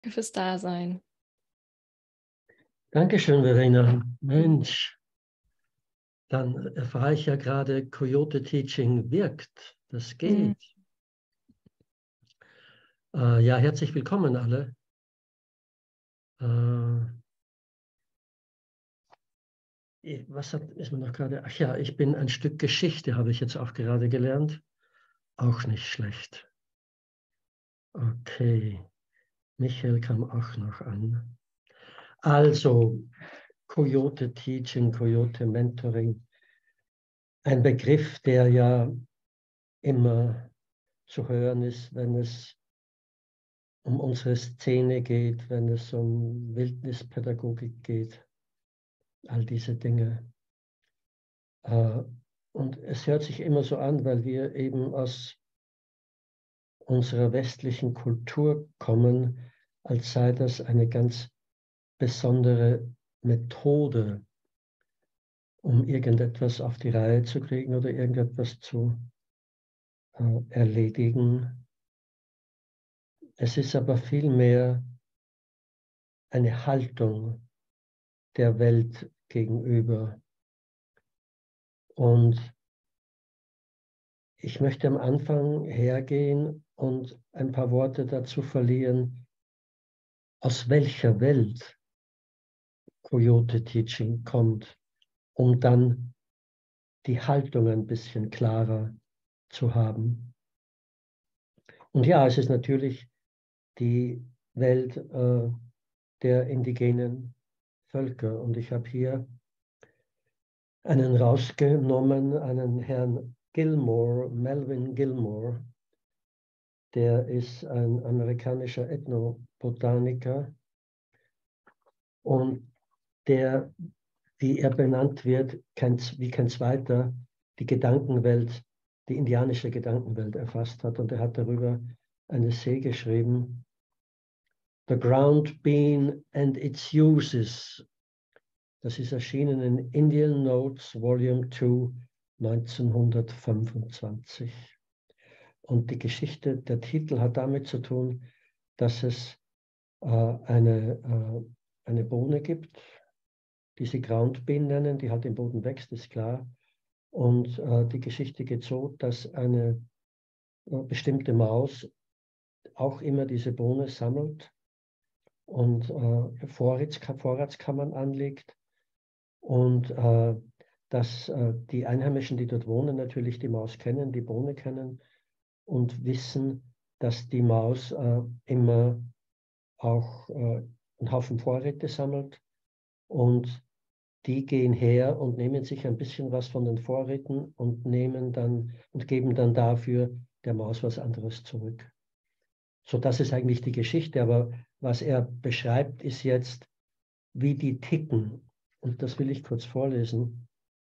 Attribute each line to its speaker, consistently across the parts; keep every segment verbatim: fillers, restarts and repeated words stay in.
Speaker 1: Fürs Dasein.
Speaker 2: Dankeschön, Verena. Mensch, dann erfahre ich ja gerade, Coyote Teaching wirkt. Das
Speaker 1: Mhm.
Speaker 2: geht. Äh, ja, herzlich willkommen alle. Äh, was hat, ist mir noch gerade? Ach ja, ich bin ein Stück Geschichte, habe ich jetzt auch gerade gelernt. Auch nicht schlecht. Okay, Michael kam auch noch an. Also, Coyote Teaching, Coyote Mentoring. Ein Begriff, der ja immer zu hören ist, wenn es um unsere Szene geht, wenn es um Wildnispädagogik geht, all diese Dinge. Und es hört sich immer so an, weil wir eben aus unserer westlichen Kultur kommen, als sei das eine ganz besondere Methode, um irgendetwas auf die Reihe zu kriegen oder irgendetwas zu äh, erledigen. Es ist aber vielmehr eine Haltung der Welt gegenüber. Und ich möchte am Anfang hergehen und ein paar Worte dazu verlieren, aus welcher Welt Coyote Teaching kommt, um dann die Haltung ein bisschen klarer zu haben. Und ja, es ist natürlich die Welt äh, der indigenen Völker. Und ich habe hier einen rausgenommen, einen Herrn Gilmore, Melvin Gilmore. Der ist ein amerikanischer Ethnobotaniker und der, wie er benannt wird, kein, wie kein zweiter, die Gedankenwelt, die indianische Gedankenwelt erfasst hat. Und er hat darüber ein Essay geschrieben, The Ground Bean and its Uses. Das ist erschienen in Indian Notes, Volume zwei, neunzehnhundertfünfundzwanzig. Und die Geschichte, der Titel hat damit zu tun, dass es äh, eine, äh, eine Bohne gibt, die sie Ground Bean nennen, die halt im Boden wächst, ist klar. Und äh, die Geschichte geht so, dass eine äh, bestimmte Maus auch immer diese Bohne sammelt und äh, Vorrats, Vorratskammern anlegt und äh, dass äh, die Einheimischen, die dort wohnen, natürlich die Maus kennen, die Bohne kennen und wissen, dass die Maus äh, immer auch äh, einen Haufen Vorräte sammelt und die gehen her und nehmen sich ein bisschen was von den Vorräten und nehmen dann und geben dann dafür der Maus was anderes zurück. So, das ist eigentlich die Geschichte, aber was er beschreibt, ist jetzt, wie die ticken. Und das will ich kurz vorlesen.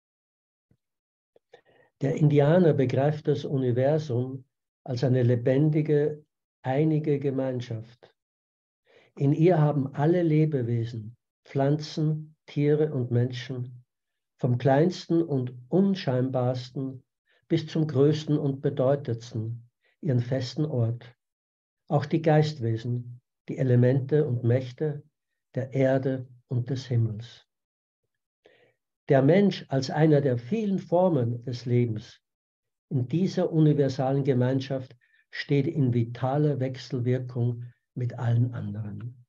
Speaker 2: Der Indianer begreift das Universum als eine lebendige, einige Gemeinschaft. In ihr haben alle Lebewesen, Pflanzen, Tiere und Menschen, vom kleinsten und unscheinbarsten bis zum größten und bedeutendsten, ihren festen Ort. Auch die Geistwesen, die Elemente und Mächte der Erde und des Himmels. Der Mensch als einer der vielen Formen des Lebens in dieser universalen Gemeinschaft steht in vitaler Wechselwirkung mit allen anderen.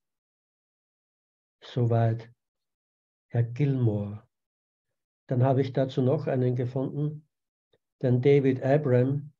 Speaker 2: Soweit Herr Gilmore. Dann habe ich dazu noch einen gefunden, den David Abram,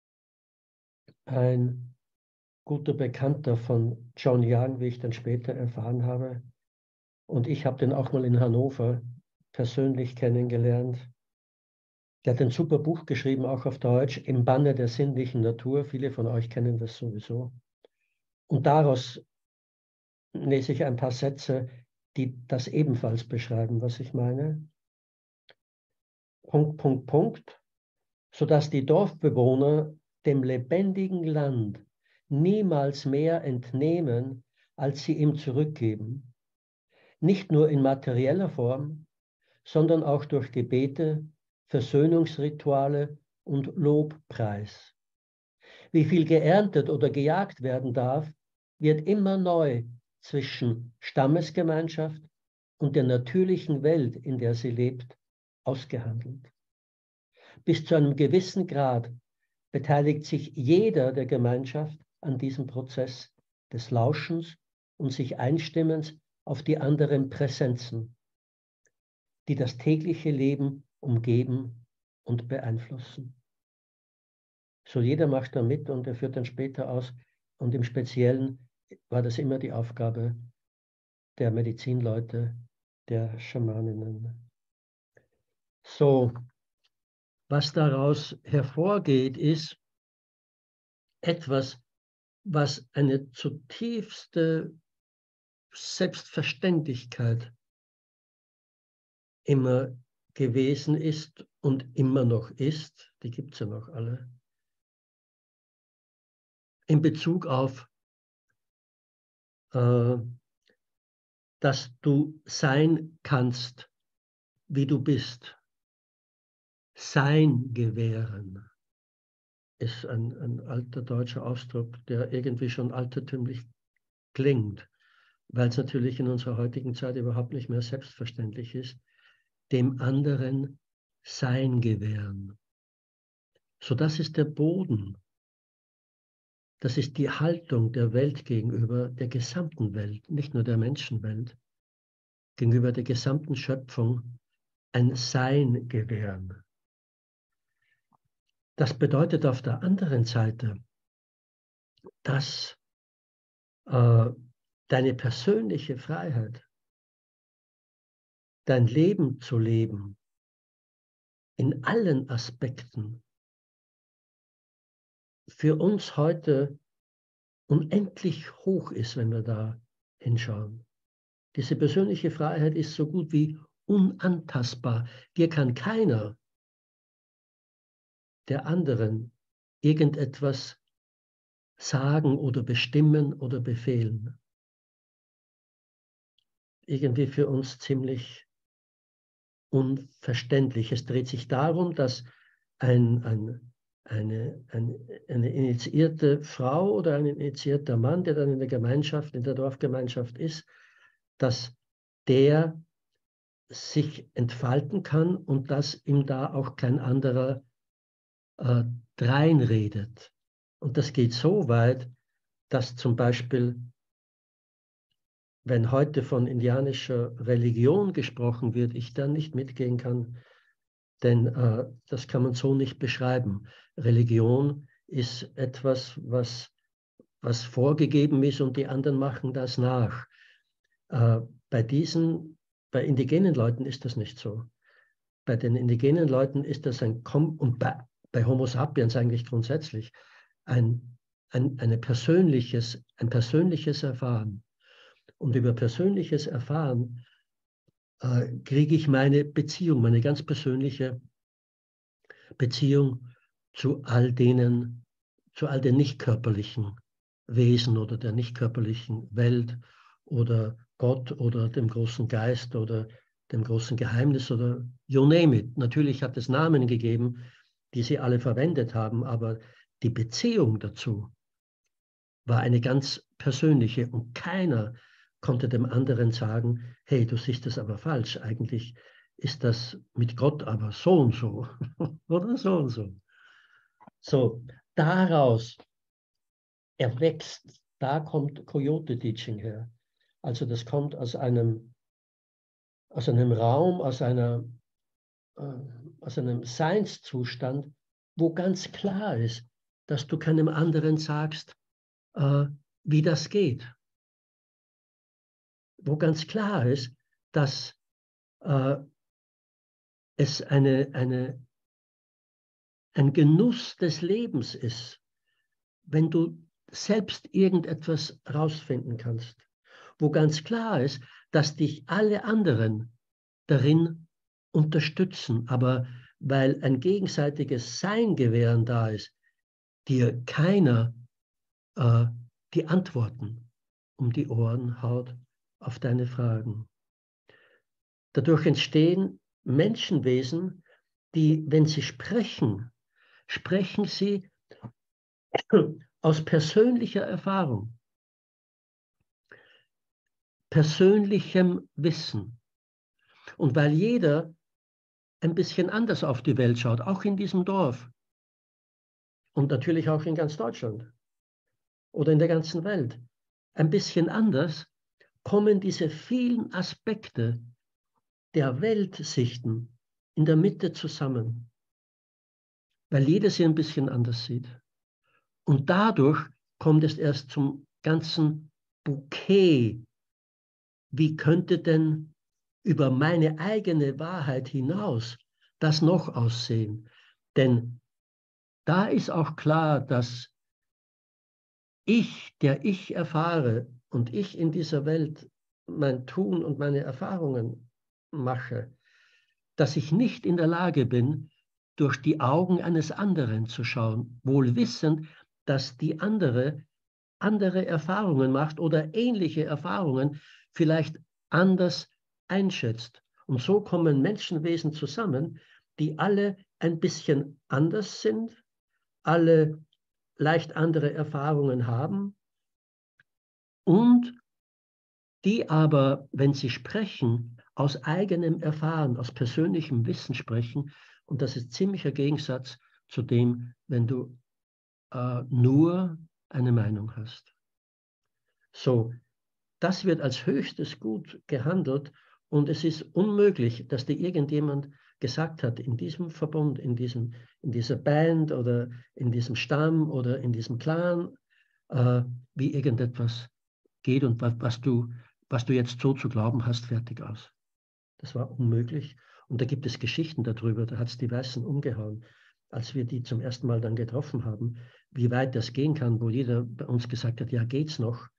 Speaker 2: ein guter Bekannter von John Young, wie ich dann später erfahren habe. Und ich habe den auch mal in Hannover persönlich kennengelernt. Der hat ein super Buch geschrieben, auch auf Deutsch, Im Banne der sinnlichen Natur. Viele von euch kennen das sowieso. Und daraus lese ich ein paar Sätze, die das ebenfalls beschreiben, was ich meine. Punkt, Punkt, Punkt. Sodass die Dorfbewohner dem lebendigen Land niemals mehr entnehmen, als sie ihm zurückgeben. Nicht nur in materieller Form, sondern auch durch Gebete, Versöhnungsrituale und Lobpreis. Wie viel geerntet oder gejagt werden darf, wird immer neu zwischen Stammesgemeinschaft und der natürlichen Welt, in der sie lebt, ausgehandelt. Bis zu einem gewissen Grad beteiligt sich jeder der Gemeinschaft an diesem Prozess des Lauschens und sich Einstimmens auf die anderen Präsenzen, die das tägliche Leben umgeben und beeinflussen. So jeder macht da mit und er führt dann später aus. Und im Speziellen war das immer die Aufgabe der Medizinleute, der Schamaninnen. So, was daraus hervorgeht, ist etwas, was eine zutiefste Selbstverständlichkeit immer gewesen ist und immer noch ist, die gibt es ja noch alle, in Bezug auf, äh, dass du sein kannst, wie du bist. Sein gewähren ist ein, ein alter deutscher Ausdruck, der irgendwie schon altertümlich klingt, weil es natürlich in unserer heutigen Zeit überhaupt nicht mehr selbstverständlich ist, dem anderen sein gewähren. So, das ist der Boden. Das ist die Haltung der Welt gegenüber der gesamten Welt, nicht nur der Menschenwelt, gegenüber der gesamten Schöpfung ein Sein gewähren. Das bedeutet auf der anderen Seite, dass äh, deine persönliche Freiheit, dein Leben zu leben, in allen Aspekten, für uns heute unendlich hoch ist, wenn wir da hinschauen. Diese persönliche Freiheit ist so gut wie unantastbar. Dir kann keiner der anderen irgendetwas sagen oder bestimmen oder befehlen. Irgendwie für uns ziemlich unverständlich. Es dreht sich darum, dass ein, ein, eine, ein, eine initiierte Frau oder ein initiierter Mann, der dann in der Gemeinschaft, in der Dorfgemeinschaft ist, dass der sich entfalten kann und dass ihm da auch kein anderer äh, dreinredet. Und das geht so weit, dass zum Beispiel, wenn heute von indianischer Religion gesprochen wird, ich da nicht mitgehen kann, denn äh, das kann man so nicht beschreiben. Religion ist etwas, was, was vorgegeben ist und die anderen machen das nach. Äh, bei diesen, bei indigenen Leuten ist das nicht so. Bei den indigenen Leuten ist das ein, Kom und bei, bei Homo sapiens eigentlich grundsätzlich, ein, ein, eine persönliches, ein persönliches Erfahren. Und über persönliches Erfahren äh, kriege ich meine Beziehung, meine ganz persönliche Beziehung zu all denen, zu all den nicht körperlichen Wesen oder der nicht körperlichen Welt oder Gott oder dem großen Geist oder dem großen Geheimnis oder you name it. Natürlich hat es Namen gegeben, die sie alle verwendet haben, aber die Beziehung dazu war eine ganz persönliche und keiner konnte dem anderen sagen, hey, du siehst das aber falsch, eigentlich ist das mit Gott aber so und so oder so und so. So, daraus erwächst, da kommt Coyote Teaching her. Also das kommt aus einem, aus einem Raum, aus, einer, äh, aus einem Seinszustand, wo ganz klar ist, dass du keinem anderen sagst, äh, wie das geht. Wo ganz klar ist, dass äh, es eine, eine, ein Genuss des Lebens ist, wenn du selbst irgendetwas rausfinden kannst, wo ganz klar ist, dass dich alle anderen darin unterstützen, aber weil ein gegenseitiges Sein-Gewähren da ist, dir keiner äh, die Antworten um die Ohren haut auf deine Fragen. Dadurch entstehen Menschenwesen, die, wenn sie sprechen, sprechen sie aus persönlicher Erfahrung. persönlichem Wissen. Und weil jeder ein bisschen anders auf die Welt schaut, auch in diesem Dorf und natürlich auch in ganz Deutschland oder in der ganzen Welt, ein bisschen anders, kommen diese vielen Aspekte der Weltsichten in der Mitte zusammen, weil jeder sie ein bisschen anders sieht. Und dadurch kommt es erst zum ganzen Bouquet. Wie könnte denn über meine eigene Wahrheit hinaus das noch aussehen? Denn da ist auch klar, dass ich, der ich erfahre und ich in dieser Welt mein Tun und meine Erfahrungen mache, dass ich nicht in der Lage bin, durch die Augen eines anderen zu schauen, wohl wissend, dass die andere andere Erfahrungen macht oder ähnliche Erfahrungen vielleicht anders einschätzt. Und so kommen Menschenwesen zusammen, die alle ein bisschen anders sind, alle leicht andere Erfahrungen haben und die aber, wenn sie sprechen, aus eigenem Erfahren, aus persönlichem Wissen sprechen. Und das ist ziemlicher Gegensatz zu dem, wenn du äh, nur eine Meinung hast. So, das wird als höchstes Gut gehandelt und es ist unmöglich, dass dir irgendjemand gesagt hat, in diesem Verbund, in, diesem, in dieser Band oder in diesem Stamm oder in diesem Clan, äh, wie irgendetwas geht und was, was, du, was du jetzt so zu glauben hast, fertig aus. Das war unmöglich. Und da gibt es Geschichten darüber, da hat es die Weißen umgehauen, als wir die zum ersten Mal dann getroffen haben, wie weit das gehen kann, wo jeder bei uns gesagt hat, ja, geht's noch.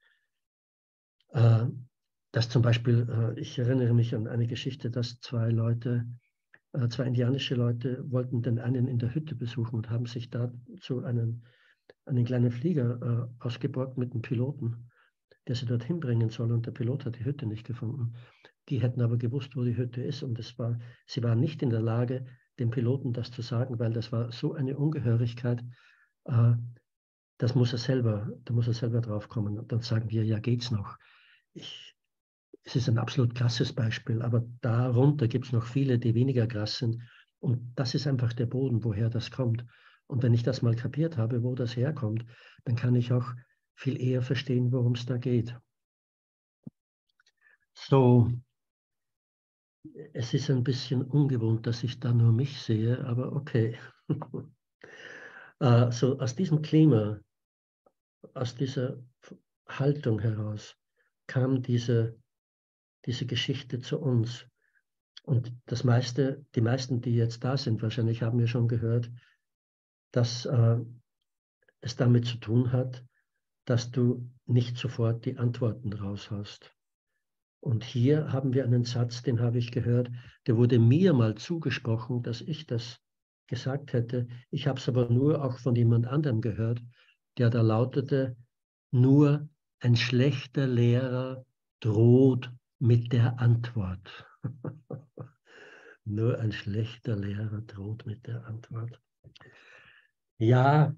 Speaker 2: Äh, dass zum Beispiel, äh, ich erinnere mich an eine Geschichte, dass zwei Leute, äh, zwei indianische Leute wollten den einen in der Hütte besuchen und haben sich dazu einen, einen kleinen Flieger äh, ausgeborgt mit einem Piloten, der sie dorthin bringen soll, und der Pilot hat die Hütte nicht gefunden. Die hätten aber gewusst, wo die Hütte ist, und es war, sie waren nicht in der Lage, dem Piloten das zu sagen, weil das war so eine Ungehörigkeit, äh, das muss er selber, da muss er selber drauf kommen. Und dann sagen wir, ja, geht's noch. Ich, es ist ein absolut krasses Beispiel, aber darunter gibt es noch viele, die weniger krass sind. Und das ist einfach der Boden, woher das kommt. Und wenn ich das mal kapiert habe, wo das herkommt, dann kann ich auch viel eher verstehen, worum es da geht. So, es ist ein bisschen ungewohnt, dass ich da nur mich sehe, aber okay. uh, so aus diesem Klima, aus dieser Haltung heraus kam diese, diese Geschichte zu uns. Und das meiste, die meisten, die jetzt da sind, wahrscheinlich haben wir schon gehört, dass äh, es damit zu tun hat, dass du nicht sofort die Antworten raushaust. Und hier haben wir einen Satz, den habe ich gehört, der wurde mir mal zugesprochen, dass ich das gesagt hätte. Ich habe es aber nur auch von jemand anderem gehört, der da lautete, nur ein schlechter Lehrer droht mit der Antwort. Nur ein schlechter Lehrer droht mit der Antwort. Ja,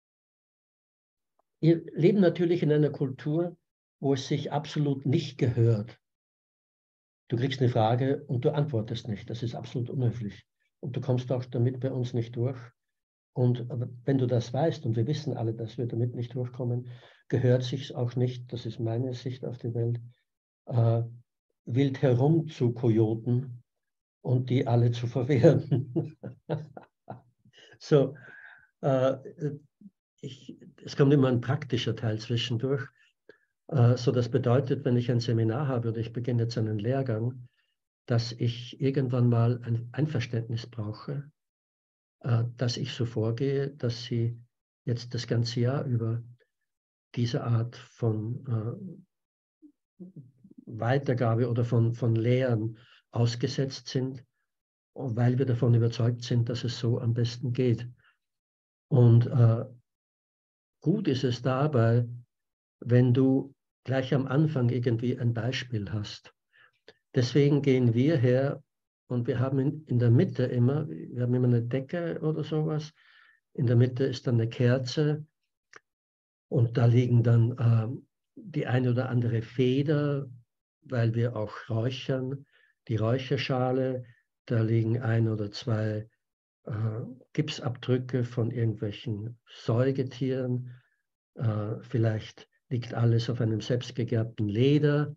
Speaker 2: wir leben natürlich in einer Kultur, wo es sich absolut nicht gehört. Du kriegst eine Frage und du antwortest nicht. Das ist absolut unhöflich. Und du kommst auch damit bei uns nicht durch. Und wenn du das weißt, und wir wissen alle, dass wir damit nicht durchkommen, gehört sich auch nicht, das ist meine Sicht auf die Welt, äh, wild herum zu kojoten und die alle zu verwehren. So, äh, ich, es kommt immer ein praktischer Teil zwischendurch. Äh, so, das bedeutet, wenn ich ein Seminar habe oder ich beginne jetzt einen Lehrgang, dass ich irgendwann mal ein Einverständnis brauche, äh, dass ich so vorgehe, dass sie jetzt das ganze Jahr über diese Art von äh, Weitergabe oder von, von Lehren ausgesetzt sind, weil wir davon überzeugt sind, dass es so am besten geht. Und äh, gut ist es dabei, wenn du gleich am Anfang irgendwie ein Beispiel hast. Deswegen gehen wir her und wir haben in, in der Mitte immer, wir haben immer eine Decke oder sowas. In der Mitte ist dann eine Kerze und da liegen dann äh, die eine oder andere Feder, weil wir auch räuchern. Die Räucherschale, da liegen ein oder zwei äh, Gipsabdrücke von irgendwelchen Säugetieren. Äh, vielleicht liegt alles auf einem selbstgegerbten Leder.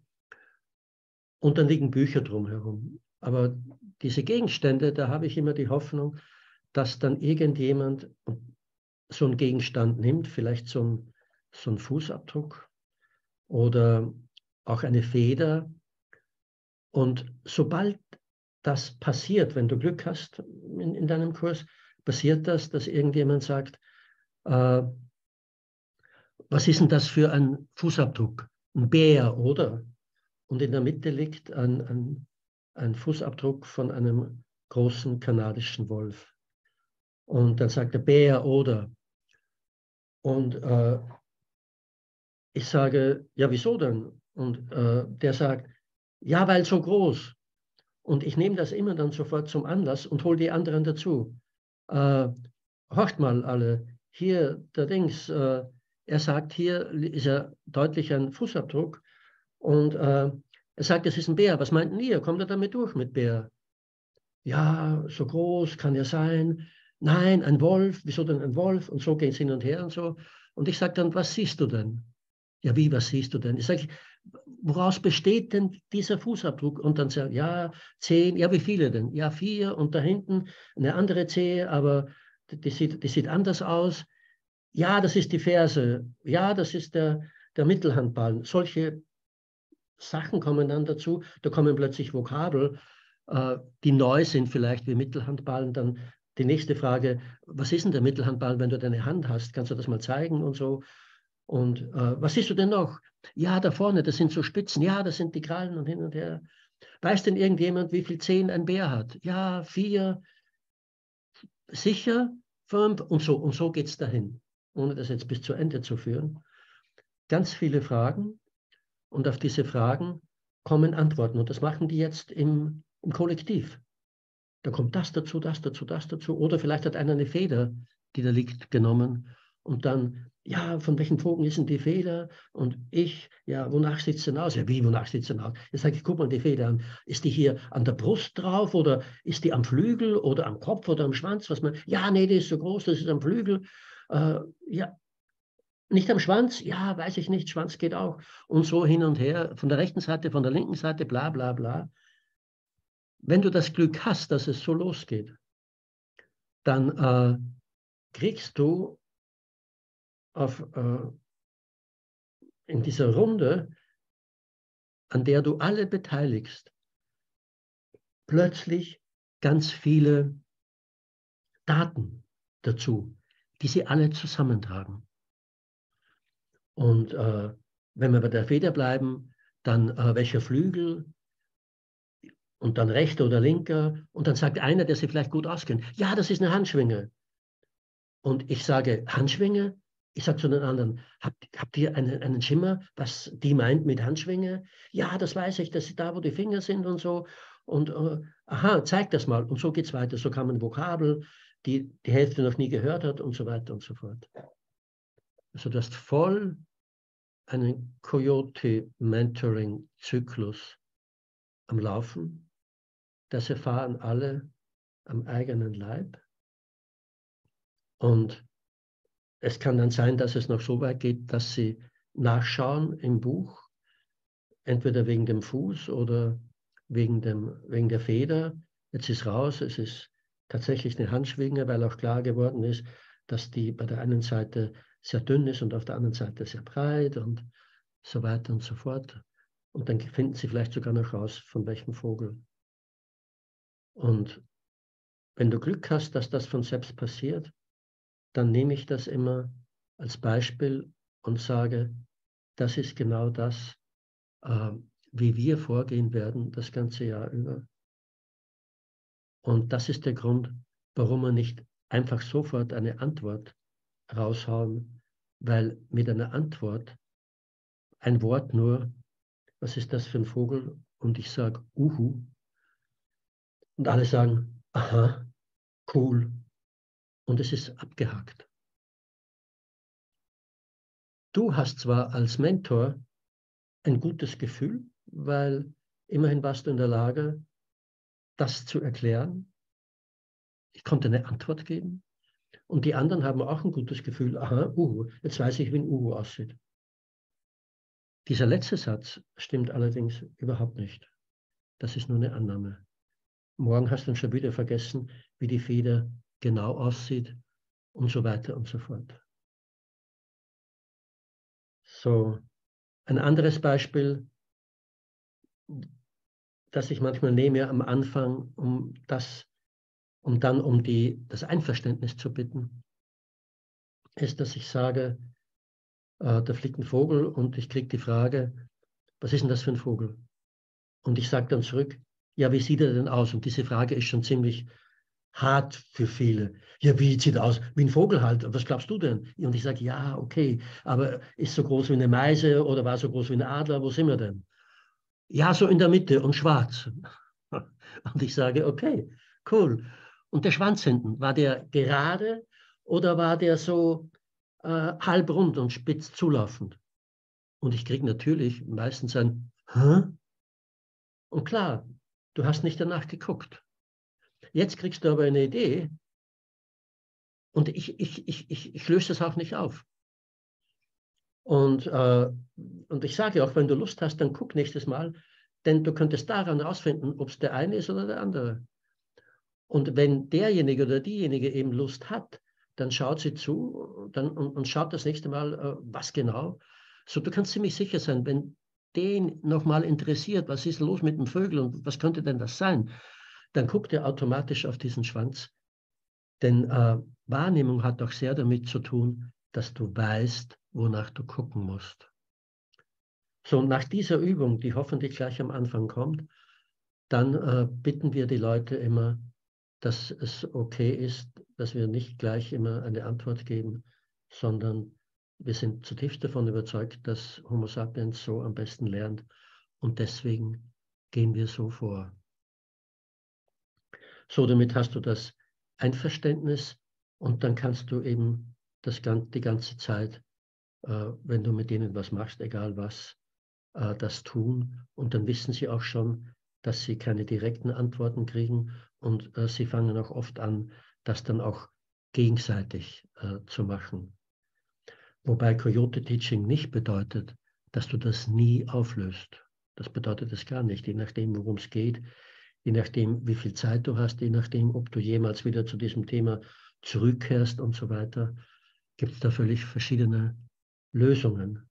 Speaker 2: Und dann liegen Bücher drumherum. Aber diese Gegenstände, da habe ich immer die Hoffnung, dass dann irgendjemand so einen Gegenstand nimmt, vielleicht so ein, so ein Fußabdruck oder auch eine Feder. Und sobald das passiert, wenn du Glück hast in, in deinem Kurs, passiert das, dass irgendjemand sagt, äh, was ist denn das für ein Fußabdruck? Ein Bär, oder? Und in der Mitte liegt ein, ein, ein Fußabdruck von einem großen kanadischen Wolf. Und dann sagt der Bär, oder? Und äh, ich sage, ja, wieso denn? Und äh, der sagt, ja, weil so groß. Und ich nehme das immer dann sofort zum Anlass und hole die anderen dazu. Äh, horcht mal alle, hier der Dings, äh, er sagt, hier ist ja deutlich ein Fußabdruck. Und äh, er sagt, es ist ein Bär. Was meinten ihr? Kommt er damit durch mit Bär? Ja, so groß kann ja sein. Nein, ein Wolf. Wieso denn ein Wolf? Und so geht es hin und her und so. Und ich sage dann, was siehst du denn? Ja, wie, was siehst du denn? Ich sage, woraus besteht denn dieser Fußabdruck? Und dann sagt, ja, zehn, ja, wie viele denn? Ja, vier und da hinten eine andere Zehe, aber die sieht, die sieht anders aus. Ja, das ist die Ferse. Ja, das ist der, der Mittelhandballen. Solche Sachen kommen dann dazu. Da kommen plötzlich Vokabel, äh, die neu sind vielleicht wie Mittelhandballen. Dann die nächste Frage, was ist denn der Mittelhandballen, wenn du deine Hand hast? Kannst du das mal zeigen und so? Und äh, was siehst du denn noch? Ja, da vorne, das sind so Spitzen. Ja, das sind die Krallen und hin und her. Weiß denn irgendjemand, wie viel Zehen ein Bär hat? Ja, vier, sicher, fünf und so. Und so geht es dahin, ohne das jetzt bis zu Ende zu führen. Ganz viele Fragen und auf diese Fragen kommen Antworten. Und das machen die jetzt im, im Kollektiv. Da kommt das dazu, das dazu, das dazu. Oder vielleicht hat einer eine Feder, die da liegt, genommen. Und dann, ja, von welchem Vogel ist denn die Feder? Und ich, ja, wonach sieht es denn aus? Ja, wie, wonach sieht es denn aus? Jetzt sage ich, guck mal die Feder an. Ist die hier an der Brust drauf oder ist die am Flügel oder am Kopf oder am Schwanz? Was man, ja, nee, die ist so groß, das ist am Flügel. Äh, ja, nicht am Schwanz? Ja, weiß ich nicht, Schwanz geht auch. Und so hin und her, von der rechten Seite, von der linken Seite, bla bla bla. Wenn du das Glück hast, dass es so losgeht, dann äh, kriegst du auf, äh, in dieser Runde, an der du alle beteiligst, plötzlich ganz viele Daten dazu, die sie alle zusammentragen. Und äh, wenn wir bei der Feder bleiben, dann äh, welcher Flügel und dann rechter oder linker. Und dann sagt einer, der sich vielleicht gut auskennt, ja, das ist eine Handschwinge. Und ich sage, Handschwinge? Ich sage zu den anderen, habt, habt ihr einen, einen Schimmer, was die meint mit Handschwinge? Ja, das weiß ich, das ist da, wo die Finger sind und so. Und äh, aha, zeig das mal. Und so geht es weiter. So kann man Vokabel, die die Hälfte noch nie gehört hat und so weiter und so fort. Also du hast voll einen Coyote-Mentoring-Zyklus am Laufen. Das erfahren alle am eigenen Leib. Und es kann dann sein, dass es noch so weit geht, dass sie nachschauen im Buch, entweder wegen dem Fuß oder wegen, dem, wegen der Feder. Jetzt ist raus, es ist tatsächlich eine Handschwinge, weil auch klar geworden ist, dass die bei der einen Seite sehr dünn ist und auf der anderen Seite sehr breit und so weiter und so fort. Und dann finden sie vielleicht sogar noch raus, von welchem Vogel. Und wenn du Glück hast, dass das von selbst passiert, dann nehme ich das immer als Beispiel und sage, das ist genau das, äh, wie wir vorgehen werden das ganze Jahr über. Und das ist der Grund, warum wir nicht einfach sofort eine Antwort raushauen, weil mit einer Antwort ein Wort nur, was ist das für ein Vogel? Und ich sage, Uhu. Und alle sagen, aha, cool. Und es ist abgehakt. Du hast zwar als Mentor ein gutes Gefühl, weil immerhin warst du in der Lage, das zu erklären. Ich konnte eine Antwort geben. Und die anderen haben auch ein gutes Gefühl. Aha, Uhu, jetzt weiß ich, wie ein Uhu aussieht. Dieser letzte Satz stimmt allerdings überhaupt nicht. Das ist nur eine Annahme. Morgen hast du dann schon wieder vergessen, wie die Feder genau aussieht und so weiter und so fort. So, ein anderes Beispiel, das ich manchmal nehme am Anfang, um das, um dann um die, das Einverständnis zu bitten, ist, dass ich sage, äh, da fliegt ein Vogel und ich kriege die Frage, was ist denn das für ein Vogel? Und ich sage dann zurück, ja, wie sieht er denn aus? Und diese Frage ist schon ziemlich hart für viele. Ja, wie sieht er aus? Wie ein Vogel halt. Was glaubst du denn? Und ich sage, ja, okay, aber ist so groß wie eine Meise oder war so groß wie ein Adler? Wo sind wir denn? Ja, so in der Mitte und schwarz. Und ich sage, okay, cool. Und der Schwanz hinten, war der gerade oder war der so äh, halbrund und spitz zulaufend? Und ich kriege natürlich meistens ein Hä? Und klar, du hast nicht danach geguckt. Jetzt kriegst du aber eine Idee und ich, ich, ich, ich, ich löse das auch nicht auf. Und, äh, und ich sage auch, wenn du Lust hast, dann guck nächstes Mal, denn du könntest daran herausfinden, ob es der eine ist oder der andere. Und wenn derjenige oder diejenige eben Lust hat, dann schaut sie zu dann, und, und schaut das nächste Mal, äh, was genau. So, du kannst ziemlich sicher sein, wenn den nochmal interessiert, was ist los mit dem Vögel und was könnte denn das sein, dann guckt er automatisch auf diesen Schwanz. Denn äh, Wahrnehmung hat doch sehr damit zu tun, dass du weißt, wonach du gucken musst. So, nach dieser Übung, die hoffentlich gleich am Anfang kommt, dann äh, bitten wir die Leute immer, dass es okay ist, dass wir nicht gleich immer eine Antwort geben, sondern wir sind zutiefst davon überzeugt, dass Homo sapiens so am besten lernt und deswegen gehen wir so vor. So, damit hast du das Einverständnis und dann kannst du eben das, die ganze Zeit, äh, wenn du mit denen was machst, egal was, äh, das tun und dann wissen sie auch schon, dass sie keine direkten Antworten kriegen und äh, sie fangen auch oft an, das dann auch gegenseitig äh, zu machen. Wobei Coyote Teaching nicht bedeutet, dass du das nie auflöst. Das bedeutet es gar nicht, je nachdem, worum es geht, je nachdem, wie viel Zeit du hast, je nachdem, ob du jemals wieder zu diesem Thema zurückkehrst und so weiter, gibt es da völlig verschiedene Lösungen.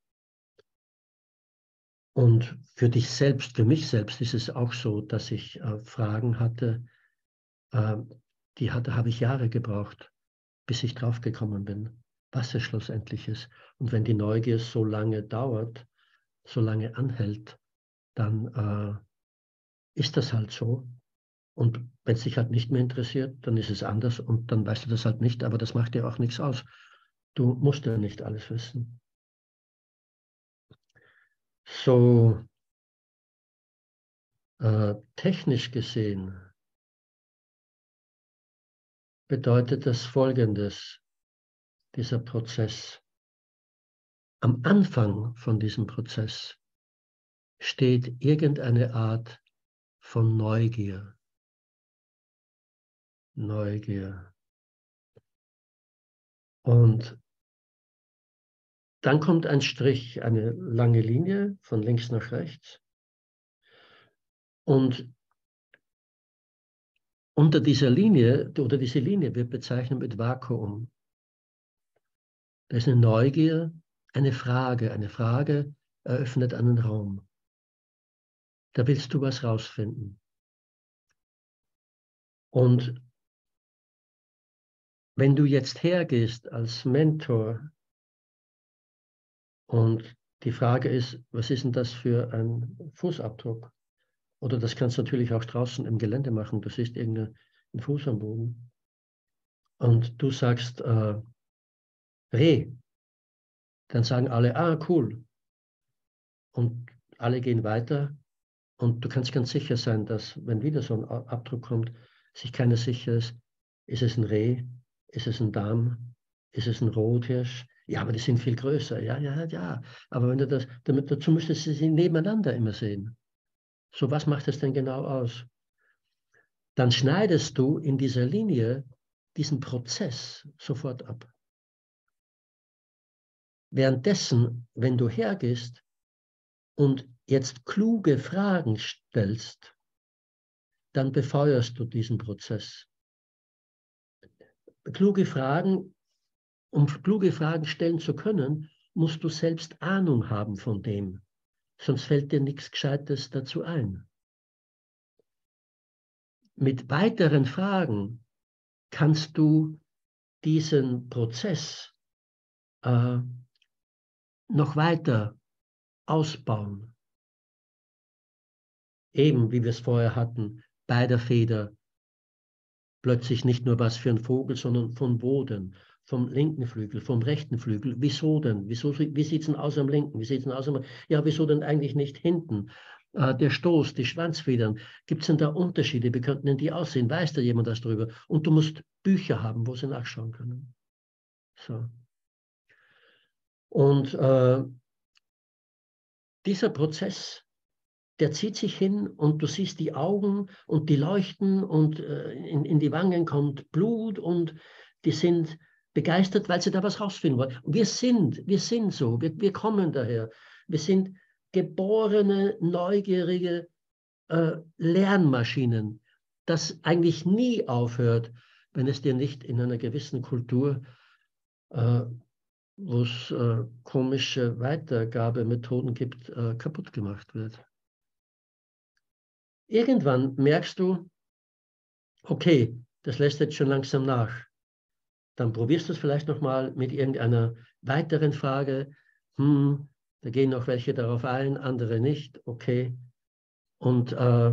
Speaker 2: Und für dich selbst, für mich selbst ist es auch so, dass ich äh, Fragen hatte, äh, die hatte, habe ich Jahre gebraucht, bis ich draufgekommen bin, was es schlussendlich ist. Und wenn die Neugier so lange dauert, so lange anhält, dann äh, ist das halt so. Und wenn es dich halt nicht mehr interessiert, dann ist es anders und dann weißt du das halt nicht, aber das macht dir auch nichts aus. Du musst ja nicht alles wissen. So äh, technisch gesehen bedeutet das Folgendes, dieser Prozess. Am Anfang von diesem Prozess steht irgendeine Art von Neugier. Neugier. Und dann kommt ein Strich, eine lange Linie von links nach rechts. Und unter dieser Linie, oder diese Linie wird bezeichnet mit Vakuum. Da ist eine Neugier, eine Frage. Eine Frage eröffnet einen Raum. Da willst du was rausfinden. Und wenn du jetzt hergehst als Mentor und die Frage ist, was ist denn das für ein Fußabdruck? Oder das kannst du natürlich auch draußen im Gelände machen. Du siehst irgendeinen Fuß am Boden. Und du sagst, äh, Reh. Dann sagen alle, ah, cool. Und alle gehen weiter. Und du kannst ganz sicher sein, dass, wenn wieder so ein Abdruck kommt, sich keiner sicher ist, ist es ein Reh, ist es ein Damm, ist es ein Rothirsch? Ja, aber die sind viel größer. Ja, ja, ja. Aber wenn du das, damit, dazu müsstest du sie nebeneinander immer sehen. So, was macht es denn genau aus? Dann schneidest du in dieser Linie diesen Prozess sofort ab. Währenddessen, wenn du hergehst und jetzt kluge Fragen stellst, dann befeuerst du diesen Prozess. Kluge Fragen, um kluge Fragen stellen zu können, musst du selbst Ahnung haben von dem. Sonst fällt dir nichts Gescheites dazu ein. Mit weiteren Fragen kannst du diesen Prozess äh, noch weiter ausbauen. Eben, wie wir es vorher hatten, bei der Feder plötzlich nicht nur was für ein Vogel, sondern vom Boden, vom linken Flügel, vom rechten Flügel. Wieso denn? Wieso, wie sieht es denn aus am linken? Wie sieht es denn aus am... Ja, wieso denn eigentlich nicht hinten? Äh, der Stoß, die Schwanzfedern. Gibt es denn da Unterschiede? Wie könnten denn die aussehen? Weiß da jemand das drüber? Und du musst Bücher haben, wo sie nachschauen können. So. Und äh, dieser Prozess, der zieht sich hin und du siehst die Augen und die leuchten und äh, in, in die Wangen kommt Blut und die sind begeistert, weil sie da was rausfinden wollen. Und wir sind, wir sind so, wir, wir kommen daher. Wir sind geborene, neugierige äh, Lernmaschinen, das eigentlich nie aufhört, wenn es dir nicht in einer gewissen Kultur, äh, wo es äh, komische Weitergabemethoden gibt, äh, kaputt gemacht wird. Irgendwann merkst du, okay, das lässt jetzt schon langsam nach. Dann probierst du es vielleicht nochmal mit irgendeiner weiteren Frage. Hm, da gehen noch welche darauf ein, andere nicht. Okay. Und äh,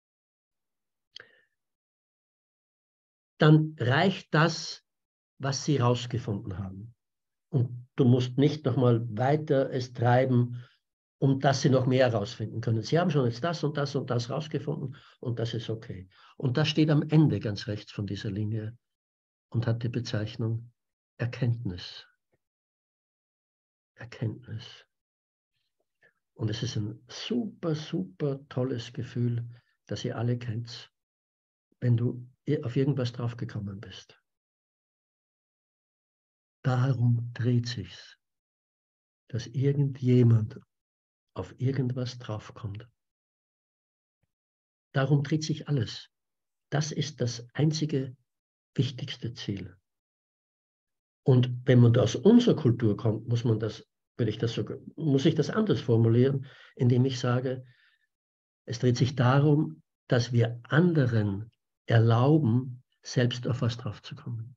Speaker 2: dann reicht das, was sie rausgefunden haben. Und du musst nicht nochmal weiter es treiben, um dass sie noch mehr herausfinden können. Sie haben schon jetzt das und das und das rausgefunden und das ist okay. Und das steht am Ende ganz rechts von dieser Linie und hat die Bezeichnung Erkenntnis. Erkenntnis. Und es ist ein super, super tolles Gefühl, das ihr alle kennt, wenn du auf irgendwas draufgekommen bist. Darum dreht sich's, dass irgendjemand auf irgendwas draufkommt. Darum dreht sich alles. Das ist das einzige wichtigste Ziel. Und wenn man aus unserer Kultur kommt, muss man das, würde ich das so, muss ich das anders formulieren, indem ich sage, es dreht sich darum, dass wir anderen erlauben, selbst auf was draufzukommen.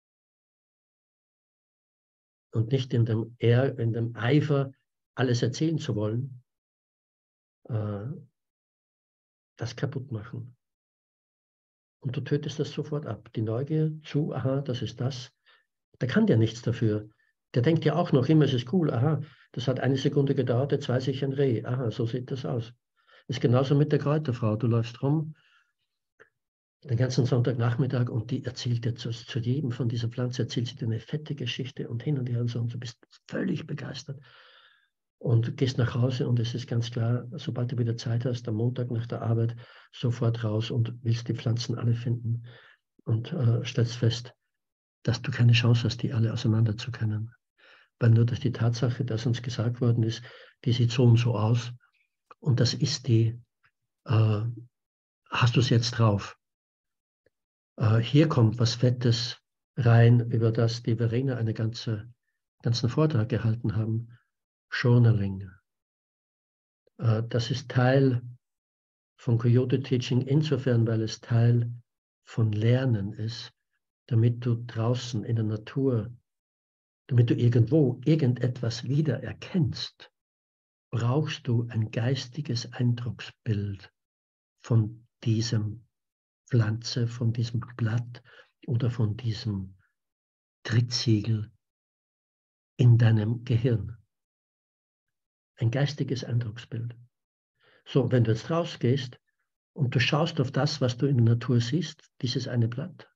Speaker 2: Und nicht in dem, Ehr, in dem Eifer, alles erzählen zu wollen, äh, das kaputt machen. Und du tötest das sofort ab. Die Neugier zu, aha, das ist das. Der kann ja nichts dafür. Der denkt ja auch noch immer, es ist cool, aha, das hat eine Sekunde gedauert, jetzt weiß ich ein Reh, aha, so sieht das aus. Das ist genauso mit der Kräuterfrau. Du läufst rum den ganzen Sonntagnachmittag und die erzählt dir zu, zu jedem von dieser Pflanze, erzählt sie dir eine fette Geschichte und hin und her und so und du bist völlig begeistert und gehst nach Hause und es ist ganz klar, sobald du wieder Zeit hast, am Montag nach der Arbeit, sofort raus und willst die Pflanzen alle finden und äh, stellst fest, dass du keine Chance hast, die alle auseinander zu kennen. Weil nur durch die Tatsache, dass uns gesagt worden ist, die sieht so und so aus und das ist die, äh, hast du es jetzt drauf. Äh, hier kommt was Fettes rein, über das die Verena einen ganze, ganzen Vortrag gehalten haben. Journaling. Äh, das ist Teil von Coyote Teaching insofern, weil es Teil von Lernen ist, damit du draußen in der Natur, damit du irgendwo irgendetwas wiedererkennst, brauchst du ein geistiges Eindrucksbild von diesem Pflanze, von diesem Blatt oder von diesem Trittsiegel in deinem Gehirn. Ein geistiges Eindrucksbild. So, wenn du jetzt rausgehst und du schaust auf das, was du in der Natur siehst, dieses eine Blatt,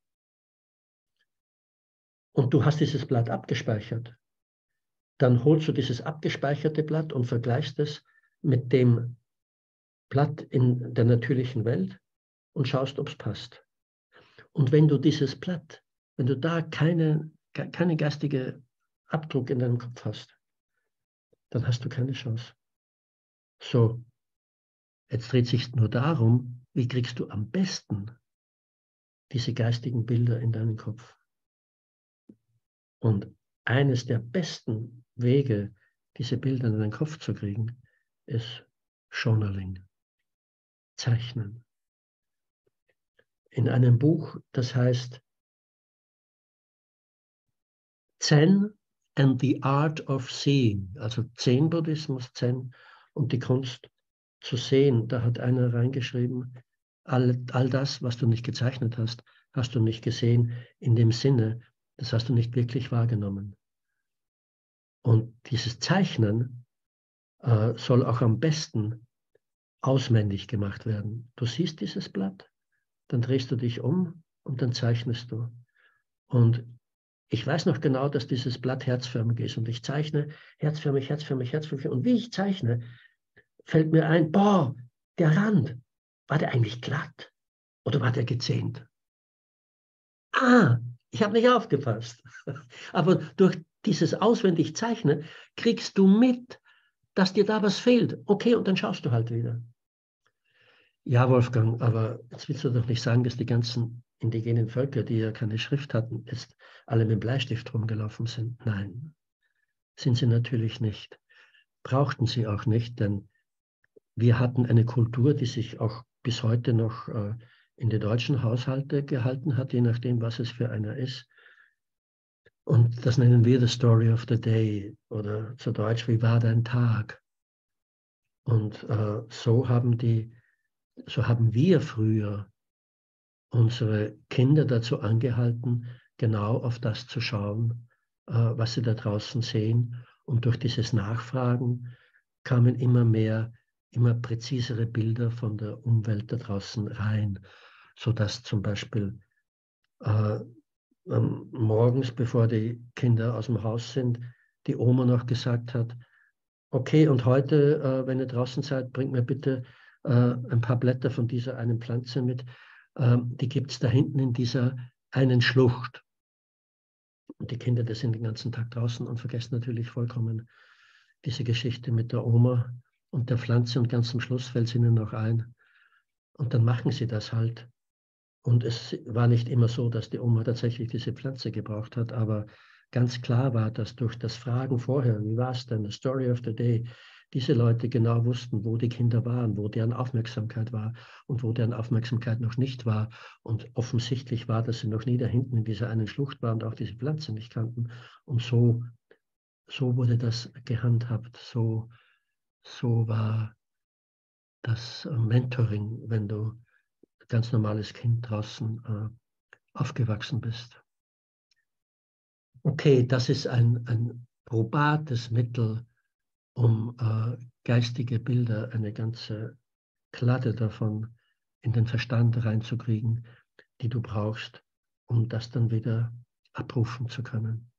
Speaker 2: und du hast dieses Blatt abgespeichert, dann holst du dieses abgespeicherte Blatt und vergleichst es mit dem Blatt in der natürlichen Welt und schaust, ob es passt. Und wenn du dieses Blatt, wenn du da keine, keine geistige Abdruck in deinem Kopf hast, dann hast du keine Chance. So, jetzt dreht sich nur darum, wie kriegst du am besten diese geistigen Bilder in deinen Kopf. Und eines der besten Wege, diese Bilder in deinen Kopf zu kriegen, ist Journaling, Zeichnen. In einem Buch, das heißt Zen and the Art of Seeing, also Zen-Buddhismus, Zen und die Kunst zu sehen, da hat einer reingeschrieben, all, all das, was du nicht gezeichnet hast, hast du nicht gesehen, in dem Sinne, das hast du nicht wirklich wahrgenommen. Und dieses Zeichnen äh, soll auch am besten auswendig gemacht werden. Du siehst dieses Blatt, dann drehst du dich um und dann zeichnest du. Und ich weiß noch genau, dass dieses Blatt herzförmig ist und ich zeichne herzförmig, herzförmig, herzförmig. Und wie ich zeichne, fällt mir ein, boah, der Rand, war der eigentlich glatt oder war der gezähnt? Ah, ich habe nicht aufgepasst. Aber durch dieses auswendig Zeichnen kriegst du mit, dass dir da was fehlt. Okay, und dann schaust du halt wieder. Ja, Wolfgang, aber jetzt willst du doch nicht sagen, dass die ganzen indigenen Völker, die ja keine Schrift hatten, jetzt alle mit dem Bleistift rumgelaufen sind. Nein, sind sie natürlich nicht. Brauchten sie auch nicht, denn wir hatten eine Kultur, die sich auch bis heute noch äh, in die deutschen Haushalte gehalten hat, je nachdem, was es für einer ist. Und das nennen wir the story of the day oder zu Deutsch, wie war dein Tag? Und äh, so haben die, so haben wir früher unsere Kinder dazu angehalten, genau auf das zu schauen, äh, was sie da draußen sehen. Und durch dieses Nachfragen kamen immer mehr, immer präzisere Bilder von der Umwelt da draußen rein, sodass zum Beispiel äh, ähm, morgens, bevor die Kinder aus dem Haus sind, die Oma noch gesagt hat, okay, und heute, äh, wenn ihr draußen seid, bringt mir bitte äh, ein paar Blätter von dieser einen Pflanze mit. Ähm, die gibt es da hinten in dieser einen Schlucht. Und die Kinder, die sind den ganzen Tag draußen und vergessen natürlich vollkommen diese Geschichte mit der Oma und der Pflanze. Und ganz zum Schluss fällt es ihnen noch ein. Und dann machen sie das halt. Und es war nicht immer so, dass die Oma tatsächlich diese Pflanze gebraucht hat, aber ganz klar war, dass durch das Fragen vorher, wie war es denn, the story of the day, diese Leute genau wussten, wo die Kinder waren, wo deren Aufmerksamkeit war und wo deren Aufmerksamkeit noch nicht war. Und offensichtlich war, dass sie noch nie da hinten in dieser einen Schlucht waren und auch diese Pflanze nicht kannten. Und so, so wurde das gehandhabt. So, so war das Mentoring, wenn du ganz normales Kind draußen äh, aufgewachsen bist. Okay, das ist ein, ein probates Mittel, um äh, geistige Bilder, eine ganze Kladde davon in den Verstand reinzukriegen, die du brauchst, um das dann wieder abrufen zu können.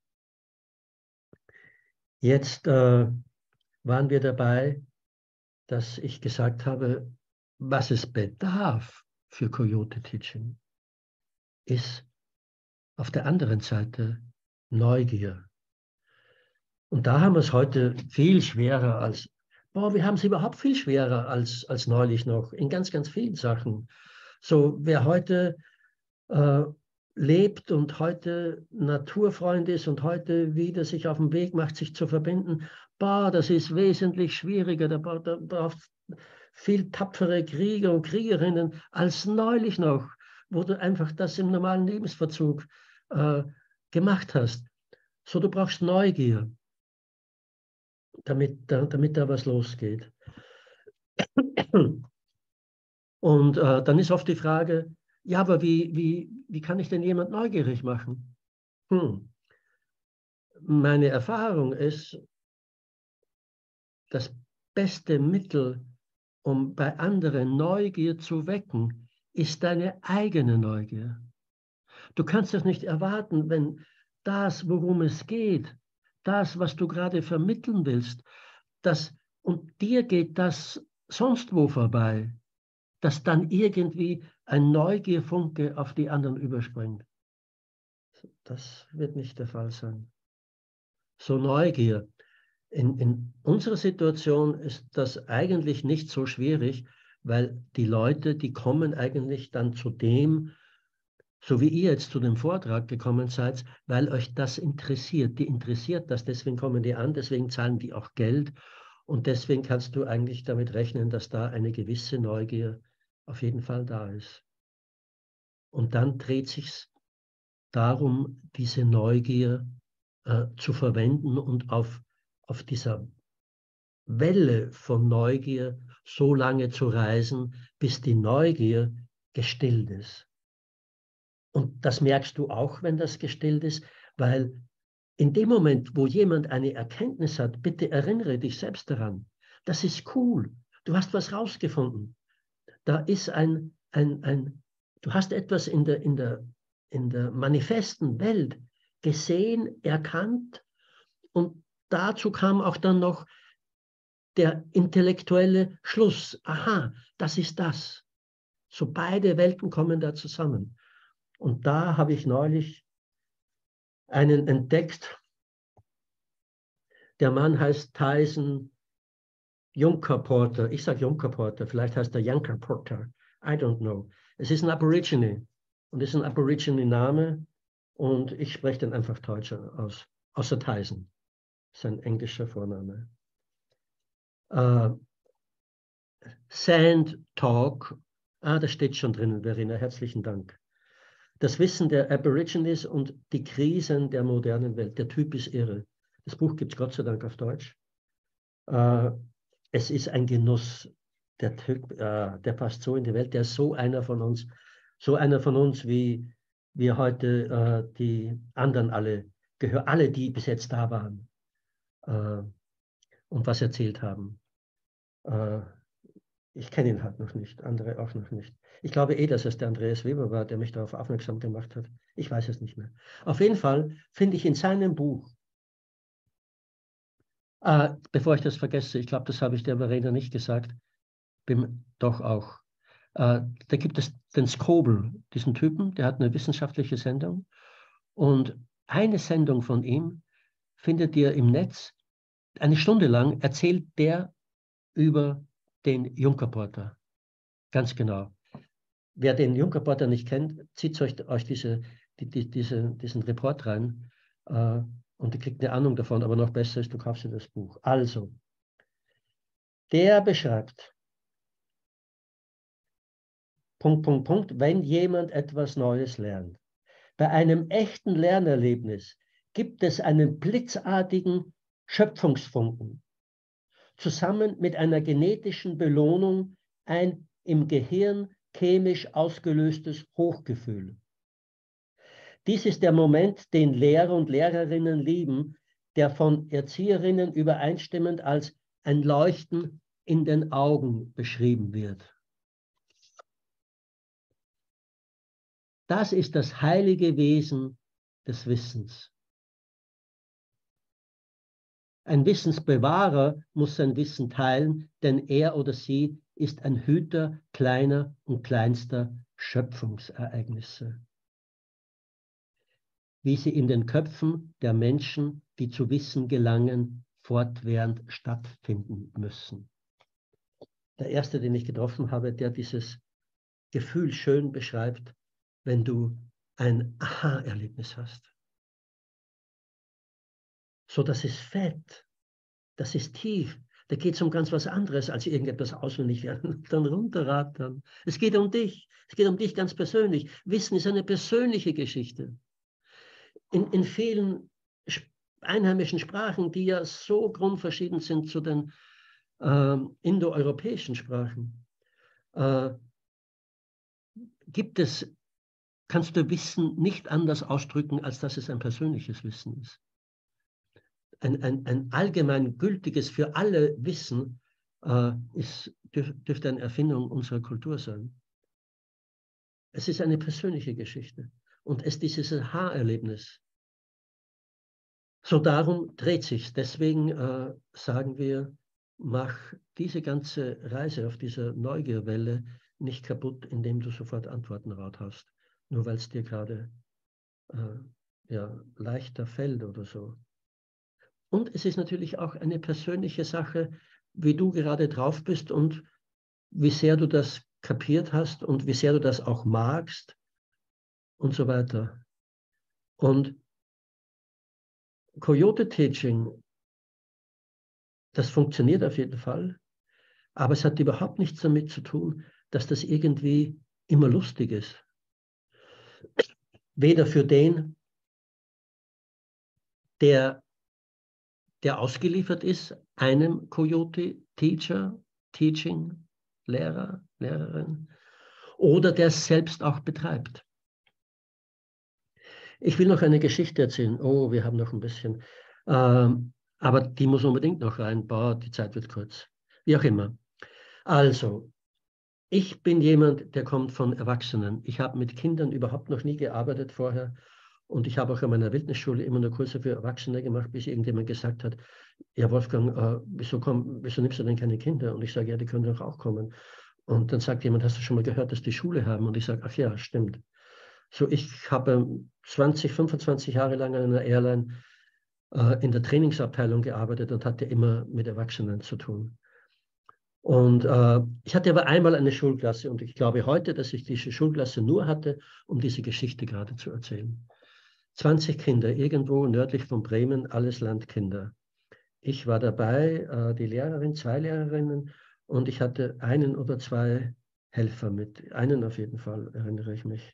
Speaker 2: Jetzt äh, waren wir dabei, dass ich gesagt habe, was es bedarf für Coyote Teaching, ist auf der anderen Seite Neugier. Und da haben wir es heute viel schwerer als, boah, wir haben es überhaupt viel schwerer als, als neulich noch, in ganz, ganz vielen Sachen. So, wer heute äh, lebt und heute Naturfreund ist und heute wieder sich auf den Weg macht, sich zu verbinden, boah, das ist wesentlich schwieriger, da braucht viel tapfere Krieger und Kriegerinnen als neulich noch, wo du einfach das im normalen Lebensverzug äh, gemacht hast. So, du brauchst Neugier, damit da, damit da was losgeht. Und äh, dann ist oft die Frage, ja, aber wie, wie, wie kann ich denn jemand neugierig machen? Hm. Meine Erfahrung ist, das beste Mittel, um bei anderen Neugier zu wecken, ist deine eigene Neugier. Du kannst es nicht erwarten, wenn das, worum es geht, das, was du gerade vermitteln willst, das, und dir geht das sonst wo vorbei, dass dann irgendwie ein Neugierfunke auf die anderen überspringt. Das wird nicht der Fall sein. So Neugier. In, in unserer Situation ist das eigentlich nicht so schwierig, weil die Leute, die kommen eigentlich dann zu dem, so wie ihr jetzt zu dem Vortrag gekommen seid, weil euch das interessiert. Die interessiert das, deswegen kommen die an, deswegen zahlen die auch Geld. Und deswegen kannst du eigentlich damit rechnen, dass da eine gewisse Neugier auf jeden Fall da ist. Und dann dreht sich darum, diese Neugier äh, zu verwenden und auf, auf dieser Welle von Neugier so lange zu reisen, bis die Neugier gestillt ist. Und das merkst du auch, wenn das gestillt ist, weil in dem Moment, wo jemand eine Erkenntnis hat, bitte erinnere dich selbst daran. Das ist cool. Du hast was rausgefunden. Da ist ein, ein, ein du hast etwas in der, in der, in der manifesten Welt gesehen, erkannt, und dazu kam auch dann noch der intellektuelle Schluss. Aha, das ist das. So beide Welten kommen da zusammen. Und da habe ich neulich einen entdeckt. Der Mann heißt Tyson Yunkaporta. Ich sage Yunkaporta, vielleicht heißt er Yunkaporta. I don't know. Es ist ein Aborigine. Und es ist ein Aborigine-Name. Und ich spreche den einfach Deutsch aus. Außer Tyson. Sein englischer Vorname. Uh, Sand Talk. Ah, das steht schon drinnen, Verena. Herzlichen Dank. Das Wissen der Aborigines und die Krisen der modernen Welt. Der Typ ist irre. Das Buch gibt es Gott sei Dank auf Deutsch. Uh, es ist ein Genuss. Der Typ, uh, der passt so in die Welt. Der ist so einer von uns. So einer von uns, wie wir heute uh, die anderen alle gehören. Alle, die bis jetzt da waren. Uh, und was erzählt haben. Uh, Ich kenne ihn halt noch nicht, andere auch noch nicht. Ich glaube eh, dass es der Andreas Weber war, der mich darauf aufmerksam gemacht hat. Ich weiß es nicht mehr. Auf jeden Fall finde ich in seinem Buch, äh, bevor ich das vergesse, ich glaube, das habe ich der Verena nicht gesagt, bin doch auch. Äh, da gibt es den Scoble, diesen Typen, der hat eine wissenschaftliche Sendung. Und eine Sendung von ihm findet ihr im Netz. Eine Stunde lang erzählt der über den Yunkaporta. Ganz genau. Wer den Yunkaporta nicht kennt, zieht euch, euch diese, die, die, diese, diesen Report rein äh, und ihr kriegt eine Ahnung davon, aber noch besser ist, du kaufst dir das Buch. Also, der beschreibt, Punkt, Punkt, Punkt, wenn jemand etwas Neues lernt. Bei einem echten Lernerlebnis gibt es einen blitzartigen Schöpfungsfunken, zusammen mit einer genetischen Belohnung, ein im Gehirn chemisch ausgelöstes Hochgefühl. Dies ist der Moment, den Lehrer und Lehrerinnen lieben, der von Erzieherinnen übereinstimmend als ein Leuchten in den Augen beschrieben wird. Das ist das heilige Wesen des Wissens. Ein Wissensbewahrer muss sein Wissen teilen, denn er oder sie ist ein Hüter kleiner und kleinster Schöpfungsereignisse, wie sie in den Köpfen der Menschen, die zu Wissen gelangen, fortwährend stattfinden müssen. Der erste, den ich getroffen habe, der dieses Gefühl schön beschreibt, wenn du ein Aha-Erlebnis hast. So, das ist fett, das ist tief, da geht es um ganz was anderes, als irgendetwas auswendig lernen und dann runterrattern. Es geht um dich, es geht um dich ganz persönlich. Wissen ist eine persönliche Geschichte. In, in vielen einheimischen Sprachen, die ja so grundverschieden sind zu den äh, indoeuropäischen Sprachen, äh, gibt es, kannst du Wissen nicht anders ausdrücken, als dass es ein persönliches Wissen ist. Ein, ein, ein allgemein gültiges für alle Wissen äh, ist, dürf, dürfte eine Erfindung unserer Kultur sein. Es ist eine persönliche Geschichte und es ist dieses Aha-Erlebnis. So darum dreht sich. Deswegen äh, sagen wir, mach diese ganze Reise auf dieser Neugierwelle nicht kaputt, indem du sofort Antworten raushaust, nur weil es dir gerade äh, ja, leichter fällt oder so. Und es ist natürlich auch eine persönliche Sache, wie du gerade drauf bist und wie sehr du das kapiert hast und wie sehr du das auch magst und so weiter. Und Coyote Teaching, das funktioniert auf jeden Fall, aber es hat überhaupt nichts damit zu tun, dass das irgendwie immer lustig ist. Weder für den, der, der ausgeliefert ist, einem Coyote Teacher, Teaching, Lehrer, Lehrerin, oder der es selbst auch betreibt. Ich will noch eine Geschichte erzählen. Oh, wir haben noch ein bisschen. Ähm, aber die muss unbedingt noch rein. Boah, die Zeit wird kurz. Wie auch immer. Also, ich bin jemand, der kommt von Erwachsenen. Ich habe mit Kindern überhaupt noch nie gearbeitet vorher. Und ich habe auch an meiner Wildnisschule immer nur Kurse für Erwachsene gemacht, bis irgendjemand gesagt hat, ja Wolfgang, äh, wieso, komm, wieso nimmst du denn keine Kinder? Und ich sage, ja, die können doch auch kommen. Und dann sagt jemand, hast du schon mal gehört, dass die Schule haben? Und ich sage, ach ja, stimmt. So, ich habe zwanzig, fünfundzwanzig Jahre lang an einer Airline äh, in der Trainingsabteilung gearbeitet und hatte immer mit Erwachsenen zu tun. Und äh, ich hatte aber einmal eine Schulklasse und ich glaube heute, dass ich diese Schulklasse nur hatte, um diese Geschichte gerade zu erzählen. zwanzig Kinder, irgendwo nördlich von Bremen, alles Landkinder. Ich war dabei, äh, die Lehrerin, zwei Lehrerinnen und ich hatte einen oder zwei Helfer mit. Einen auf jeden Fall, erinnere ich mich.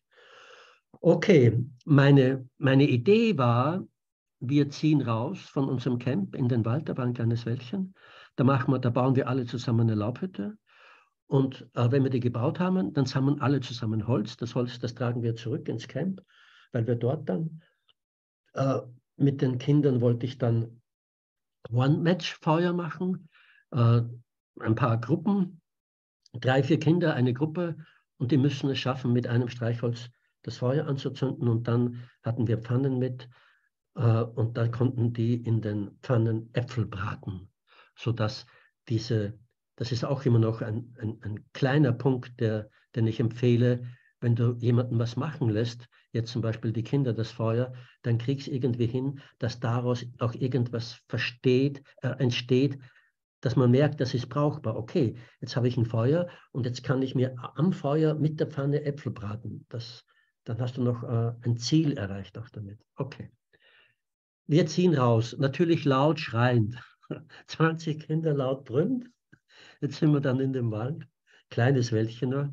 Speaker 2: Okay, meine, meine Idee war, wir ziehen raus von unserem Camp in den Wald, da war ein kleines Wäldchen. Da, machen wir, da bauen wir alle zusammen eine Laubhütte. Und äh, wenn wir die gebaut haben, dann sammeln alle zusammen Holz. Das Holz, das tragen wir zurück ins Camp, weil wir dort dann äh, mit den Kindern wollte ich dann One-Match-Feuer machen. Äh, ein paar Gruppen, drei, vier Kinder, eine Gruppe. Und die müssen es schaffen, mit einem Streichholz das Feuer anzuzünden. Und dann hatten wir Pfannen mit. Äh, und dann konnten die in den Pfannen Äpfel braten, sodass diese, das ist auch immer noch ein, ein, ein kleiner Punkt, der, den ich empfehle, wenn du jemanden was machen lässt, jetzt zum Beispiel die Kinder das Feuer, dann kriegst du irgendwie hin, dass daraus auch irgendwas versteht, äh, entsteht, dass man merkt, das ist brauchbar. Okay, jetzt habe ich ein Feuer und jetzt kann ich mir am Feuer mit der Pfanne Äpfel braten. Das, dann hast du noch äh, ein Ziel erreicht auch damit. Okay. Wir ziehen raus, natürlich laut schreiend. zwanzig Kinder laut brüllend. Jetzt sind wir dann in dem Wald, kleines Wäldchen nur.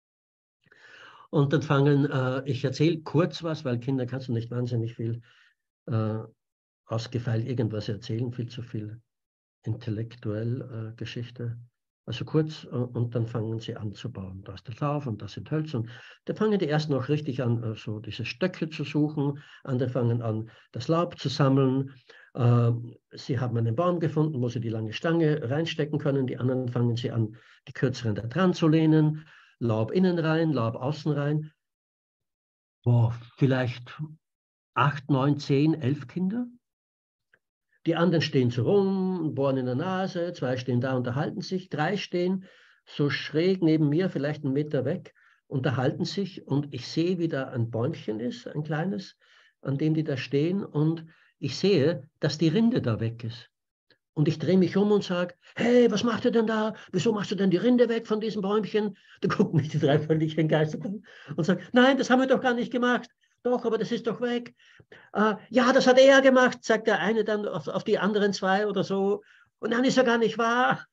Speaker 2: Und dann fangen, äh, ich erzähle kurz was, weil Kinder kannst du nicht wahnsinnig viel äh, ausgefeilt irgendwas erzählen, viel zu viel intellektuell äh, Geschichte. Also kurz, äh, und dann fangen sie an zu bauen. Da ist der Lauf und das sind Hölzer. Und da fangen die ersten auch richtig an, äh, so diese Stöcke zu suchen. Andere fangen an, das Laub zu sammeln. Äh, sie haben einen Baum gefunden, wo sie die lange Stange reinstecken können. Die anderen fangen sie an, die kürzeren da dran zu lehnen. Laub innen rein, Laub außen rein. Boah, vielleicht acht, neun, zehn, elf Kinder. Die anderen stehen so rum, bohren in der Nase, zwei stehen da, unterhalten sich, drei stehen so schräg neben mir, vielleicht einen Meter weg, unterhalten sich und ich sehe, wie da ein Bäumchen ist, ein kleines, an dem die da stehen und ich sehe, dass die Rinde da weg ist. Und ich drehe mich um und sage, hey, was macht ihr denn da? Wieso machst du denn die Rinde weg von diesem Bäumchen? Da gucken mich die drei völlig entgeistert an und sagen, nein, das haben wir doch gar nicht gemacht. Doch, aber das ist doch weg. Äh, ja, das hat er gemacht, sagt der eine dann auf, auf die anderen zwei oder so. Und dann ist er gar nicht wahr.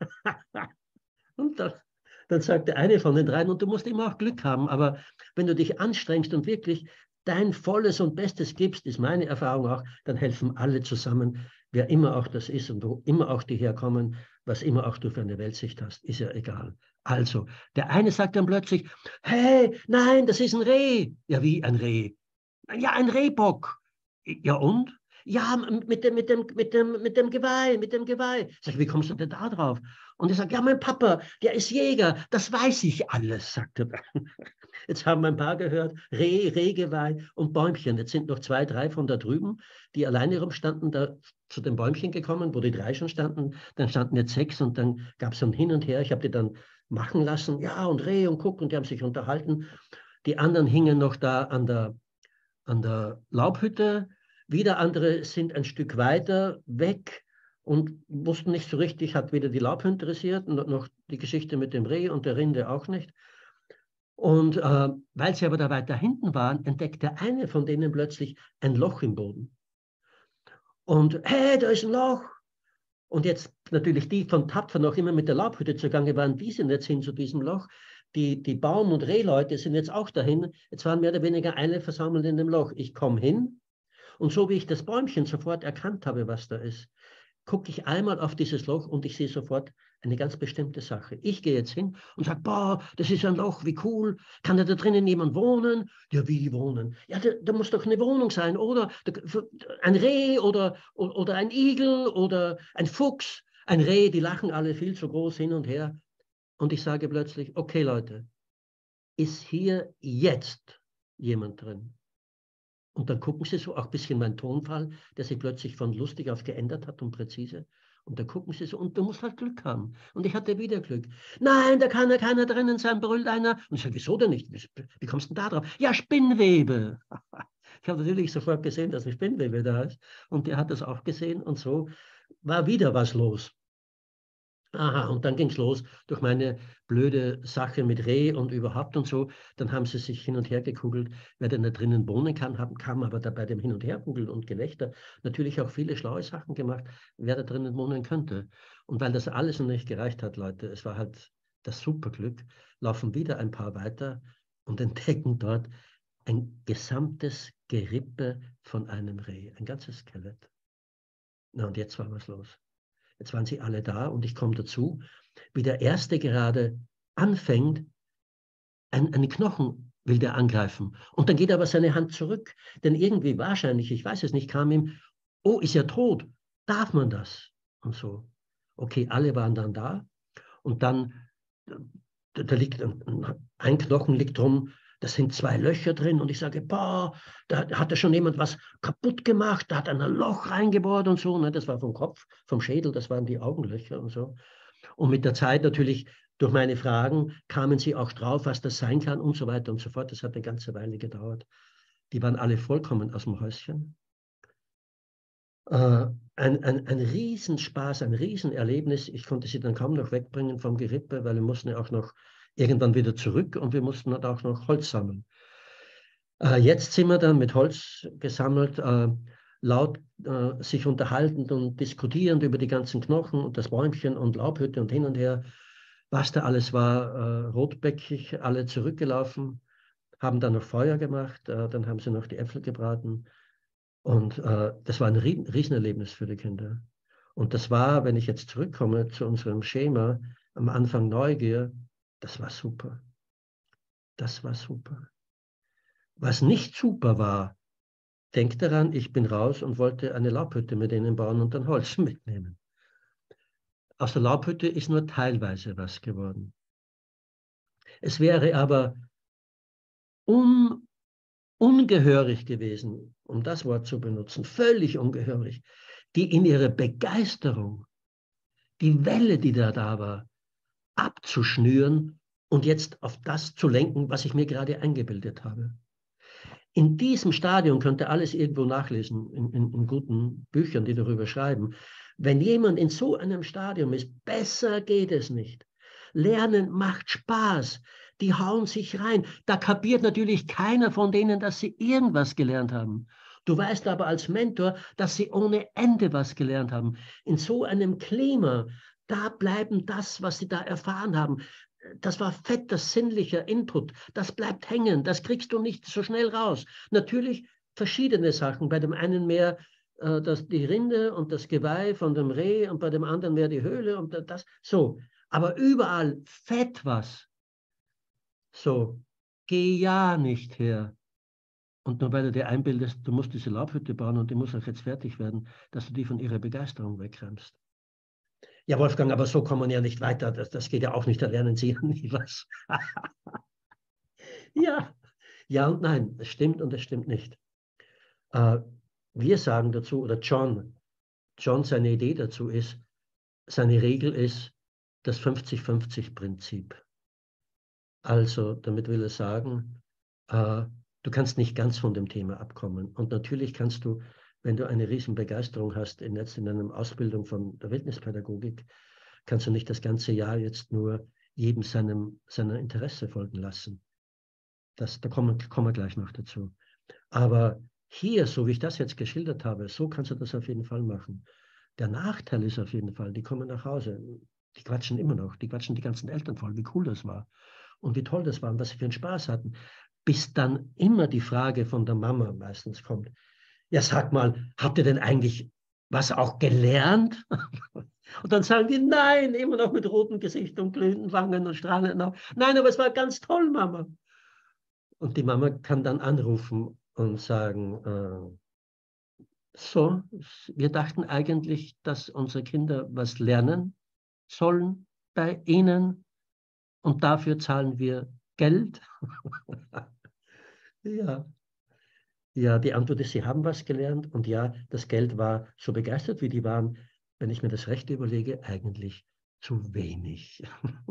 Speaker 2: Und dann, dann sagt der eine von den dreien, und du musst immer auch Glück haben, aber wenn du dich anstrengst und wirklich dein volles und Bestes gibst, ist meine Erfahrung auch, dann helfen alle zusammen, wer immer auch das ist und wo immer auch die herkommen, was immer auch du für eine Weltsicht hast, ist ja egal. Also, der eine sagt dann plötzlich, hey, nein, das ist ein Reh. Ja, wie ein Reh? Ja, ein Rehbock. Ja, und? Ja, mit dem, mit dem, mit dem, mit dem Geweih, mit dem Geweih. Sag ich, wie kommst du denn da drauf? Und ich sage, ja, mein Papa, der ist Jäger, das weiß ich alles, sagt er dann. Jetzt haben wir ein paar gehört, Reh, Rehgeweih und Bäumchen. Jetzt sind noch zwei, drei von da drüben, die alleine rumstanden, da zu den Bäumchen gekommen, wo die drei schon standen. Dann standen jetzt sechs und dann gab es so ein Hin und Her. Ich habe die dann machen lassen, ja, und Reh und guck, und die haben sich unterhalten. Die anderen hingen noch da an der, an der Laubhütte. Wieder andere sind ein Stück weiter weg und wussten nicht so richtig, hat weder die Laubhütte interessiert, noch die Geschichte mit dem Reh und der Rinde auch nicht. Und äh, weil sie aber da weiter hinten waren, entdeckte eine von denen plötzlich ein Loch im Boden. Und hey, da ist ein Loch. Und jetzt natürlich die von Tapfer noch immer mit der Laubhütte zugange waren, die sind jetzt hin zu diesem Loch. Die, die Baum- und Rehleute sind jetzt auch dahin. Jetzt waren mehr oder weniger alle versammelt in dem Loch. Ich komme hin und so wie ich das Bäumchen sofort erkannt habe, was da ist, gucke ich einmal auf dieses Loch und ich sehe sofort eine ganz bestimmte Sache. Ich gehe jetzt hin und sage, boah, das ist ein Loch, wie cool. Kann da, da drinnen jemand wohnen? Ja, wie wohnen? Ja, da, da muss doch eine Wohnung sein, oder? Ein Reh oder, oder ein Igel oder ein Fuchs. Ein Reh, die lachen alle viel zu groß hin und her. Und ich sage plötzlich, okay Leute, ist hier jetzt jemand drin? Und dann gucken sie so, auch ein bisschen mein Tonfall, der sich plötzlich von lustig auf geändert hat und präzise. Und da gucken sie so, und du musst halt Glück haben. Und ich hatte wieder Glück. Nein, da kann ja keiner drinnen sein, brüllt einer. Und ich sage, wieso denn nicht? Wie kommst du denn da drauf? Ja, Spinnwebe. Ich habe natürlich sofort gesehen, dass eine Spinnwebe da ist. Und der hat das auch gesehen. Und so war wieder was los. Aha, und dann ging es los durch meine blöde Sache mit Reh und überhaupt und so. Dann haben sie sich hin und her gekugelt, wer denn da drinnen wohnen kann, haben, kam aber da bei dem Hin- und Herkugeln und Gelächter natürlich auch viele schlaue Sachen gemacht, wer da drinnen wohnen könnte. Und weil das alles noch nicht gereicht hat, Leute, es war halt das Superglück, laufen wieder ein paar weiter und entdecken dort ein gesamtes Gerippe von einem Reh, ein ganzes Skelett. Na, und jetzt war was los. Jetzt waren sie alle da und ich komme dazu, wie der Erste gerade anfängt, ein, einen Knochen will der angreifen. Und dann geht aber seine Hand zurück, denn irgendwie wahrscheinlich, ich weiß es nicht, kam ihm, oh, ist er tot, darf man das? Und so. Okay, alle waren dann da und dann, da, da liegt ein, ein Knochen liegt rum, da sind zwei Löcher drin und ich sage, boah, da hat ja schon jemand was kaputt gemacht, da hat einer ein Loch reingebohrt und so. Ne? Das war vom Kopf, vom Schädel, das waren die Augenlöcher und so. Und mit der Zeit natürlich, durch meine Fragen, kamen sie auch drauf, was das sein kann und so weiter und so fort. Das hat eine ganze Weile gedauert. Die waren alle vollkommen aus dem Häuschen. Äh, ein, ein, ein Riesenspaß, ein Riesenerlebnis. Ich konnte sie dann kaum noch wegbringen vom Gerippe, weil wir mussten ja auch noch irgendwann wieder zurück und wir mussten dann auch noch Holz sammeln. Äh, jetzt sind wir dann mit Holz gesammelt, äh, laut äh, sich unterhaltend und diskutierend über die ganzen Knochen und das Bäumchen und Laubhütte und hin und her, was da alles war, äh, rotbäckig, alle zurückgelaufen, haben dann noch Feuer gemacht, äh, dann haben sie noch die Äpfel gebraten und äh, das war ein Riesenerlebnis für die Kinder. Und das war, wenn ich jetzt zurückkomme zu unserem Schema, am Anfang Neugier, das war super. Das war super. Was nicht super war, denk daran, ich bin raus und wollte eine Laubhütte mit denen bauen und dann Holz mitnehmen. Aus der Laubhütte ist nur teilweise was geworden. Es wäre aber un, ungehörig gewesen, um das Wort zu benutzen, völlig ungehörig, die in ihrer Begeisterung, die Welle, die da da war, abzuschnüren und jetzt auf das zu lenken, was ich mir gerade eingebildet habe. In diesem Stadium könnt ihr alles irgendwo nachlesen, in, in, in guten Büchern, die darüber schreiben. Wenn jemand in so einem Stadium ist, besser geht es nicht. Lernen macht Spaß. Die hauen sich rein. Da kapiert natürlich keiner von denen, dass sie irgendwas gelernt haben. Du weißt aber als Mentor, dass sie ohne Ende was gelernt haben. In so einem Klima, da bleiben das, was sie da erfahren haben. Das war fetter, sinnlicher Input. Das bleibt hängen. Das kriegst du nicht so schnell raus. Natürlich verschiedene Sachen. Bei dem einen mehr äh, das, die Rinde und das Geweih von dem Reh und bei dem anderen mehr die Höhle und das. So. Aber überall fett was. So. Geh ja nicht her. Und nur weil du dir einbildest, du musst diese Laubhütte bauen und die muss auch jetzt fertig werden, dass du die von ihrer Begeisterung wegräumst. Ja, Wolfgang, aber so kommen wir ja nicht weiter. Das, das geht ja auch nicht, da lernen Sie ja nie was. Ja, ja und nein, es stimmt und es stimmt nicht. Äh, wir sagen dazu, oder John, John, seine Idee dazu ist, seine Regel ist das fünfzig fünfzig Prinzip. Also, damit will er sagen, äh, du kannst nicht ganz von dem Thema abkommen. Und natürlich kannst du, wenn du eine riesen Begeisterung hast, in, jetzt in einer Ausbildung von der Wildnispädagogik, kannst du nicht das ganze Jahr jetzt nur jedem seinem, seiner Interesse folgen lassen. Das, da kommen, kommen wir gleich noch dazu. Aber hier, so wie ich das jetzt geschildert habe, so kannst du das auf jeden Fall machen. Der Nachteil ist auf jeden Fall, die kommen nach Hause, die quatschen immer noch, die quatschen die ganzen Eltern voll, wie cool das war und wie toll das war und was sie für einen Spaß hatten, bis dann immer die Frage von der Mama meistens kommt, ja sag mal, habt ihr denn eigentlich was auch gelernt? Und dann sagen die, nein, immer noch mit rotem Gesicht und glühenden Wangen und strahlenden Augen. Nein, aber es war ganz toll, Mama. Und die Mama kann dann anrufen und sagen, äh, so, wir dachten eigentlich, dass unsere Kinder was lernen sollen bei Ihnen und dafür zahlen wir Geld. Ja. Ja, die Antwort ist, sie haben was gelernt und ja, das Geld war, so begeistert wie die waren, wenn ich mir das recht überlege, eigentlich zu wenig.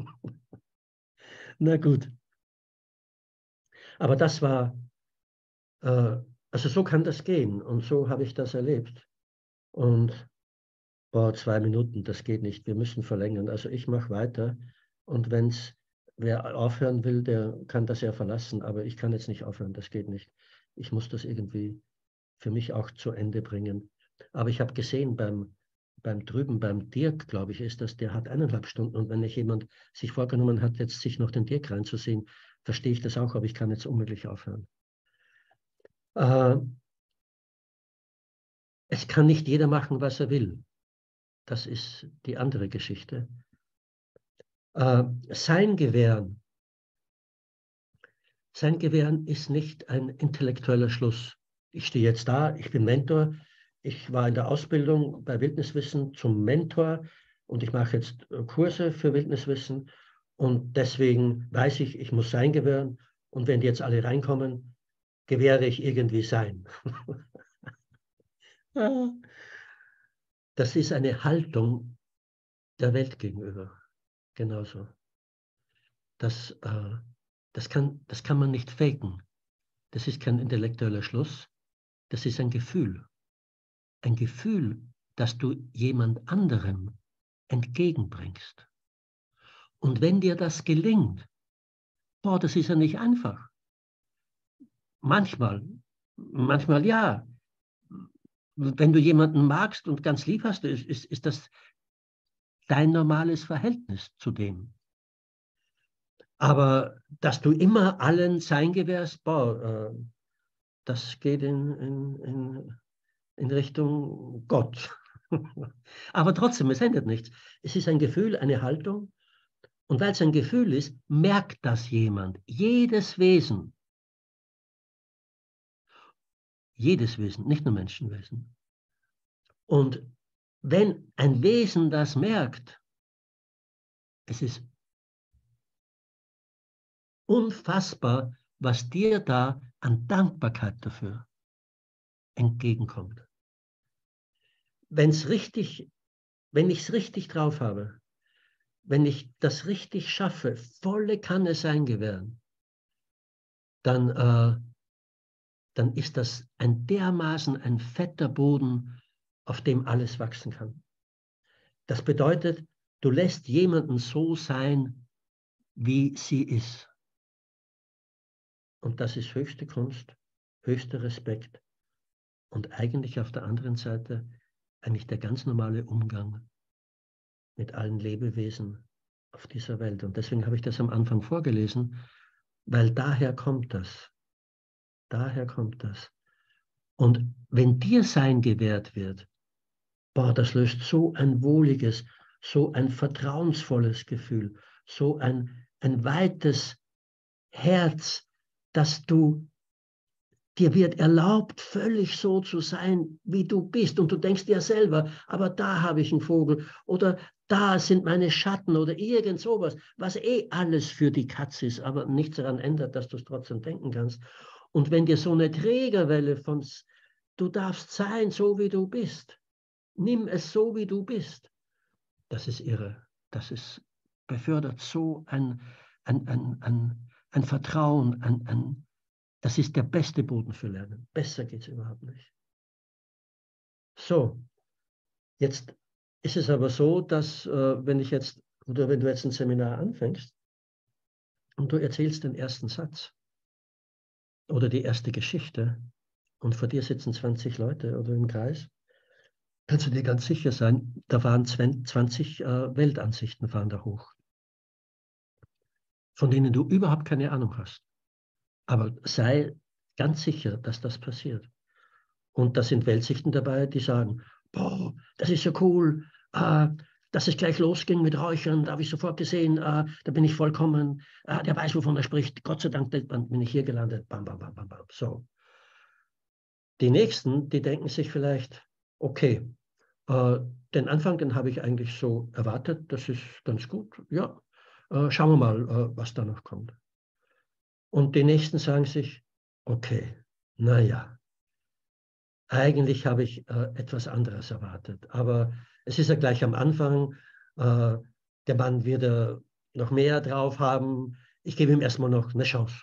Speaker 2: Na gut, aber das war, äh, also so kann das gehen und so habe ich das erlebt. Und boah, zwei Minuten, das geht nicht, wir müssen verlängern. Also ich mache weiter und wenn es wer aufhören will, der kann das ja verlassen, aber ich kann jetzt nicht aufhören, das geht nicht. Ich muss das irgendwie für mich auch zu Ende bringen. Aber ich habe gesehen, beim, beim drüben, beim Dirk, glaube ich, ist das, der hat eineinhalb Stunden. Und wenn nicht jemand sich vorgenommen hat, jetzt sich noch den Dirk reinzusehen, verstehe ich das auch, aber ich kann jetzt unmöglich aufhören. Äh, es kann nicht jeder machen, was er will. Das ist die andere Geschichte. Äh, sein Gewähren, sein Gewähren ist nicht ein intellektueller Schluss. Ich stehe jetzt da, ich bin Mentor, ich war in der Ausbildung bei Wildniswissen zum Mentor und ich mache jetzt Kurse für Wildniswissen und deswegen weiß ich, ich muss sein gewähren und wenn die jetzt alle reinkommen, gewähre ich irgendwie sein. Das ist eine Haltung der Welt gegenüber, genauso. Das, äh, das, kann, das kann man nicht faken. Das ist kein intellektueller Schluss, das ist ein Gefühl. Ein Gefühl, das du jemand anderem entgegenbringst. Und wenn dir das gelingt, boah, das ist ja nicht einfach. Manchmal, manchmal ja. Wenn du jemanden magst und ganz lieb hast, ist, ist, ist das dein normales Verhältnis zu dem. Aber dass du immer allen sein gewährst, boah, äh, das geht in, in, in, in Richtung Gott. Aber trotzdem, es ändert nichts. Es ist ein Gefühl, eine Haltung. Und weil es ein Gefühl ist, merkt das jemand. Jedes Wesen. Jedes Wesen, nicht nur Menschenwesen. Und wenn ein Wesen das merkt, es ist unfassbar, was dir da an Dankbarkeit dafür entgegenkommt. Wenn's richtig, wenn ich es richtig drauf habe, wenn ich das richtig schaffe, volle Kanne sein gewähren, dann, äh, dann ist das ein dermaßen ein fetter Boden, auf dem alles wachsen kann. Das bedeutet, du lässt jemanden so sein, wie sie ist. Und das ist höchste Kunst, höchster Respekt und eigentlich auf der anderen Seite eigentlich der ganz normale Umgang mit allen Lebewesen auf dieser Welt. Und deswegen habe ich das am Anfang vorgelesen, weil daher kommt das. Daher kommt das. Und wenn dir Sein gewährt wird, boah, das löst so ein wohliges, so ein vertrauensvolles Gefühl, so ein, ein weites Herz, dass du, dir wird erlaubt, völlig so zu sein, wie du bist. Und du denkst dir selber, aber da habe ich einen Vogel oder da sind meine Schatten oder irgend sowas, was eh alles für die Katz ist, aber nichts daran ändert, dass du es trotzdem denken kannst. Und wenn dir so eine Trägerwelle von, du darfst sein, so wie du bist, nimm es so, wie du bist, das ist irre. Das ist, befördert so ein, ein, ein, ein, ein Vertrauen, ein, ein, das ist der beste Boden für Lernen. Besser geht es überhaupt nicht. So, jetzt ist es aber so, dass äh, wenn ich jetzt, oder wenn du jetzt ein Seminar anfängst und du erzählst den ersten Satz oder die erste Geschichte und vor dir sitzen zwanzig Leute oder im Kreis, kannst du dir ganz sicher sein, da waren zwanzig äh, Weltansichten fahren da hoch, von denen du überhaupt keine Ahnung hast. Aber sei ganz sicher, dass das passiert. Und da sind Weltsichten dabei, die sagen, boah, das ist ja cool, äh, dass es gleich losging mit Räuchern, da habe ich sofort gesehen, äh, da bin ich vollkommen, äh, der weiß, wovon er spricht, Gott sei Dank bin ich hier gelandet, bam, bam, bam, bam, bam. So. Die Nächsten, die denken sich vielleicht, okay, äh, den Anfang, den habe ich eigentlich so erwartet, das ist ganz gut, ja, äh, schauen wir mal, äh, was da noch kommt. Und die Nächsten sagen sich, okay, naja, eigentlich habe ich äh, etwas anderes erwartet. Aber es ist ja gleich am Anfang, äh, der Mann wird äh, noch mehr drauf haben. Ich gebe ihm erstmal noch eine Chance.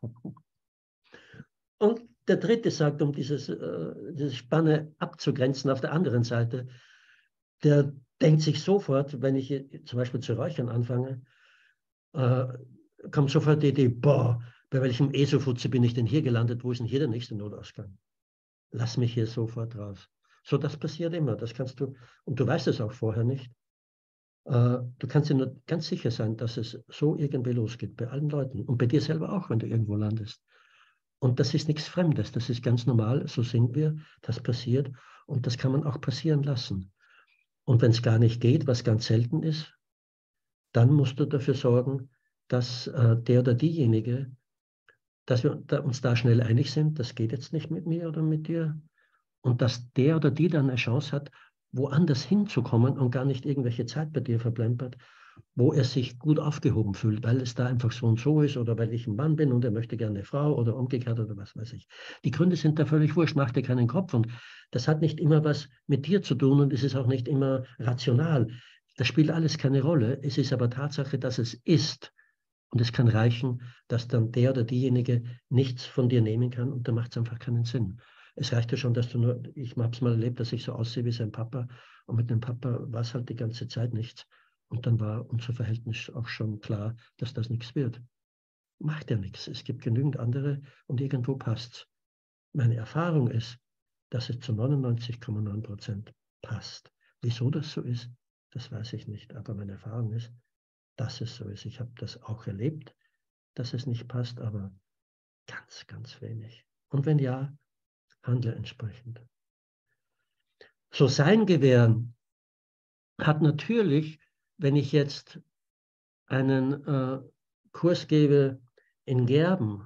Speaker 2: Und der Dritte sagt, um dieses, äh, diese Spanne abzugrenzen auf der anderen Seite, der denkt sich sofort, wenn ich zum Beispiel zu räuchern anfange, äh, kommt sofort die Idee, boah, bei welchem Esofutze bin ich denn hier gelandet? Wo ist denn hier der nächste Notausgang? Lass mich hier sofort raus. So, das passiert immer. Das kannst du, und du weißt es auch vorher nicht. Äh, du kannst dir nur ganz sicher sein, dass es so irgendwie losgeht, bei allen Leuten. Und bei dir selber auch, wenn du irgendwo landest. Und das ist nichts Fremdes. Das ist ganz normal. So sind wir. Das passiert. Und das kann man auch passieren lassen. Und wenn es gar nicht geht, was ganz selten ist, dann musst du dafür sorgen, dass äh, der oder diejenige, dass wir da, uns da schnell einig sind, das geht jetzt nicht mit mir oder mit dir. Und dass der oder die dann eine Chance hat, woanders hinzukommen und gar nicht irgendwelche Zeit bei dir verplempert, wo er sich gut aufgehoben fühlt, weil es da einfach so und so ist oder weil ich ein Mann bin und er möchte gerne eine Frau oder umgekehrt oder was weiß ich. Die Gründe sind da völlig wurscht, mach dir keinen Kopf. Und das hat nicht immer was mit dir zu tun und es ist auch nicht immer rational. Das spielt alles keine Rolle. Es ist aber Tatsache, dass es ist. Und es kann reichen, dass dann der oder diejenige nichts von dir nehmen kann und da macht es einfach keinen Sinn. Es reicht ja schon, dass du nur, ich habe es mal erlebt, dass ich so aussehe wie sein Papa und mit dem Papa war es halt die ganze Zeit nichts. Und dann war unser Verhältnis auch schon klar, dass das nichts wird. Macht ja nichts. Es gibt genügend andere und irgendwo passt's. Meine Erfahrung ist, dass es zu neunundneunzig Komma neun Prozent passt. Wieso das so ist, das weiß ich nicht. Aber meine Erfahrung ist, dass es so ist. Ich habe das auch erlebt, dass es nicht passt, aber ganz, ganz wenig. Und wenn ja, handle entsprechend. So sein Gewähren hat natürlich, wenn ich jetzt einen äh, Kurs gebe in Gerben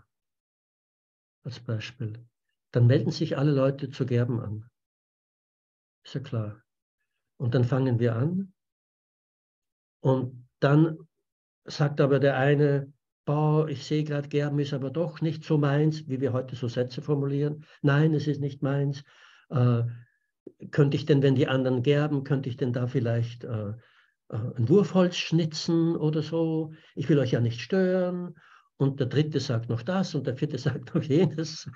Speaker 2: als Beispiel, dann melden sich alle Leute zu Gerben an. Ist ja klar. Und dann fangen wir an und dann sagt aber der eine, boah, ich sehe gerade, Gerben ist aber doch nicht so meins, wie wir heute so Sätze formulieren. Nein, es ist nicht meins. Äh, könnte ich denn, wenn die anderen gerben, könnte ich denn da vielleicht äh, ein Wurfholz schnitzen oder so? Ich will euch ja nicht stören. Und der dritte sagt noch das und der vierte sagt noch jenes.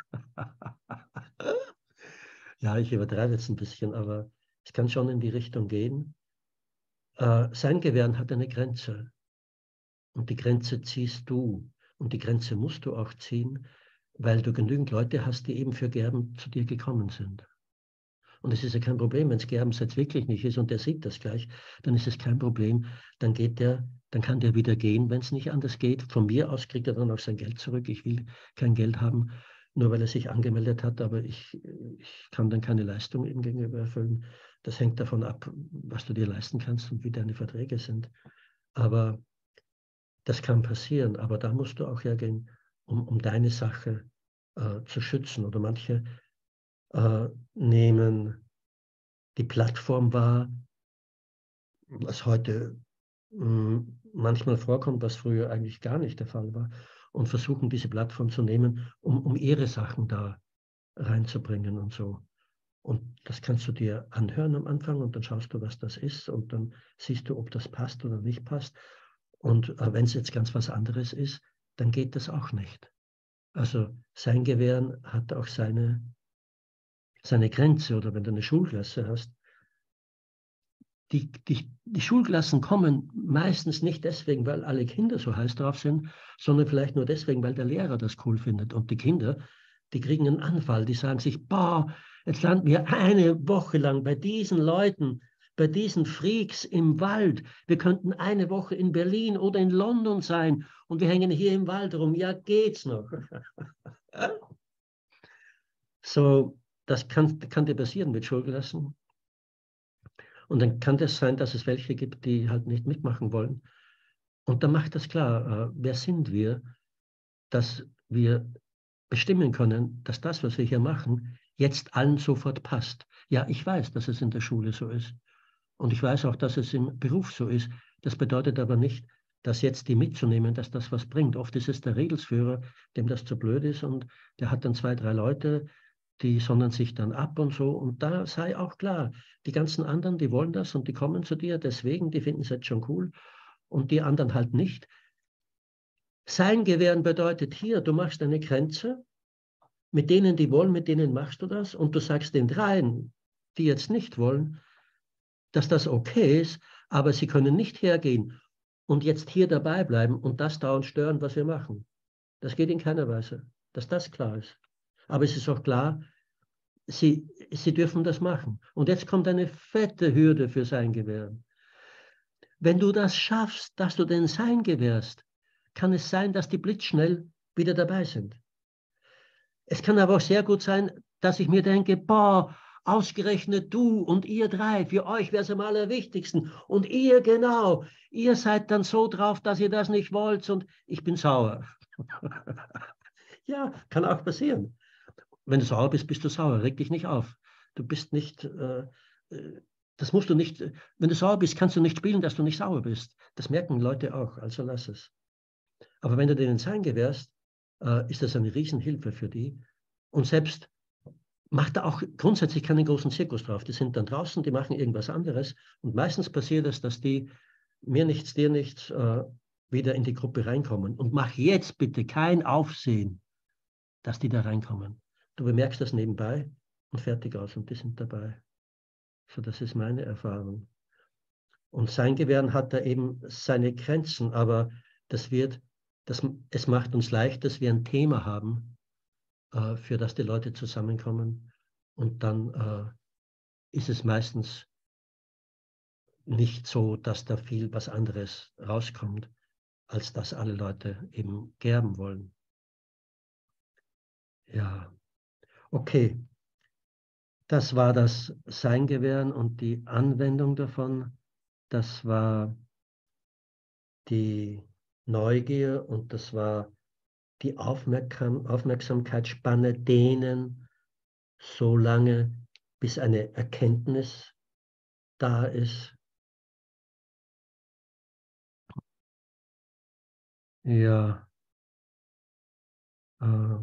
Speaker 2: Ja, ich übertreibe jetzt ein bisschen, aber es kann schon in die Richtung gehen. Äh, sein Gewähren hat eine Grenze. Und die Grenze ziehst du. Und die Grenze musst du auch ziehen, weil du genügend Leute hast, die eben für Gerben zu dir gekommen sind. Und es ist ja kein Problem, wenn es Gerbens jetzt wirklich nicht ist und der sieht das gleich, dann ist es kein Problem. Dann geht der, dann kann der wieder gehen, wenn es nicht anders geht. Von mir aus kriegt er dann auch sein Geld zurück. Ich will kein Geld haben, nur weil er sich angemeldet hat, aber ich, ich kann dann keine Leistung ihm gegenüber erfüllen. Das hängt davon ab, was du dir leisten kannst und wie deine Verträge sind. Aber das kann passieren, aber da musst du auch hergehen, um, um deine Sache äh, zu schützen. Oder manche äh, nehmen die Plattform wahr, was heute mh, manchmal vorkommt, was früher eigentlich gar nicht der Fall war, und versuchen, diese Plattform zu nehmen, um, um ihre Sachen da reinzubringen und so. Und das kannst du dir anhören am Anfang und dann schaust du, was das ist und dann siehst du, ob das passt oder nicht passt. Und äh, wenn es jetzt ganz was anderes ist, dann geht das auch nicht. Also sein Gewähren hat auch seine, seine Grenze. Oder wenn du eine Schulklasse hast, die, die, die Schulklassen kommen meistens nicht deswegen, weil alle Kinder so heiß drauf sind, sondern vielleicht nur deswegen, weil der Lehrer das cool findet. Und die Kinder, die kriegen einen Anfall, die sagen sich, boah, jetzt landen wir eine Woche lang bei diesen Leuten, bei diesen Freaks im Wald. Wir könnten eine Woche in Berlin oder in London sein und wir hängen hier im Wald rum. Ja, geht's noch? So, das kann, kann dir passieren mit Schulklassen. Und dann kann das sein, dass es welche gibt, die halt nicht mitmachen wollen. Und dann macht das klar, äh, wer sind wir, dass wir bestimmen können, dass das, was wir hier machen, jetzt allen sofort passt. Ja, ich weiß, dass es in der Schule so ist. Und ich weiß auch, dass es im Beruf so ist. Das bedeutet aber nicht, dass jetzt die mitzunehmen, dass das was bringt. Oft ist es der Regelsführer, dem das zu blöd ist und der hat dann zwei, drei Leute, die sondern sich dann ab und so. Und da sei auch klar, die ganzen anderen, die wollen das und die kommen zu dir, deswegen, die finden es jetzt schon cool und die anderen halt nicht. Sein Gewähren bedeutet hier, du machst eine Grenze, mit denen, die wollen, mit denen machst du das und du sagst den dreien, die jetzt nicht wollen, dass das okay ist, aber sie können nicht hergehen und jetzt hier dabei bleiben und das dauernd stören, was wir machen. Das geht in keiner Weise, dass das klar ist. Aber es ist auch klar, Sie, sie dürfen das machen. Und jetzt kommt eine fette Hürde für sein Gewähren. Wenn du das schaffst, dass du den Sein gewährst, kann es sein, dass die blitzschnell wieder dabei sind. Es kann aber auch sehr gut sein, dass ich mir denke, boah, ausgerechnet du und ihr drei, für euch wäre es am allerwichtigsten. Und ihr genau, ihr seid dann so drauf, dass ihr das nicht wollt und ich bin sauer. Ja, kann auch passieren. Wenn du sauer bist, bist du sauer. Reg dich nicht auf. Du bist nicht, äh, das musst du nicht, wenn du sauer bist, kannst du nicht spielen, dass du nicht sauer bist. Das merken Leute auch, also lass es. Aber wenn du denen Sein gewährst, äh, ist das eine Riesenhilfe für die. Und selbst macht da auch grundsätzlich keinen großen Zirkus drauf. Die sind dann draußen, die machen irgendwas anderes. Und meistens passiert es, dass die mir nichts, dir nichts äh, wieder in die Gruppe reinkommen. Und mach jetzt bitte kein Aufsehen, dass die da reinkommen. Du bemerkst das nebenbei und fertig aus und die sind dabei. So, das ist meine Erfahrung. Und sein Gewähren hat da eben seine Grenzen, aber das wird, das, es macht uns leicht, dass wir ein Thema haben, äh, für das die Leute zusammenkommen. Und dann äh, ist es meistens nicht so, dass da viel was anderes rauskommt, als dass alle Leute eben gerben wollen. Ja, okay. Das war das Sein gewähren und die Anwendung davon. Das war die Neugier und das war die Aufmerksam Aufmerksamkeitsspanne dehnen, so lange, bis eine Erkenntnis da ist. Ja, äh,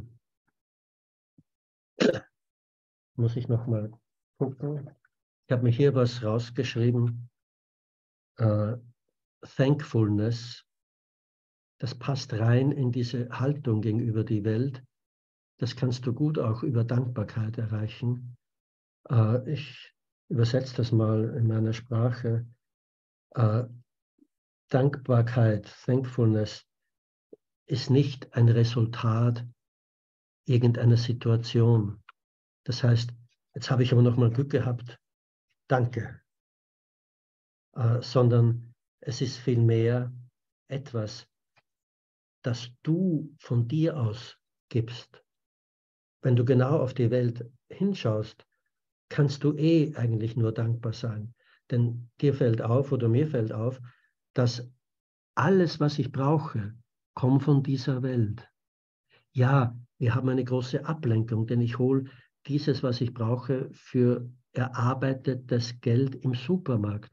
Speaker 2: muss ich noch mal gucken. Ich habe mir hier was rausgeschrieben. Äh, Thankfulness, das passt rein in diese Haltung gegenüber die Welt. Das kannst du gut auch über Dankbarkeit erreichen. Äh, ich übersetze das mal in meiner Sprache. Äh, Dankbarkeit, Thankfulness, ist nicht ein Resultat irgendeiner Situation. Das heißt, jetzt habe ich aber noch mal Glück gehabt, danke. Äh, sondern es ist vielmehr etwas, das du von dir aus gibst. Wenn du genau auf die Welt hinschaust, kannst du eh eigentlich nur dankbar sein. Denn dir fällt auf oder mir fällt auf, dass alles, was ich brauche, kommt von dieser Welt. Ja, wir haben eine große Ablenkung, denn ich hole dieses, was ich brauche, für erarbeitetes Geld im Supermarkt.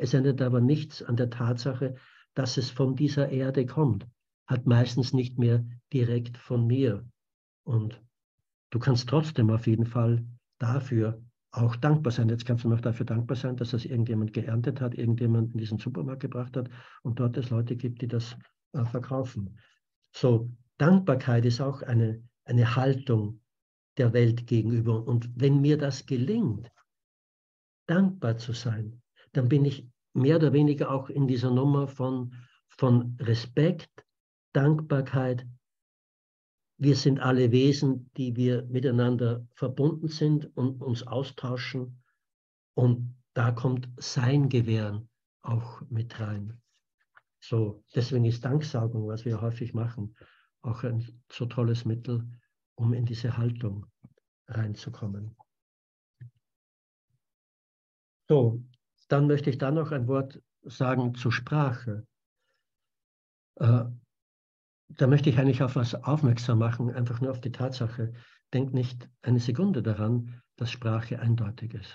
Speaker 2: Es ändert aber nichts an der Tatsache, dass es von dieser Erde kommt. Hat meistens nicht mehr direkt von mir. Und du kannst trotzdem auf jeden Fall dafür auch dankbar sein. Jetzt kannst du noch dafür dankbar sein, dass das irgendjemand geerntet hat, irgendjemand in diesen Supermarkt gebracht hat und dort es Leute gibt, die das äh, verkaufen. So, Dankbarkeit ist auch eine, eine Haltung der Welt gegenüber. Und wenn mir das gelingt, dankbar zu sein, dann bin ich mehr oder weniger auch in dieser Nummer von, von Respekt, Dankbarkeit. Wir sind alle Wesen, die wir miteinander verbunden sind und uns austauschen. Und da kommt sein Gewähren auch mit rein. So, deswegen ist Danksaugung, was wir häufig machen, auch ein so tolles Mittel, um in diese Haltung reinzukommen. So, dann möchte ich da noch ein Wort sagen zur Sprache. Äh, da möchte ich eigentlich auf was aufmerksam machen, einfach nur auf die Tatsache, denk nicht eine Sekunde daran, dass Sprache eindeutig ist.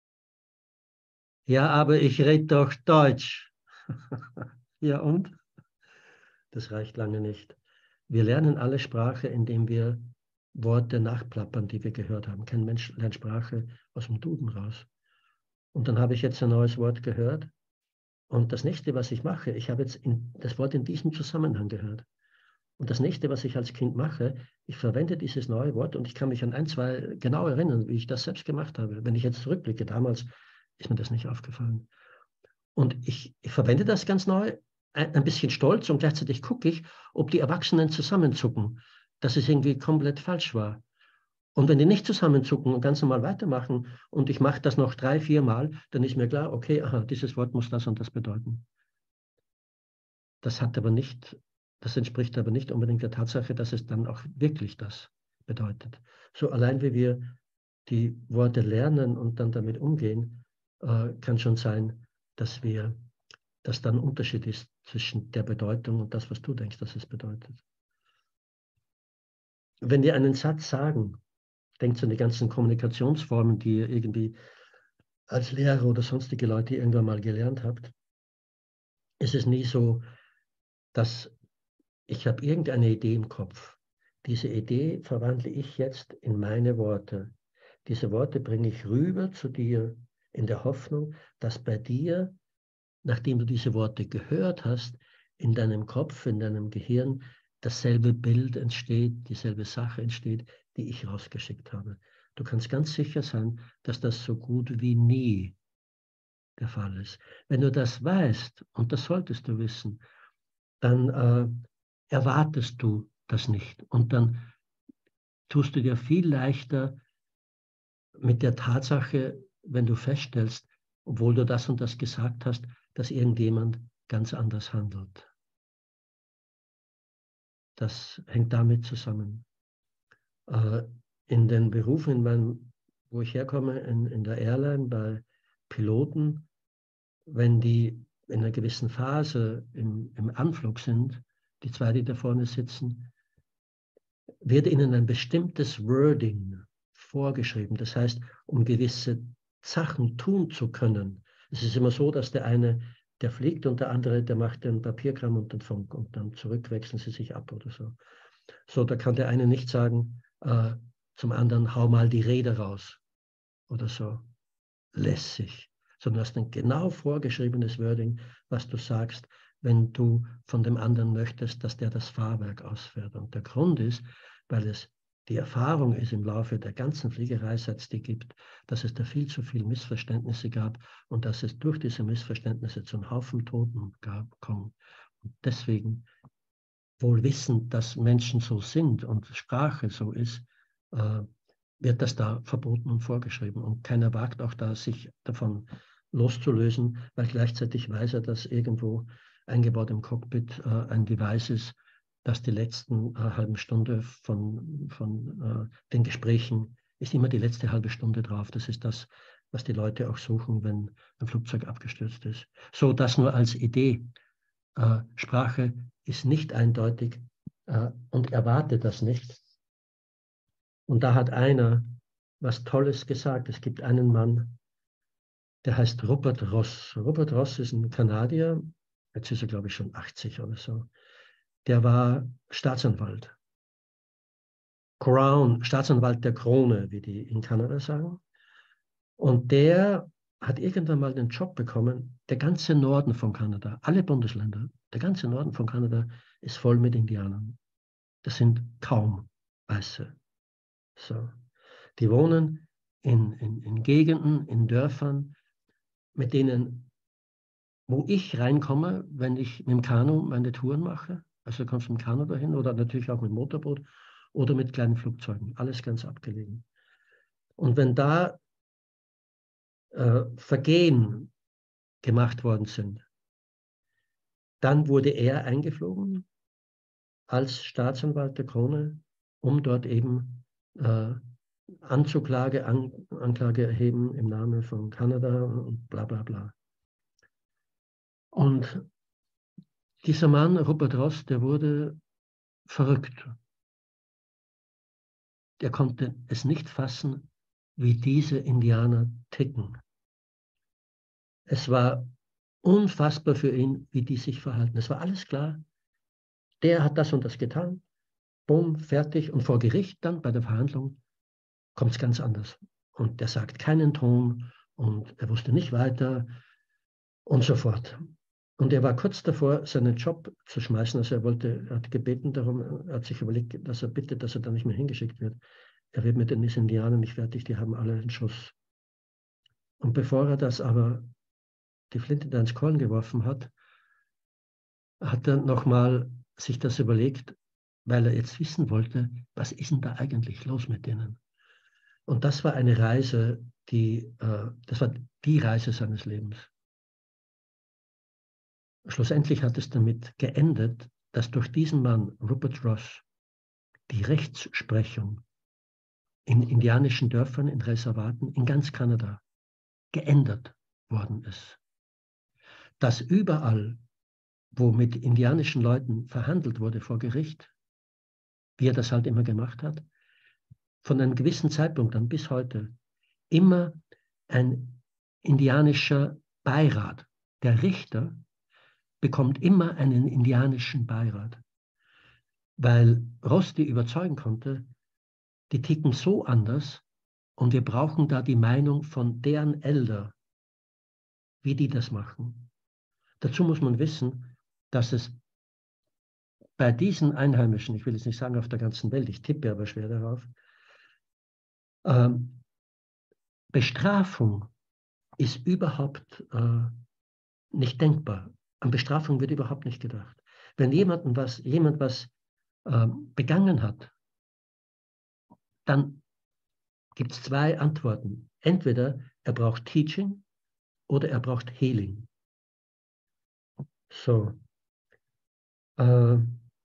Speaker 2: Ja, aber ich rede doch Deutsch. Ja, und? Das reicht lange nicht. Wir lernen alle Sprache, indem wir Worte nachplappern, die wir gehört haben. Kein Mensch lernt Sprache aus dem Duden raus. Und dann habe ich jetzt ein neues Wort gehört. Und das nächste, was ich mache, ich habe jetzt in, das Wort in diesem Zusammenhang gehört. Und das nächste, was ich als Kind mache, ich verwende dieses neue Wort und ich kann mich an ein, zwei genau erinnern, wie ich das selbst gemacht habe. Wenn ich jetzt zurückblicke, damals ist mir das nicht aufgefallen. Und ich, ich verwende das ganz neu, ein, ein bisschen stolz und gleichzeitig gucke ich, ob die Erwachsenen zusammenzucken, dass es irgendwie komplett falsch war. Und wenn die nicht zusammenzucken und ganz normal weitermachen und ich mache das noch drei, vier Mal, dann ist mir klar, okay, aha, dieses Wort muss das und das bedeuten. Das hat aber nicht, das entspricht aber nicht unbedingt der Tatsache, dass es dann auch wirklich das bedeutet. So allein wie wir die Worte lernen und dann damit umgehen, äh, kann schon sein, dass wir, dass dann ein Unterschied ist zwischen der Bedeutung und das, was du denkst, dass es bedeutet. Wenn wir einen Satz sagen, denkt an die ganzen Kommunikationsformen, die ihr irgendwie als Lehrer oder sonstige Leute irgendwann mal gelernt habt, ist es nie so, dass ich habe irgendeine Idee im Kopf. Diese Idee verwandle ich jetzt in meine Worte. Diese Worte bringe ich rüber zu dir in der Hoffnung, dass bei dir, nachdem du diese Worte gehört hast, in deinem Kopf, in deinem Gehirn dasselbe Bild entsteht, dieselbe Sache entsteht, die ich rausgeschickt habe. Du kannst ganz sicher sein, dass das so gut wie nie der Fall ist. Wenn du das weißt, und das solltest du wissen, dann äh, erwartest du das nicht. Und dann tust du dir viel leichter mit der Tatsache, wenn du feststellst, obwohl du das und das gesagt hast, dass irgendjemand ganz anders handelt. Das hängt damit zusammen. Äh, in den Berufen, in meinem, wo ich herkomme, in, in der Airline, bei Piloten, wenn die in einer gewissen Phase im, im Anflug sind, die zwei, die da vorne sitzen, wird ihnen ein bestimmtes Wording vorgeschrieben. Das heißt, um gewisse Sachen tun zu können. Es ist immer so, dass der eine, der fliegt und der andere, der macht den Papierkram und den Funk und dann zurück wechseln sie sich ab oder so. So, da kann der eine nicht sagen äh, zum anderen, hau mal die Räder raus oder so. Lässig. Sondern du hast ein genau vorgeschriebenes Wording, was du sagst, wenn du von dem anderen möchtest, dass der das Fahrwerk ausfährt. Und der Grund ist, weil es die Erfahrung ist im Laufe der ganzen Fliegerei, seit es die gibt, dass es da viel zu viele Missverständnisse gab und dass es durch diese Missverständnisse zu einem Haufen Toten gab, kommen. Und deswegen, wohl wissend, dass Menschen so sind und Sprache so ist, äh, wird das da verboten und vorgeschrieben. Und keiner wagt auch da, sich davon loszulösen, weil gleichzeitig weiß er, dass irgendwo eingebaut im Cockpit äh, ein Device ist, dass die letzten äh, halben Stunde von, von äh, den Gesprächen ist immer die letzte halbe Stunde drauf. Das ist das, was die Leute auch suchen, wenn ein Flugzeug abgestürzt ist. So, das nur als Idee. Äh, Sprache ist nicht eindeutig äh, und erwarte das nicht. Und da hat einer was Tolles gesagt. Es gibt einen Mann, der heißt Rupert Ross. Rupert Ross ist ein Kanadier, jetzt ist er, glaube ich, schon achtzig oder so. Der war Staatsanwalt. Crown, Staatsanwalt der Krone, wie die in Kanada sagen. Und der hat irgendwann mal den Job bekommen, der ganze Norden von Kanada, alle Bundesländer, der ganze Norden von Kanada ist voll mit Indianern. Das sind kaum Weiße. So. Die wohnen in, in, in Gegenden, in Dörfern, mit denen, wo ich reinkomme, wenn ich mit dem Kanu meine Touren mache. Also kommst du mit dem Kanu dahin oder natürlich auch mit dem Motorboot oder mit kleinen Flugzeugen. Alles ganz abgelegen. Und wenn da äh, Vergehen gemacht worden sind, dann wurde er eingeflogen als Staatsanwalt der Krone, um dort eben äh, Anzuklage, An Anklage erheben im Namen von Kanada und bla bla bla. Und dieser Mann, Rupert Ross, der wurde verrückt. Der konnte es nicht fassen, wie diese Indianer ticken. Es war unfassbar für ihn, wie die sich verhalten. Es war alles klar. Der hat das und das getan. Bumm, fertig. Und vor Gericht dann bei der Verhandlung kommt es ganz anders. Und der sagt keinen Ton und er wusste nicht weiter und so fort. Und er war kurz davor, seinen Job zu schmeißen. Also er wollte, er hat gebeten darum, er hat sich überlegt, dass er bittet, dass er da nicht mehr hingeschickt wird. Er wird mit den Indianern nicht fertig, die haben alle einen Schuss. Und bevor er das aber die Flinte da ins Korn geworfen hat, hat er nochmal sich das überlegt, weil er jetzt wissen wollte, was ist denn da eigentlich los mit denen? Und das war eine Reise, die, äh, das war die Reise seines Lebens. Schlussendlich hat es damit geendet, dass durch diesen Mann, Rupert Ross, die Rechtsprechung in indianischen Dörfern, in Reservaten, in ganz Kanada geändert worden ist. Dass überall, wo mit indianischen Leuten verhandelt wurde vor Gericht, wie er das halt immer gemacht hat, von einem gewissen Zeitpunkt an bis heute immer ein indianischer Beirat, der Richter, bekommt immer einen indianischen Beirat, weil Ross die überzeugen konnte, die ticken so anders und wir brauchen da die Meinung von deren Eltern, wie die das machen. Dazu muss man wissen, dass es bei diesen Einheimischen, ich will jetzt nicht sagen auf der ganzen Welt, ich tippe aber schwer darauf, ähm, Bestrafung ist überhaupt äh, nicht denkbar. An Bestrafung wird überhaupt nicht gedacht. Wenn jemanden was, jemand was äh, begangen hat, dann gibt es zwei Antworten. Entweder er braucht Teaching oder er braucht Healing. So. Äh,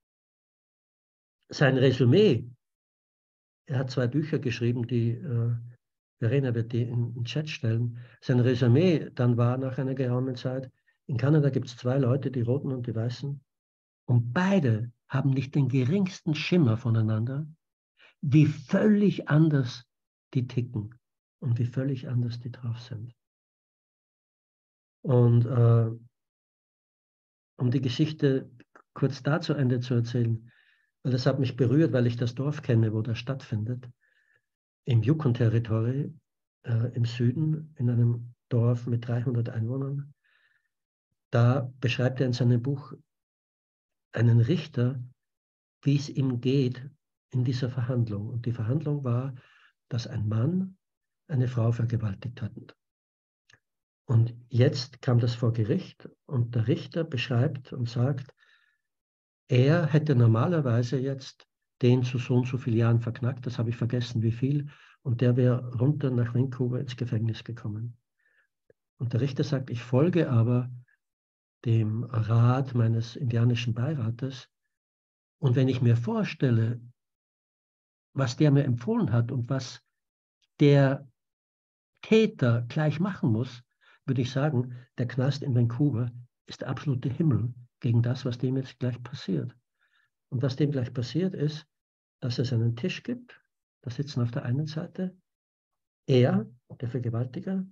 Speaker 2: sein Resümee, er hat zwei Bücher geschrieben, die äh, Verena wird die in den Chat stellen. Sein Resümee dann war nach einer geraumen Zeit, in Kanada gibt es zwei Leute, die Roten und die Weißen, und beide haben nicht den geringsten Schimmer voneinander, wie völlig anders die ticken und wie völlig anders die drauf sind. Und äh, um die Geschichte kurz da zu Ende zu erzählen, weil das hat mich berührt, weil ich das Dorf kenne, wo das stattfindet, im Yukon-Territory äh, im Süden, in einem Dorf mit dreihundert Einwohnern. Da beschreibt er in seinem Buch einen Richter, wie es ihm geht in dieser Verhandlung. Und die Verhandlung war, dass ein Mann eine Frau vergewaltigt hat. Und jetzt kam das vor Gericht und der Richter beschreibt und sagt, er hätte normalerweise jetzt den zu so und so vielen Jahren verknackt, das habe ich vergessen, wie viel, und der wäre runter nach Vancouver ins Gefängnis gekommen. Und der Richter sagt, ich folge aber dem Rat meines indianischen Beirates, und wenn ich mir vorstelle, was der mir empfohlen hat und was der Täter gleich machen muss, würde ich sagen, der Knast in Vancouver ist der absolute Himmel gegen das, was dem jetzt gleich passiert. Und was dem gleich passiert ist, dass es einen Tisch gibt, da sitzen auf der einen Seite er, der Vergewaltiger,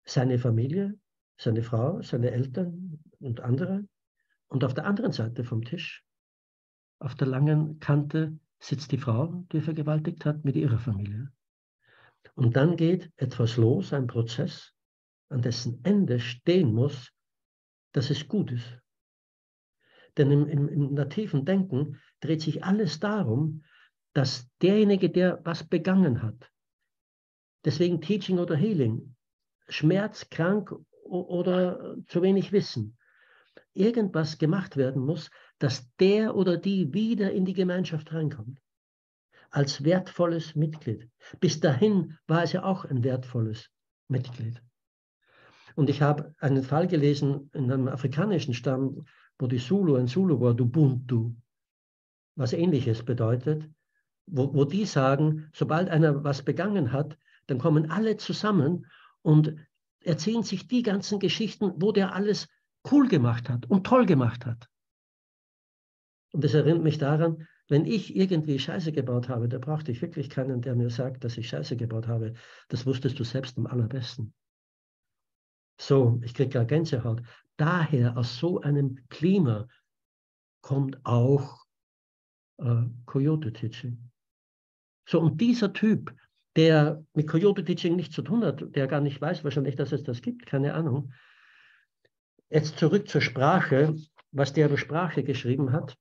Speaker 2: seine Familie, seine Frau, seine Eltern und andere. Und auf der anderen Seite vom Tisch, auf der langen Kante, sitzt die Frau, die er vergewaltigt hat, mit ihrer Familie. Und dann geht etwas los, ein Prozess, an dessen Ende stehen muss, dass es gut ist. Denn im, im, im nativen Denken dreht sich alles darum, dass derjenige, der was begangen hat, deswegen Teaching oder Healing, Schmerz, krank oder zu wenig Wissen, irgendwas gemacht werden muss, dass der oder die wieder in die Gemeinschaft reinkommt. Als wertvolles Mitglied. Bis dahin war es ja auch ein wertvolles Mitglied. Und ich habe einen Fall gelesen in einem afrikanischen Stamm, wo die Zulu, ein Zulu-Wort, Ubuntu, was Ähnliches bedeutet, wo, wo die sagen, sobald einer was begangen hat, dann kommen alle zusammen und erzählen sich die ganzen Geschichten, wo der alles cool gemacht hat und toll gemacht hat. Und das erinnert mich daran, wenn ich irgendwie Scheiße gebaut habe, da brauchte ich wirklich keinen, der mir sagt, dass ich Scheiße gebaut habe. Das wusstest du selbst am allerbesten. So, ich kriege gar Gänsehaut. Daher, aus so einem Klima, kommt auch äh, Coyote Teaching. So, und dieser Typ, der mit Coyote Teaching nichts zu tun hat, der gar nicht weiß wahrscheinlich, dass es das gibt, keine Ahnung. Jetzt zurück zur Sprache, was der über Sprache geschrieben hat.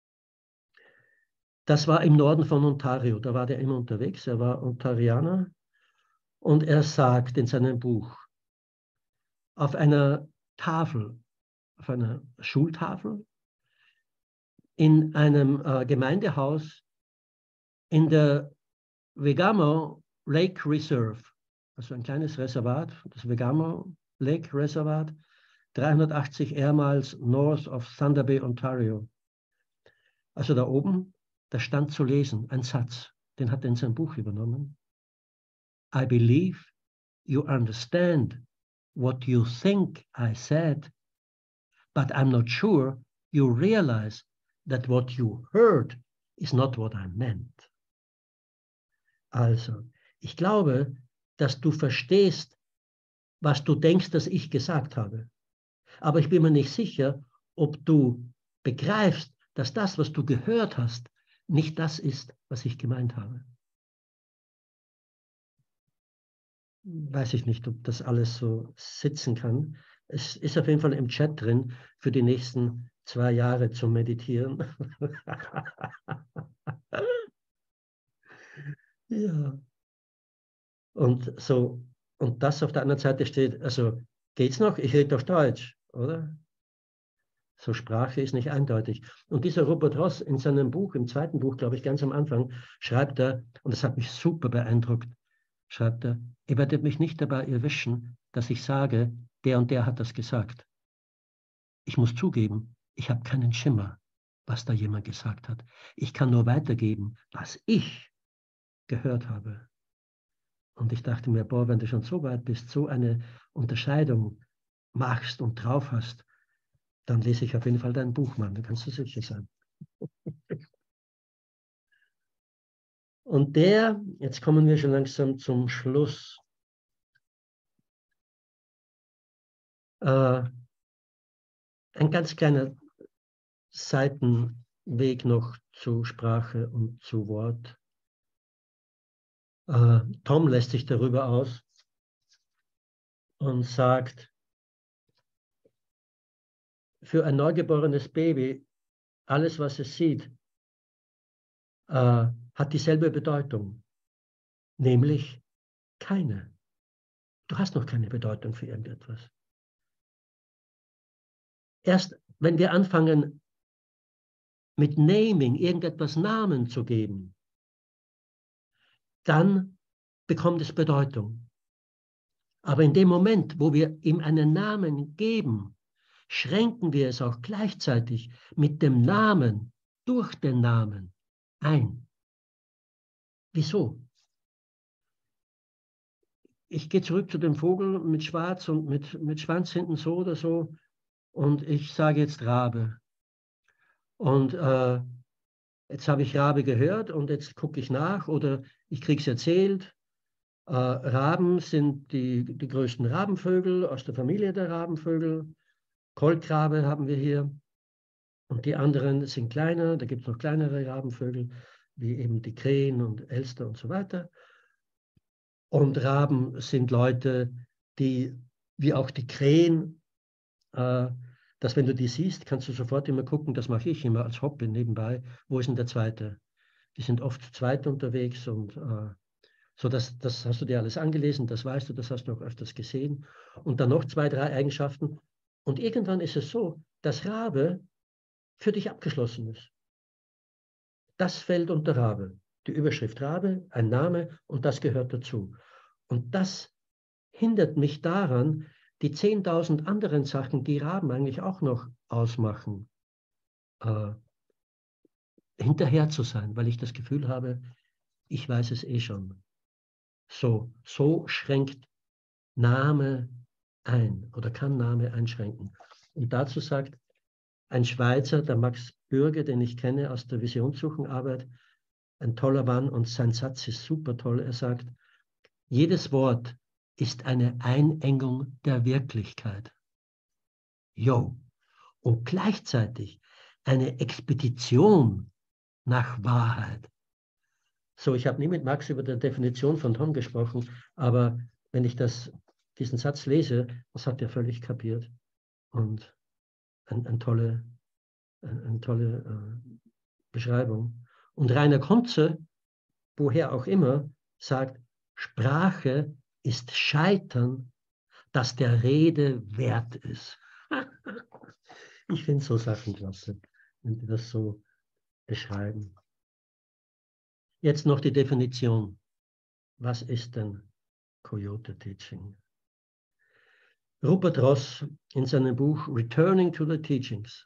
Speaker 2: Das war im Norden von Ontario, da war der immer unterwegs, er war Ontarianer und er sagt in seinem Buch, auf einer Tafel, auf einer Schultafel, in einem äh, Gemeindehaus in der Wegamo Lake Reserve, also ein kleines Reservat, das Wegamo Lake Reservat, dreihundertachtzig Air Miles north of Thunder Bay, Ontario. Also da oben, da stand zu lesen, ein Satz, den hat er in sein Buch übernommen. I believe you understand what you think I said, but I'm not sure you realize that what you heard is not what I meant. Also, ich glaube, dass du verstehst, was du denkst, dass ich gesagt habe. Aber ich bin mir nicht sicher, ob du begreifst, dass das, was du gehört hast, nicht das ist, was ich gemeint habe. Weiß ich nicht, ob das alles so sitzen kann. Es ist auf jeden Fall im Chat drin für die nächsten zwei Jahre zum Meditieren. Ja. Und so, und das auf der anderen Seite steht, also geht's noch? Ich rede doch Deutsch, oder? So, Sprache ist nicht eindeutig. Und dieser Robert Ross in seinem Buch, im zweiten Buch, glaube ich, ganz am Anfang, schreibt er, und das hat mich super beeindruckt, schreibt er, ihr werdet mich nicht dabei erwischen, dass ich sage, der und der hat das gesagt. Ich muss zugeben, ich habe keinen Schimmer, was da jemand gesagt hat. Ich kann nur weitergeben, was ich gehört habe. Und ich dachte mir, boah, wenn du schon so weit bist, so eine Unterscheidung machst und drauf hast, dann lese ich auf jeden Fall dein Buch, Mann, da kannst du sicher sein. Und der, jetzt kommen wir schon langsam zum Schluss. Äh, ein ganz kleiner Seitenweg noch zu Sprache und zu Wort. Äh, Tom lässt sich darüber aus und sagt, für ein neugeborenes Baby, alles, was es sieht, äh, hat dieselbe Bedeutung, nämlich keine. Du hast noch keine Bedeutung für irgendetwas. Erst wenn wir anfangen, mit Naming irgendetwas Namen zu geben, dann bekommt es Bedeutung. Aber in dem Moment, wo wir ihm einen Namen geben, schränken wir es auch gleichzeitig mit dem Namen, durch den Namen ein. Wieso? Ich gehe zurück zu dem Vogel mit Schwarz und mit, mit Schwanz hinten so oder so und ich sage jetzt Rabe. Und äh, jetzt habe ich Rabe gehört und jetzt gucke ich nach oder ich kriege es erzählt Äh, Raben sind die, die größten Rabenvögel aus der Familie der Rabenvögel. Kolkrabe haben wir hier. Und die anderen sind kleiner. Da gibt es noch kleinere Rabenvögel, wie eben die Krähen und Elster und so weiter. Und Raben sind Leute, die, wie auch die Krähen, äh, dass wenn du die siehst, kannst du sofort immer gucken, das mache ich immer als Hobby nebenbei, wo ist denn der Zweite? Die sind oft zu zweit unterwegs und äh, so, das, das hast du dir alles angelesen, das weißt du, das hast du auch öfters gesehen. Und dann noch zwei, drei Eigenschaften. Und irgendwann ist es so, dass Rabe für dich abgeschlossen ist. Das fällt unter Rabe. Die Überschrift Rabe, ein Name und das gehört dazu. Und das hindert mich daran, die zehntausend anderen Sachen, die Raben eigentlich auch noch ausmachen, äh, hinterher zu sein, weil ich das Gefühl habe, ich weiß es eh schon. So, so schränkt Name ein oder kann Name einschränken. Und dazu sagt ein Schweizer, der Max Bürger, den ich kenne aus der Visionssuchenarbeit, ein toller Mann und sein Satz ist super toll. Er sagt, jedes Wort ist eine Einengung der Wirklichkeit. Jo. Und gleichzeitig eine Expedition nach Wahrheit. So, ich habe nie mit Max über die Definition von Tom gesprochen, aber wenn ich das, diesen Satz lese, das hat er völlig kapiert. Und eine ein tolle, ein, eine tolle äh, Beschreibung. Und Rainer Konze, woher auch immer, sagt, Sprache ist Scheitern, das der Rede wert ist. Ich finde so Sachen klasse, wenn die das so beschreiben. Jetzt noch die Definition. Was ist denn Coyote Teaching? Rupert Ross in seinem Buch Returning to the Teachings.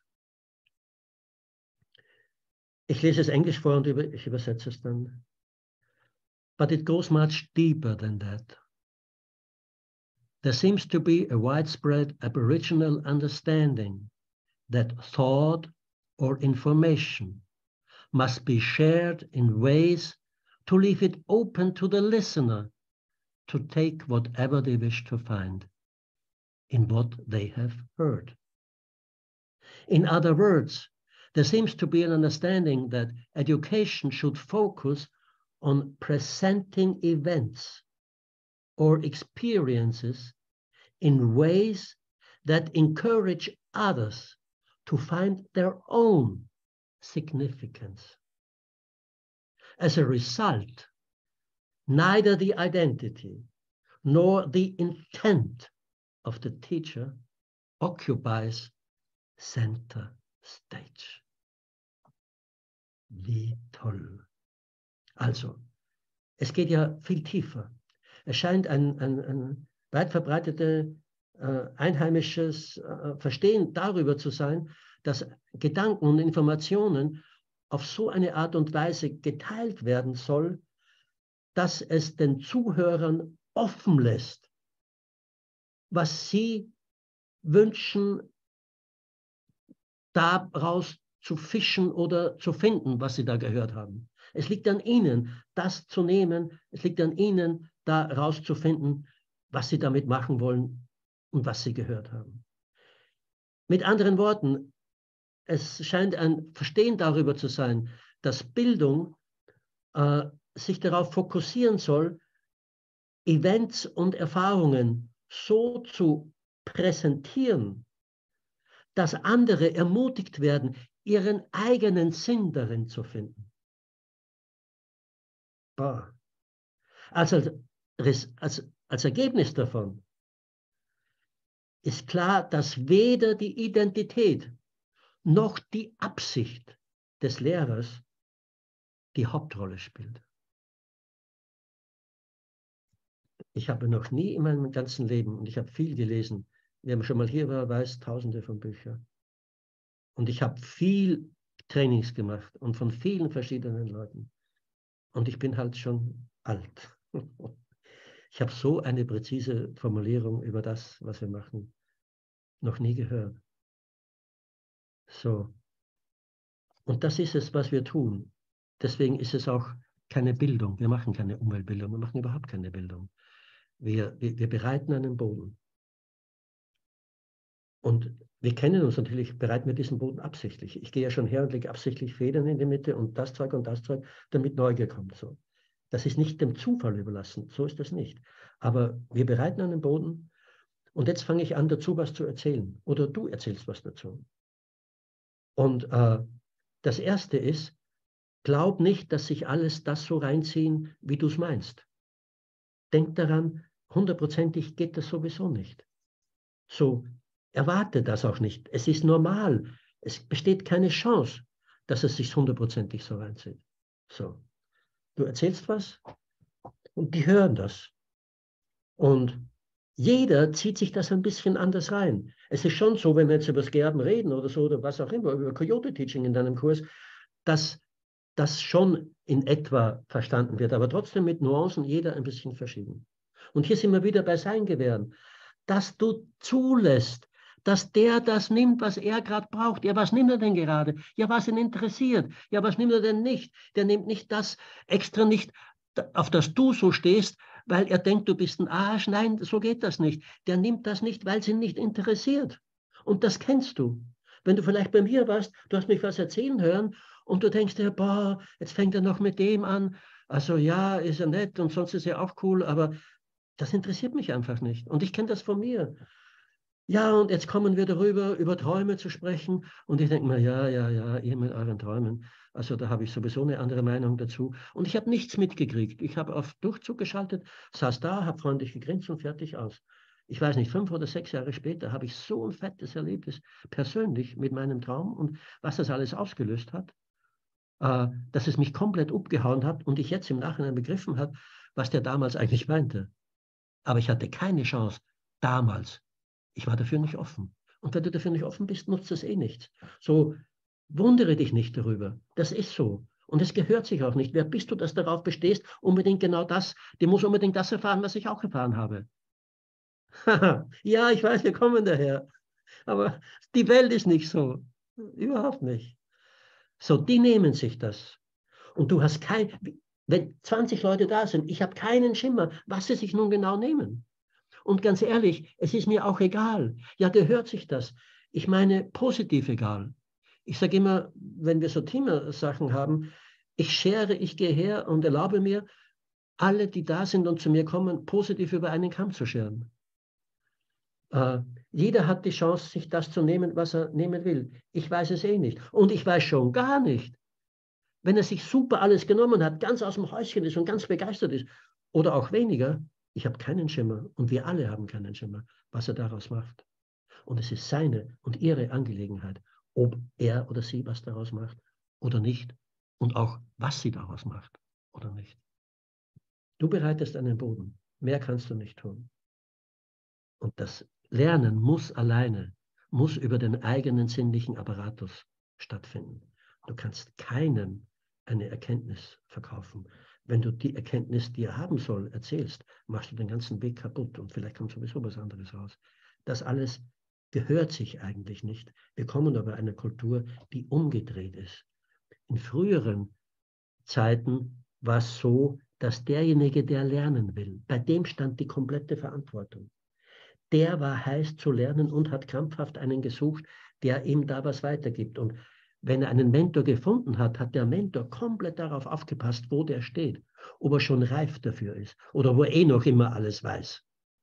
Speaker 2: Ich lese es Englisch vor und über, ich übersetze es dann. But it goes much deeper than that. There seems to be a widespread aboriginal understanding that thought or information must be shared in ways to leave it open to the listener to take whatever they wish to find in what they have heard. In other words, there seems to be an understanding that education should focus on presenting events or experiences in ways that encourage others to find their own significance. As a result, neither the identity nor the intent of the teacher occupies center stage. Wie toll. Also, es geht ja viel tiefer. Es scheint ein, ein, ein weit verbreitetes äh, einheimisches äh, Verstehen darüber zu sein, dass Gedanken und Informationen auf so eine Art und Weise geteilt werden soll, dass es den Zuhörern offen lässt, was sie wünschen, daraus zu fischen oder zu finden, was sie da gehört haben. Es liegt an ihnen, das zu nehmen. Es liegt an ihnen, da rauszufinden, was sie damit machen wollen und was sie gehört haben. Mit anderen Worten, es scheint ein Verstehen darüber zu sein, dass Bildung äh, sich darauf fokussieren soll, Events und Erfahrungen so zu präsentieren, dass andere ermutigt werden, ihren eigenen Sinn darin zu finden. Boah. Also als, als, als Ergebnis davon ist klar, dass weder die Identität noch die Absicht des Lehrers die Hauptrolle spielt. Ich habe noch nie in meinem ganzen Leben, und ich habe viel gelesen, wer schon mal hier war, weiß tausende von Büchern. Und ich habe viel Trainings gemacht und von vielen verschiedenen Leuten. Und ich bin halt schon alt. Ich habe so eine präzise Formulierung über das, was wir machen, noch nie gehört. So. Und das ist es, was wir tun. Deswegen ist es auch keine Bildung. Wir machen keine Umweltbildung. Wir machen überhaupt keine Bildung. Wir, wir, wir bereiten einen Boden. Und wir kennen uns natürlich, bereiten wir diesen Boden absichtlich. Ich gehe ja schon her und lege absichtlich Federn in die Mitte und das Zeug und das Zeug, damit Neugier kommt. So. Das ist nicht dem Zufall überlassen. So ist das nicht. Aber wir bereiten einen Boden und jetzt fange ich an, dazu was zu erzählen. Oder du erzählst was dazu. Und äh, das Erste ist, glaub nicht, dass sich alles das so reinziehen, wie du es meinst. Denk daran, hundertprozentig geht das sowieso nicht. So, erwarte das auch nicht. Es ist normal. Es besteht keine Chance, dass es sich hundertprozentig so reinzieht. So, du erzählst was und die hören das. Und jeder zieht sich das ein bisschen anders rein. Es ist schon so, wenn wir jetzt über das Gerben reden oder so, oder was auch immer, über Coyote Teaching in deinem Kurs, dass das schon in etwa verstanden wird, aber trotzdem mit Nuancen, jeder ein bisschen verschieden. Und hier sind wir wieder bei Sein-Gewähren, dass du zulässt, dass der das nimmt, was er gerade braucht. Ja, was nimmt er denn gerade? Ja, was ihn interessiert. Ja, was nimmt er denn nicht? Der nimmt nicht das extra nicht, auf das du so stehst, weil er denkt, du bist ein Arsch. Nein, so geht das nicht. Der nimmt das nicht, weil es ihn nicht interessiert. Und das kennst du. Wenn du vielleicht bei mir warst, du hast mich was erzählen hören und du denkst dir, boah, jetzt fängt er noch mit dem an. Also ja, ist er nett und sonst ist er auch cool, aber das interessiert mich einfach nicht. Und ich kenne das von mir. Ja, und jetzt kommen wir darüber, über Träume zu sprechen. Und ich denke mir, ja, ja, ja, ihr mit euren Träumen. Also da habe ich sowieso eine andere Meinung dazu. Und ich habe nichts mitgekriegt. Ich habe auf Durchzug geschaltet, saß da, habe freundlich gegrinst und fertig aus. Ich weiß nicht, fünf oder sechs Jahre später habe ich so ein fettes Erlebnis persönlich mit meinem Traum und was das alles ausgelöst hat, äh, dass es mich komplett abgehauen hat und ich jetzt im Nachhinein begriffen habe, was der damals eigentlich meinte. Aber ich hatte keine Chance damals. Ich war dafür nicht offen. Und wenn du dafür nicht offen bist, nutzt das eh nichts. So, wundere dich nicht darüber. Das ist so. Und es gehört sich auch nicht. Wer bist du, dass darauf bestehst, unbedingt genau das, der muss unbedingt das erfahren, was ich auch erfahren habe. Ja, ich weiß, wir kommen daher. Aber die Welt ist nicht so. Überhaupt nicht. So, die nehmen sich das. Und du hast kein, wenn zwanzig Leute da sind, ich habe keinen Schimmer, was sie sich nun genau nehmen. Und ganz ehrlich, es ist mir auch egal. Ja, gehört sich das. Ich meine, positiv egal. Ich sage immer, wenn wir so Thema-Sachen haben, ich schere, ich gehe her und erlaube mir, alle, die da sind und zu mir kommen, positiv über einen Kamm zu scheren. Äh, jeder hat die Chance, sich das zu nehmen, was er nehmen will. Ich weiß es eh nicht. Und ich weiß schon gar nicht, wenn er sich super alles genommen hat, ganz aus dem Häuschen ist und ganz begeistert ist, oder auch weniger, ich habe keinen Schimmer und wir alle haben keinen Schimmer, was er daraus macht. Und es ist seine und ihre Angelegenheit, ob er oder sie was daraus macht oder nicht und auch, was sie daraus macht oder nicht. Du bereitest einen Boden, mehr kannst du nicht tun. Und das Lernen muss alleine, muss über den eigenen sinnlichen Apparatus stattfinden. Du kannst keinem eine Erkenntnis verkaufen. Wenn du die Erkenntnis, die er haben soll, erzählst, machst du den ganzen Weg kaputt und vielleicht kommt sowieso was anderes raus. Das alles gehört sich eigentlich nicht. Wir kommen aber einer Kultur, die umgedreht ist. In früheren Zeiten war es so, dass derjenige, der lernen will, bei dem stand die komplette Verantwortung. Der war heiß zu lernen und hat krampfhaft einen gesucht, der ihm da was weitergibt. Und wenn er einen Mentor gefunden hat, hat der Mentor komplett darauf aufgepasst, wo der steht, ob er schon reif dafür ist oder wo er eh noch immer alles weiß.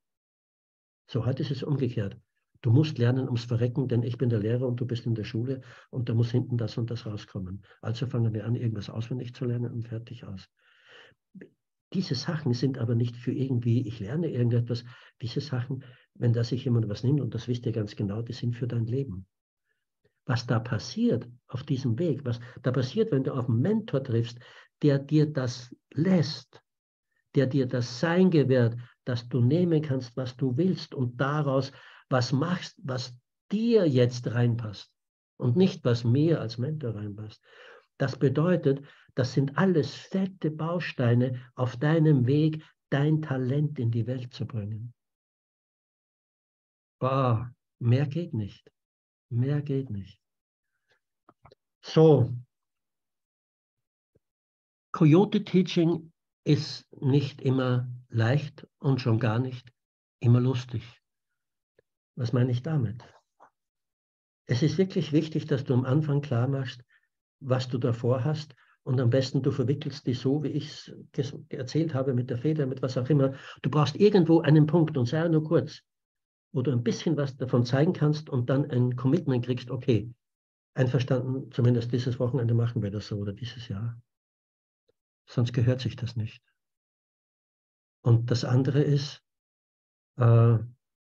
Speaker 2: So, heute ist es umgekehrt. Du musst lernen ums Verrecken, denn ich bin der Lehrer und du bist in der Schule und da muss hinten das und das rauskommen. Also fangen wir an, irgendwas auswendig zu lernen und fertig aus. Diese Sachen sind aber nicht für irgendwie, ich lerne irgendetwas. Diese Sachen, wenn da sich jemand was nimmt, und das wisst ihr ganz genau, die sind für dein Leben. Was da passiert auf diesem Weg, was da passiert, wenn du auf einen Mentor triffst, der dir das lässt, der dir das Sein gewährt, dass du nehmen kannst, was du willst und daraus was machst, was dir jetzt reinpasst und nicht, was mir als Mentor reinpasst. Das bedeutet, das sind alles fette Bausteine auf deinem Weg, dein Talent in die Welt zu bringen. Boah, mehr geht nicht. Mehr geht nicht. So, Coyote Teaching ist nicht immer leicht und schon gar nicht immer lustig. Was meine ich damit? Es ist wirklich wichtig, dass du am Anfang klar machst, was du davor hast, und am besten du verwickelst die so, wie ich es erzählt habe, mit der Feder, mit was auch immer. Du brauchst irgendwo einen Punkt, und sei nur kurz, wo du ein bisschen was davon zeigen kannst und dann ein Commitment kriegst, okay, einverstanden, zumindest dieses Wochenende machen wir das so oder dieses Jahr. Sonst gehört sich das nicht. Und das andere ist, äh,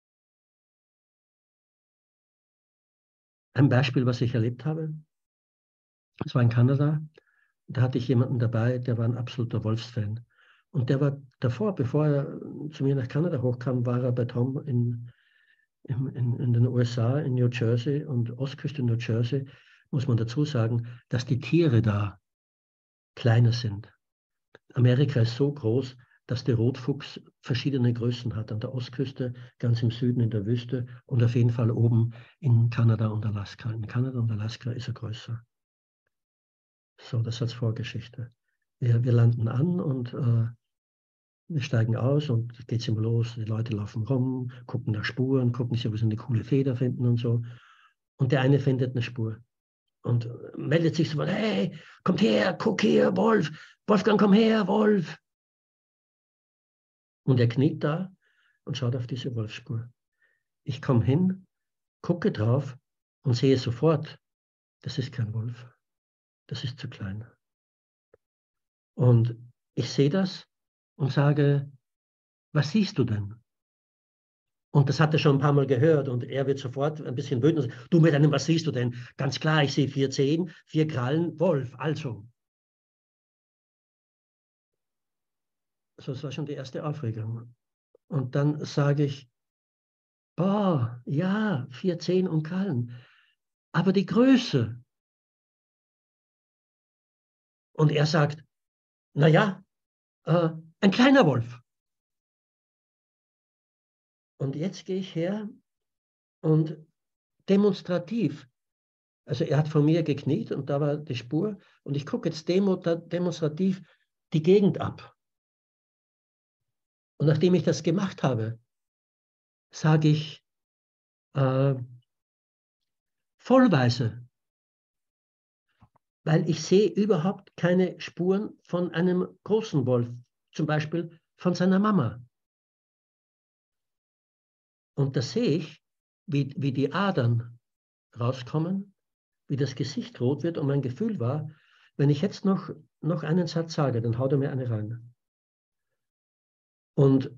Speaker 2: ein Beispiel, was ich erlebt habe. Das war in Kanada. Da hatte ich jemanden dabei, der war ein absoluter Wolfsfan. Und der war davor, bevor er zu mir nach Kanada hochkam, war er bei Tom in, in, in den U S A, in New Jersey und Ostküste New Jersey, muss man dazu sagen, dass die Tiere da kleiner sind. Amerika ist so groß, dass der Rotfuchs verschiedene Größen hat. An der Ostküste, ganz im Süden in der Wüste und auf jeden Fall oben in Kanada und Alaska. In Kanada und Alaska ist er größer. So, das als Vorgeschichte. Wir, wir landen an und äh, wir steigen aus und es geht immer los. Die Leute laufen rum, gucken nach Spuren, gucken sich, ob sie eine coole Feder finden und so. Und der eine findet eine Spur und meldet sich so, hey, kommt her, guck her, Wolf, Wolfgang, komm her, Wolf. Und er kniet da und schaut auf diese Wolfsspur. Ich komme hin, gucke drauf und sehe sofort, das ist kein Wolf, das ist zu klein. Und ich sehe das und sage, was siehst du denn? Und das hat er schon ein paar Mal gehört und er wird sofort ein bisschen wütend und sagt, du mit einem, was siehst du denn? Ganz klar, ich sehe vier Zehen, vier Krallen, Wolf, also. So, das war schon die erste Aufregung. Und dann sage ich, oh, ja, vier Zehen und Krallen, aber die Größe. Und er sagt, naja, äh, ein kleiner Wolf. Und jetzt gehe ich her und demonstrativ, also er hat vor mir gekniet und da war die Spur und ich gucke jetzt demo, demonstrativ die Gegend ab. Und nachdem ich das gemacht habe, sage ich äh, vollweise, weil ich sehe überhaupt keine Spuren von einem großen Wolf, zum Beispiel von seiner Mama. Und da sehe ich, wie, wie die Adern rauskommen, wie das Gesicht rot wird und mein Gefühl war, wenn ich jetzt noch, noch einen Satz sage, dann haut er mir eine rein. Und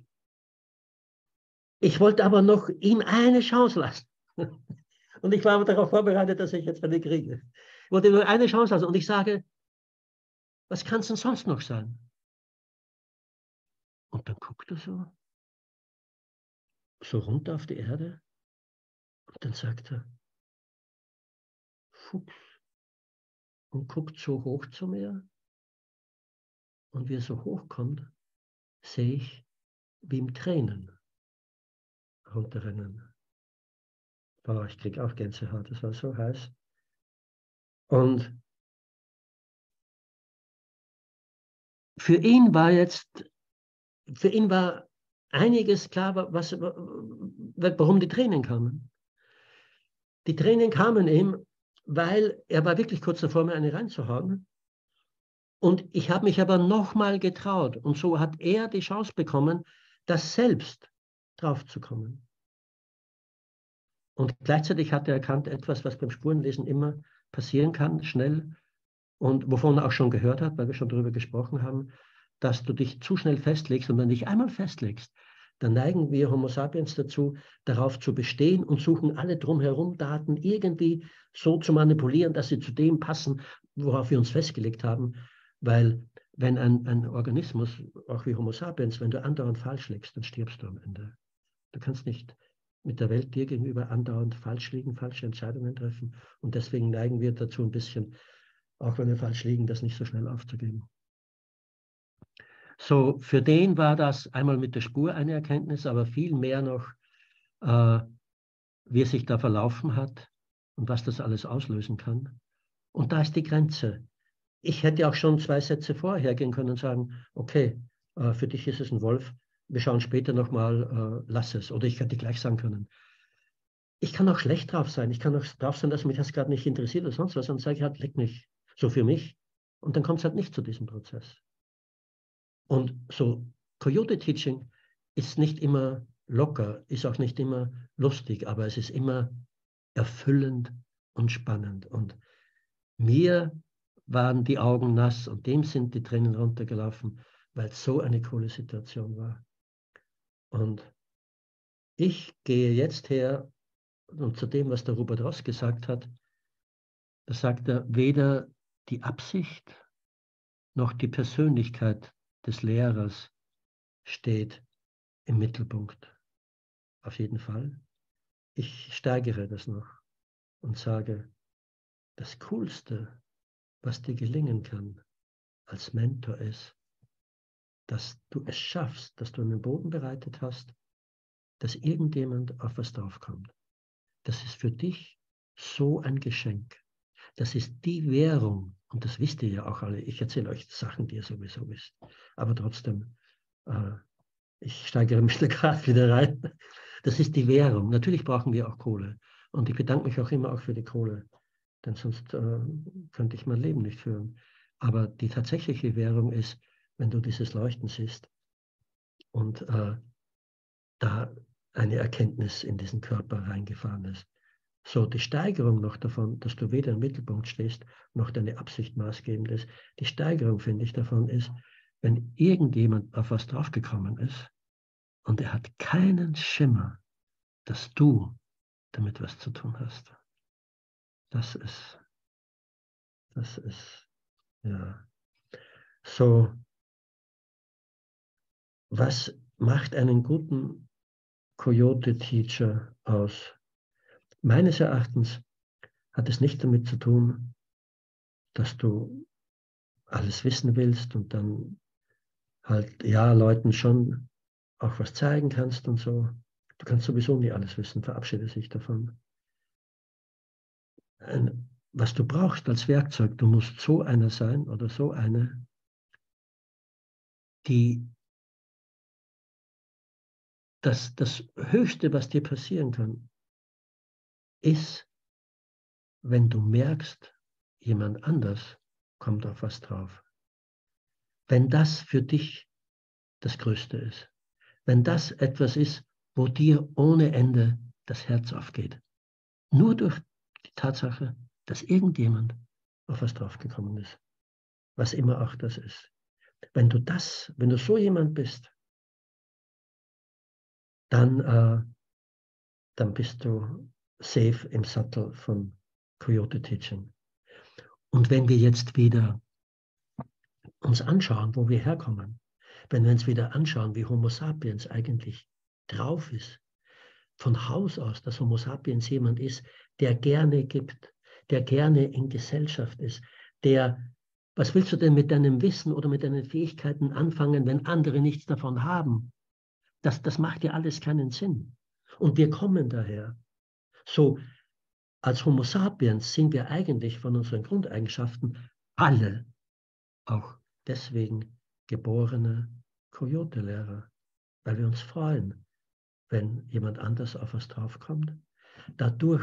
Speaker 2: ich wollte aber noch ihm eine Chance lassen. Und ich war aber darauf vorbereitet, dass ich jetzt eine kriege. Ich wollte nur eine Chance lassen und ich sage, was kann es denn sonst noch sein? Und dann guckt er so, so runter auf die Erde und dann sagt er, Fuchs, und guckt so hoch zu mir. Und wie er so hochkommt, sehe ich, wie ihm Tränen runterrennen. Oh, ich kriege auch Gänsehaut, das war so heiß. Und für ihn war jetzt, für ihn war einiges klar, was, warum die Tränen kamen. Die Tränen kamen ihm, weil er war wirklich kurz davor, mir eine reinzuhauen. Und ich habe mich aber nochmal getraut. Und so hat er die Chance bekommen, das selbst draufzukommen. Und gleichzeitig hat er erkannt, etwas, was beim Spurenlesen immer passieren kann, schnell, und wovon er auch schon gehört hat, weil wir schon darüber gesprochen haben, dass du dich zu schnell festlegst. Und wenn du dich einmal festlegst, dann neigen wir Homo sapiens dazu, darauf zu bestehen und suchen alle drumherum Daten irgendwie so zu manipulieren, dass sie zu dem passen, worauf wir uns festgelegt haben. Weil wenn ein, ein Organismus, auch wie Homo sapiens, wenn du andauernd falsch liegst, dann stirbst du am Ende. Du kannst nicht mit der Welt dir gegenüber andauernd falsch liegen, falsche Entscheidungen treffen. Und deswegen neigen wir dazu ein bisschen, auch wenn wir falsch liegen, das nicht so schnell aufzugeben. So, für den war das einmal mit der Spur eine Erkenntnis, aber viel mehr noch, äh, wie er sich da verlaufen hat und was das alles auslösen kann. Und da ist die Grenze. ich hätte auch schon zwei Sätze vorher gehen können und sagen, okay, äh, für dich ist es ein Wolf, wir schauen später nochmal, äh, lass es. Oder ich hätte gleich sagen können, ich kann auch schlecht drauf sein, ich kann auch drauf sein, dass mich das gerade nicht interessiert oder sonst was, und sage ich halt, leck mich, so für mich. Und dann kommt es halt nicht zu diesem Prozess. Und so Coyote Teaching ist nicht immer locker, ist auch nicht immer lustig, aber es ist immer erfüllend und spannend. Und mir waren die Augen nass und dem sind die Tränen runtergelaufen, weil es so eine coole Situation war. Und ich gehe jetzt her und zu dem, was der Robert Ross gesagt hat, da sagt er, weder die Absicht noch die Persönlichkeit des Lehrers steht im Mittelpunkt. Auf jeden Fall. Ich steigere das noch und sage, das Coolste, was dir gelingen kann als Mentor ist, dass du es schaffst, dass du einen Boden bereitet hast, dass irgendjemand auf was draufkommt. Das ist für dich so ein Geschenk. Das ist die Währung, und das wisst ihr ja auch alle. Ich erzähle euch Sachen, die ihr sowieso wisst. Aber trotzdem, äh, ich steigere mich da gerade wieder rein. Das ist die Währung. Natürlich brauchen wir auch Kohle. Und ich bedanke mich auch immer auch für die Kohle. Denn sonst äh, könnte ich mein Leben nicht führen. Aber die tatsächliche Währung ist, wenn du dieses Leuchten siehst und äh, da eine Erkenntnis in diesen Körper reingefahren ist. So, die Steigerung noch davon, dass du weder im Mittelpunkt stehst, noch deine Absicht maßgebend ist. Die Steigerung, finde ich, davon ist, wenn irgendjemand auf was draufgekommen ist und er hat keinen Schimmer, dass du damit was zu tun hast. Das ist, das ist, ja. So, was macht einen guten Coyote-Teacher aus? Meines Erachtens hat es nicht damit zu tun, dass du alles wissen willst und dann halt, ja, Leuten schon auch was zeigen kannst und so. Du kannst sowieso nie alles wissen, verabschiede dich davon. Ein, was du brauchst als Werkzeug, du musst so einer sein oder so eine, die das, das Höchste, was dir passieren kann, ist, wenn du merkst, jemand anders kommt auf was drauf. Wenn das für dich das Größte ist. Wenn das etwas ist, wo dir ohne Ende das Herz aufgeht. Nur durch die Tatsache, dass irgendjemand auf was draufgekommen ist. Was immer auch das ist. Wenn du das, wenn du so jemand bist, dann, äh, dann bist du safe im Sattel von Coyote Teaching. Und wenn wir jetzt wieder uns anschauen, wo wir herkommen, wenn wir uns wieder anschauen, wie Homo sapiens eigentlich drauf ist, von Haus aus, dass Homo sapiens jemand ist, der gerne gibt, der gerne in Gesellschaft ist, der, was willst du denn mit deinem Wissen oder mit deinen Fähigkeiten anfangen, wenn andere nichts davon haben? Das, das macht ja alles keinen Sinn. Und wir kommen daher. So, als Homo sapiens sind wir eigentlich von unseren Grundeigenschaften alle auch deswegen geborene Coyote-Lehrer, weil wir uns freuen, wenn jemand anders auf was draufkommt. Dadurch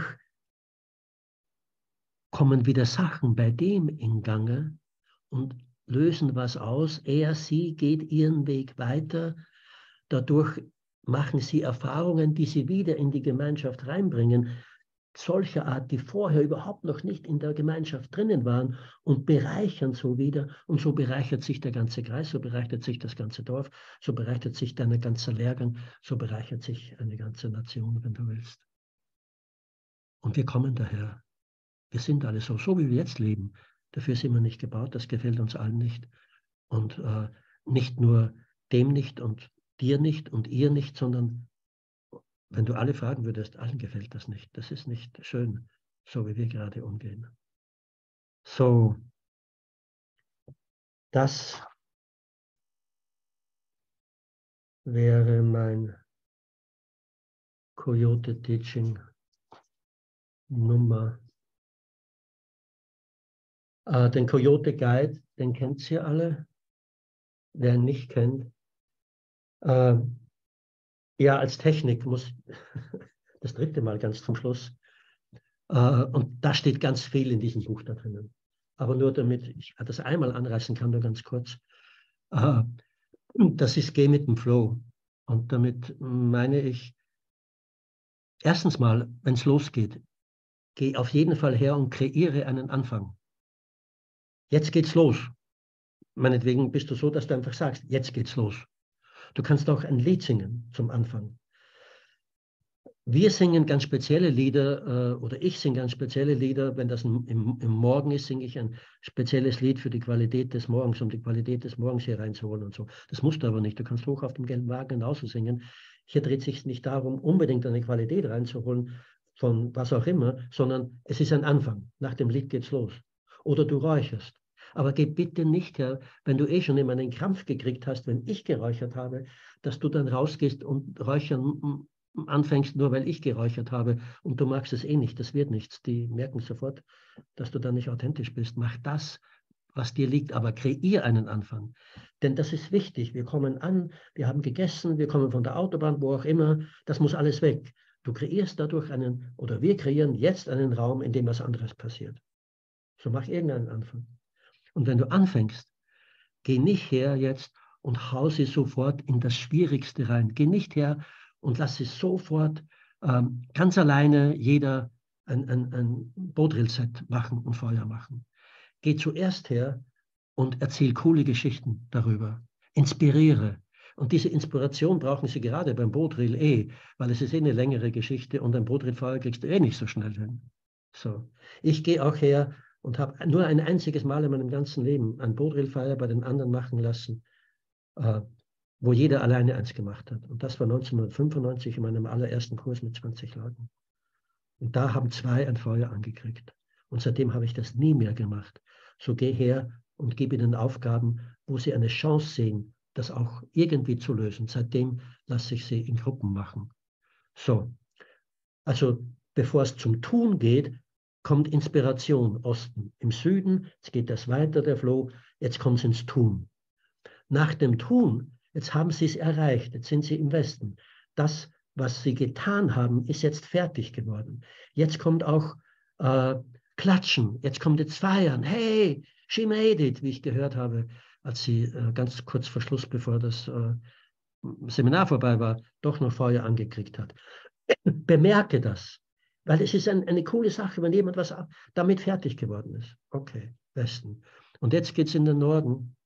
Speaker 2: kommen wieder Sachen bei dem in Gange und lösen was aus. Er, sie geht ihren Weg weiter. Dadurch machen sie Erfahrungen, die sie wieder in die Gemeinschaft reinbringen, solcher Art, die vorher überhaupt noch nicht in der Gemeinschaft drinnen waren und bereichern so wieder. Und so bereichert sich der ganze Kreis, so bereichert sich das ganze Dorf, so bereichert sich dein ganzer Lehrgang, so bereichert sich eine ganze Nation, wenn du willst. Und wir kommen daher. Wir sind alle so, so wie wir jetzt leben. Dafür sind wir nicht gebaut, das gefällt uns allen nicht. Und äh, nicht nur dem nicht und dir nicht und ihr nicht, sondern wenn du alle fragen würdest, allen gefällt das nicht. Das ist nicht schön, so wie wir gerade umgehen. So, das wäre mein Coyote Teaching Nummer Äh, den Coyote Guide, den kennt ihr alle. Wer ihn nicht kennt. Äh, ja, als Technik muss das dritte Mal ganz zum Schluss. Äh, und da steht ganz viel in diesem Buch da drinnen. Aber nur damit ich das einmal anreißen kann, nur ganz kurz. Äh, das ist Geh mit dem Flow. Und damit meine ich, erstens mal, wenn es losgeht, geh auf jeden Fall her und kreiere einen Anfang. Jetzt geht's los. Meinetwegen bist du so, dass du einfach sagst, jetzt geht's los. Du kannst auch ein Lied singen zum Anfang. Wir singen ganz spezielle Lieder, äh, oder ich singe ganz spezielle Lieder. Wenn das im, im, im Morgen ist, singe ich ein spezielles Lied für die Qualität des Morgens, um die Qualität des Morgens hier reinzuholen und so. Das musst du aber nicht. Du kannst hoch auf dem gelben Wagen genauso singen. Hier dreht es sich nicht darum, unbedingt eine Qualität reinzuholen, von was auch immer, sondern es ist ein Anfang. Nach dem Lied geht's los. Oder du räucherst. Aber geh bitte nicht her, wenn du eh schon immer einen Krampf gekriegt hast, wenn ich geräuchert habe, dass du dann rausgehst und räuchern anfängst, nur weil ich geräuchert habe und du magst es eh nicht, das wird nichts. Die merken sofort, dass du da nicht authentisch bist. Mach das, was dir liegt, aber kreier einen Anfang. Denn das ist wichtig. Wir kommen an, wir haben gegessen, wir kommen von der Autobahn, wo auch immer, das muss alles weg. Du kreierst dadurch einen, oder wir kreieren jetzt einen Raum, in dem was anderes passiert. So mach irgendeinen Anfang. Und wenn du anfängst, geh nicht her jetzt und hau sie sofort in das Schwierigste rein. Geh nicht her und lass sie sofort ähm, ganz alleine jeder ein, ein, ein Bodrill-Set machen und Feuer machen. Geh zuerst her und erzähl coole Geschichten darüber. Inspiriere. Und diese Inspiration brauchen Sie gerade beim Bodrill eh, weil es ist eh eine längere Geschichte und ein Bodrill-Feuer kriegst du eh nicht so schnell hin. So. Ich gehe auch her und habe nur ein einziges Mal in meinem ganzen Leben ein Bodrill-Feuer bei den anderen machen lassen, äh, wo jeder alleine eins gemacht hat. Und das war neunzehnhundertfünfundneunzig in meinem allerersten Kurs mit zwanzig Leuten. Und da haben zwei ein Feuer angekriegt. Und seitdem habe ich das nie mehr gemacht. So geh her und gib ihnen Aufgaben, wo sie eine Chance sehen, das auch irgendwie zu lösen. Seitdem lasse ich sie in Gruppen machen. So, also bevor es zum Tun geht, kommt Inspiration, Osten. Im Süden, jetzt geht das weiter, der Flow, jetzt kommt es ins Tun. Nach dem Tun, jetzt haben sie es erreicht, jetzt sind sie im Westen. Das, was sie getan haben, ist jetzt fertig geworden. Jetzt kommt auch äh, Klatschen, jetzt kommt jetzt Feiern. Hey, she made it, wie ich gehört habe, als sie äh, ganz kurz vor Schluss, bevor das äh, Seminar vorbei war, doch noch Feuer angekriegt hat. Bemerke das, weil es ist ein, eine coole Sache, wenn jemand was damit fertig geworden ist. Okay, Westen. Und jetzt geht es in den Norden.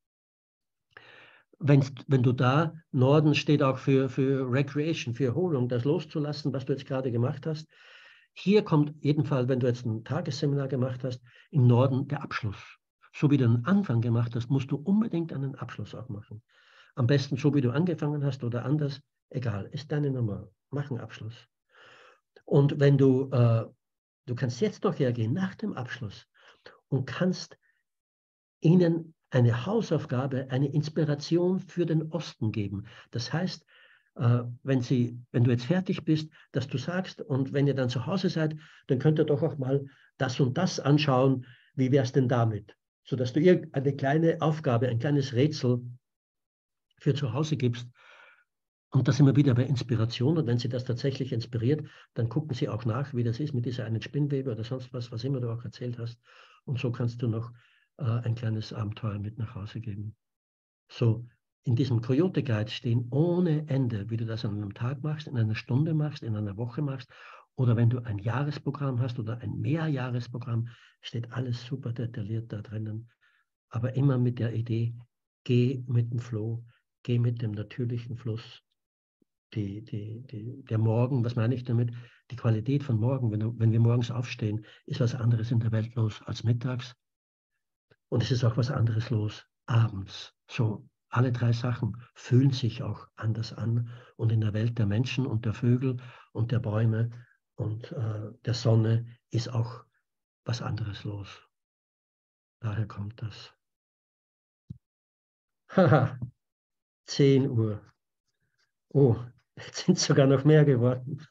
Speaker 2: Wenn's, wenn du da, Norden steht auch für, für Recreation, für Erholung, das loszulassen, was du jetzt gerade gemacht hast. Hier kommt jedenfalls, wenn du jetzt ein Tagesseminar gemacht hast, im Norden der Abschluss. So wie du einen Anfang gemacht hast, musst du unbedingt einen Abschluss auch machen. Am besten so, wie du angefangen hast oder anders, egal, ist deine Nummer. Mach einen Abschluss. Und wenn du, äh, du kannst jetzt doch hergehen nach dem Abschluss und kannst ihnen eine Hausaufgabe, eine Inspiration für den Osten geben. Das heißt, äh, wenn, sie, wenn du jetzt fertig bist, dass du sagst, und wenn ihr dann zu Hause seid, dann könnt ihr doch auch mal das und das anschauen, wie wäre es denn damit? Sodass du ihr eine kleine Aufgabe, ein kleines Rätsel für zu Hause gibst. Und das immer wieder bei Inspiration. Und wenn sie das tatsächlich inspiriert, dann gucken sie auch nach, wie das ist mit dieser einen Spinnwebe oder sonst was, was immer du auch erzählt hast. Und so kannst du noch äh, ein kleines Abenteuer mit nach Hause geben. So, in diesem Coyote Guide stehen ohne Ende, wie du das an einem Tag machst, in einer Stunde machst, in einer Woche machst, oder wenn du ein Jahresprogramm hast oder ein Mehrjahresprogramm, steht alles super detailliert da drinnen. Aber immer mit der Idee, geh mit dem Flow, geh mit dem natürlichen Fluss. Die, die, die, der Morgen, was meine ich damit? Die Qualität von morgen, wenn, du, wenn wir morgens aufstehen, ist was anderes in der Welt los als mittags. Und es ist auch was anderes los abends. So, alle drei Sachen fühlen sich auch anders an. Und in der Welt der Menschen und der Vögel und der Bäume und äh, der Sonne ist auch was anderes los. Daher kommt das. Haha, zehn Uhr. Oh, jetzt sind sogar noch mehr geworden.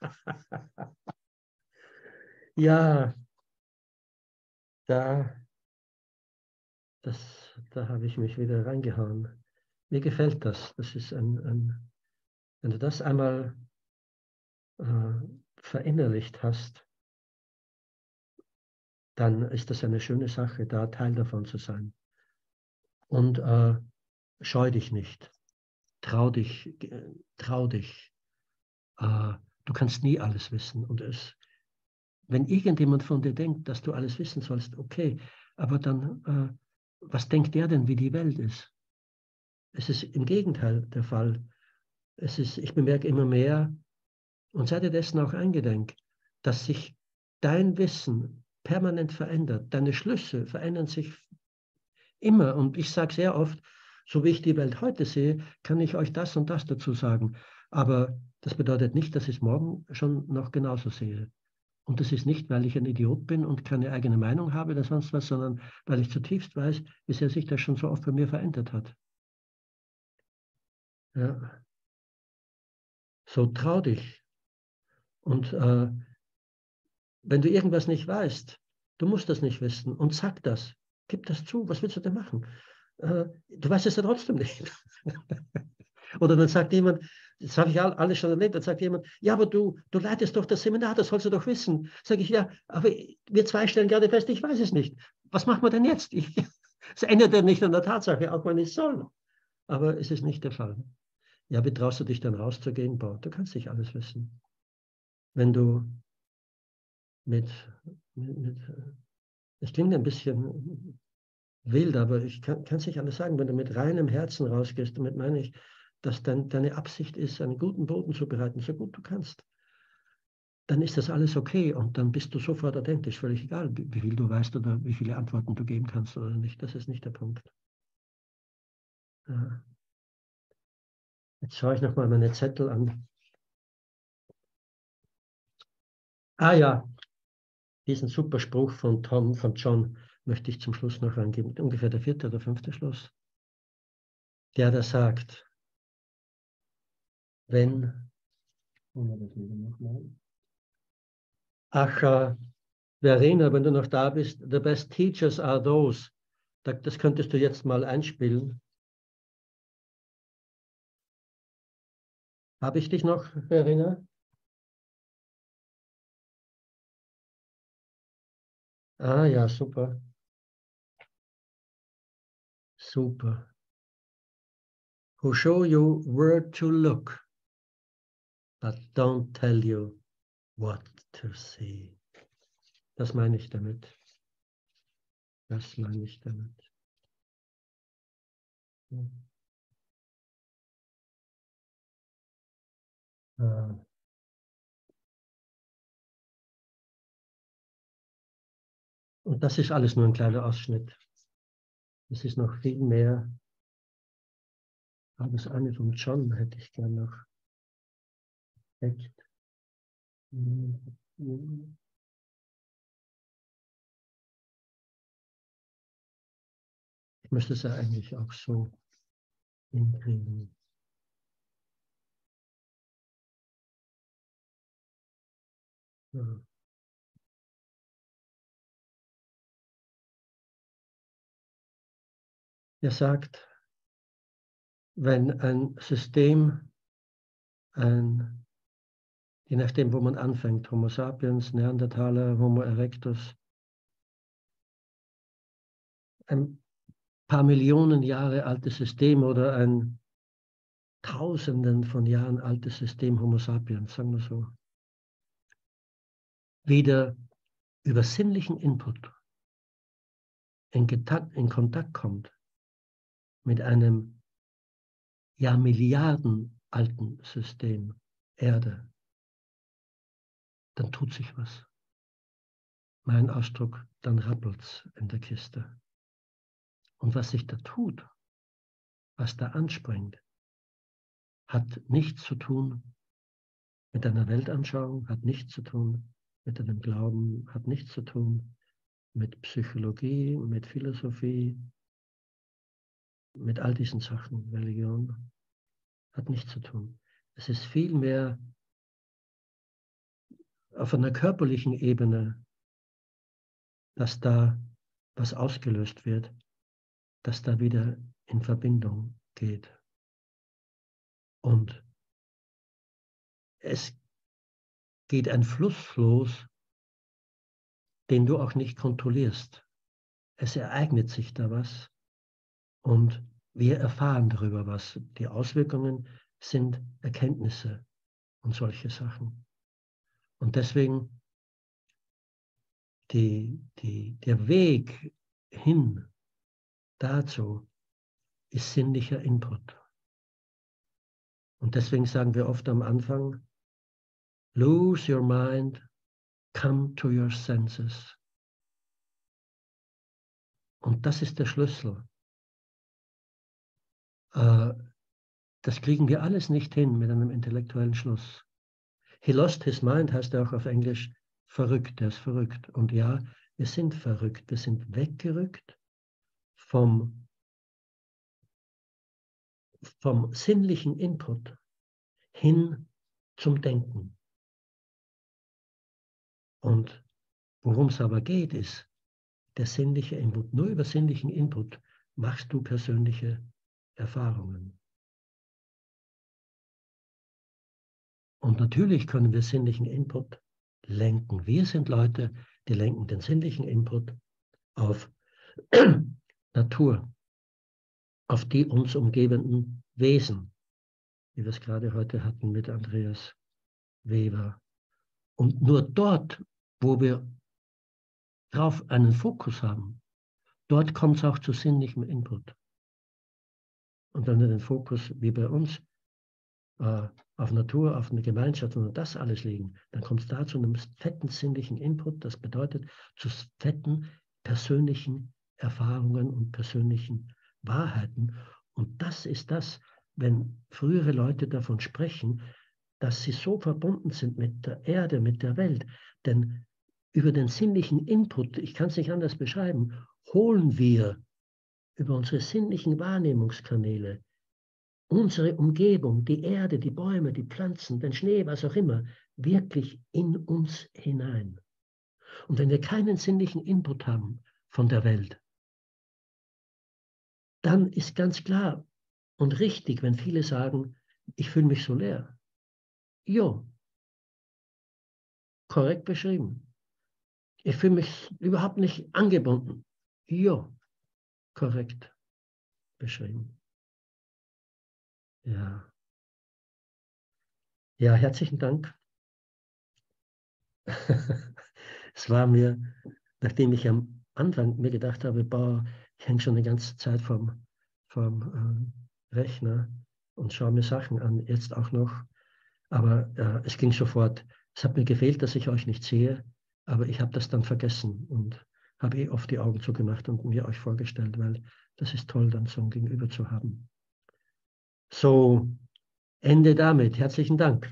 Speaker 2: Ja, da das, da habe ich mich wieder reingehauen. Mir gefällt das. Das ist ein, ein wenn du das einmal äh, verinnerlicht hast, dann ist das eine schöne Sache, da Teil davon zu sein. Und äh, scheu dich nicht. Trau dich, äh, trau dich. Äh, du kannst nie alles wissen. Und es, wenn irgendjemand von dir denkt, dass du alles wissen sollst, okay, aber dann, äh, was denkt der denn, wie die Welt ist? Es ist im Gegenteil der Fall. Es ist, ich bemerke immer mehr, und sei dir dessen auch eingedenk, dass sich dein Wissen permanent verändert. Deine Schlüsse verändern sich immer. Und ich sage sehr oft, so wie ich die Welt heute sehe, kann ich euch das und das dazu sagen. Aber das bedeutet nicht, dass ich es morgen schon noch genauso sehe. Und das ist nicht, weil ich ein Idiot bin und keine eigene Meinung habe oder sonst was, sondern weil ich zutiefst weiß, wie sehr sich das schon so oft bei mir verändert hat. Ja. So trau dich. Und äh, wenn du irgendwas nicht weißt, du musst das nicht wissen und sag das. Gib das zu. Was willst du denn machen? Äh, du weißt es ja trotzdem nicht. Oder dann sagt jemand, das habe ich alles schon erlebt, dann sagt jemand, ja, aber du, du leitest doch das Seminar, das sollst du doch wissen. Sage ich, ja, aber wir zwei stellen gerade fest, ich weiß es nicht. Was machen wir denn jetzt? Es ändert ja nicht an der Tatsache, auch wenn ich soll. Aber es ist nicht der Fall. Ja, wie traust du dich dann rauszugehen? Boah, du kannst nicht alles wissen. Wenn du mit, mit, mit es klingt ein bisschen wild, aber ich kann es nicht alles sagen, wenn du mit reinem Herzen rausgehst, damit meine ich, dass dein, deine Absicht ist, einen guten Boden zu bereiten, so gut du kannst, dann ist das alles okay und dann bist du sofort authentisch, völlig egal, wie, wie viel du weißt oder wie viele Antworten du geben kannst oder nicht. Das ist nicht der Punkt. Ja. Jetzt schaue ich nochmal meine Zettel an. Ah ja, diesen super Spruch von Tom, von John, möchte ich zum Schluss noch reingeben. Ungefähr der vierte oder fünfte Schluss. Der da sagt, wenn, ach, äh, Verena, wenn du noch da bist, the best teachers are those. Das könntest du jetzt mal einspielen. Habe ich dich noch, Verena? Ah ja, super. Super. Who show you where to look, but don't tell you what to see. Das meine ich damit. Das meine ich damit. Ja. Und das ist alles nur ein kleiner Ausschnitt. Es ist noch viel mehr. Aber das eine von John hätte ich gerne noch. Echt. Ich müsste es ja eigentlich auch so hinkriegen. Ja. Er sagt, wenn ein System, ein, je nachdem, wo man anfängt, Homo sapiens, Neandertaler, Homo erectus, ein paar Millionen Jahre altes System oder ein Tausenden von Jahren altes System Homo sapiens, sagen wir so, wieder über sinnlichen Input in, in Kontakt kommt mit einem ja Milliarden alten System Erde, dann tut sich was. Mein Ausdruck, dann rappelt's in der Kiste. Und was sich da tut, was da anspringt, hat nichts zu tun mit einer Weltanschauung, hat nichts zu tun mit einem Glauben, hat nichts zu tun mit Psychologie, mit Philosophie, mit all diesen Sachen, Religion, hat nichts zu tun. Es ist vielmehr auf einer körperlichen Ebene, dass da was ausgelöst wird, das da wieder in Verbindung geht. Und es geht ein Fluss los, den du auch nicht kontrollierst. Es ereignet sich da was und wir erfahren darüber was. Die Auswirkungen sind Erkenntnisse und solche Sachen. Und deswegen die, die, der Weg hin dazu ist sinnlicher Input. Und deswegen sagen wir oft am Anfang, lose your mind, come to your senses. Und das ist der Schlüssel. Äh, das kriegen wir alles nicht hin mit einem intellektuellen Schluss. He lost his mind heißt ja auch auf Englisch verrückt, er ist verrückt. Und ja, wir sind verrückt, wir sind weggerückt vom, vom sinnlichen Input hin zum Denken. Und worum es aber geht, ist der sinnliche Input. Nur über sinnlichen Input machst du persönliche Erfahrungen. Und natürlich können wir sinnlichen Input lenken. Wir sind Leute, die lenken den sinnlichen Input auf Natur, auf die uns umgebenden Wesen, wie wir es gerade heute hatten mit Andreas Weber. Und nur dort, wo wir drauf einen Fokus haben, dort kommt es auch zu sinnlichem Input. Und wenn wir den Fokus, wie bei uns, äh, auf Natur, auf eine Gemeinschaft und das alles legen, dann kommt es da zu einem fetten sinnlichen Input. Das bedeutet zu fetten persönlichen Erfahrungen und persönlichen Wahrheiten. Und das ist das, wenn frühere Leute davon sprechen, dass sie so verbunden sind mit der Erde, mit der Welt. Denn über den sinnlichen Input, ich kann es nicht anders beschreiben, holen wir über unsere sinnlichen Wahrnehmungskanäle unsere Umgebung, die Erde, die Bäume, die Pflanzen, den Schnee, was auch immer, wirklich in uns hinein. Und wenn wir keinen sinnlichen Input haben von der Welt, dann ist ganz klar und richtig, wenn viele sagen, ich fühle mich so leer. Jo, korrekt beschrieben. Ich fühle mich überhaupt nicht angebunden. Jo, korrekt beschrieben. Ja. Ja, herzlichen Dank. Es war mir, nachdem ich am Anfang mir gedacht habe, boah, ich hänge schon die ganze Zeit vom, vom äh, Rechner und schaue mir Sachen an, jetzt auch noch. Aber äh, es ging sofort. Es hat mir gefehlt, dass ich euch nicht sehe, aber ich habe das dann vergessen und habe eh oft die Augen zugemacht und mir euch vorgestellt, weil das ist toll, dann so ein Gegenüber zu haben. So, Ende damit. Herzlichen Dank.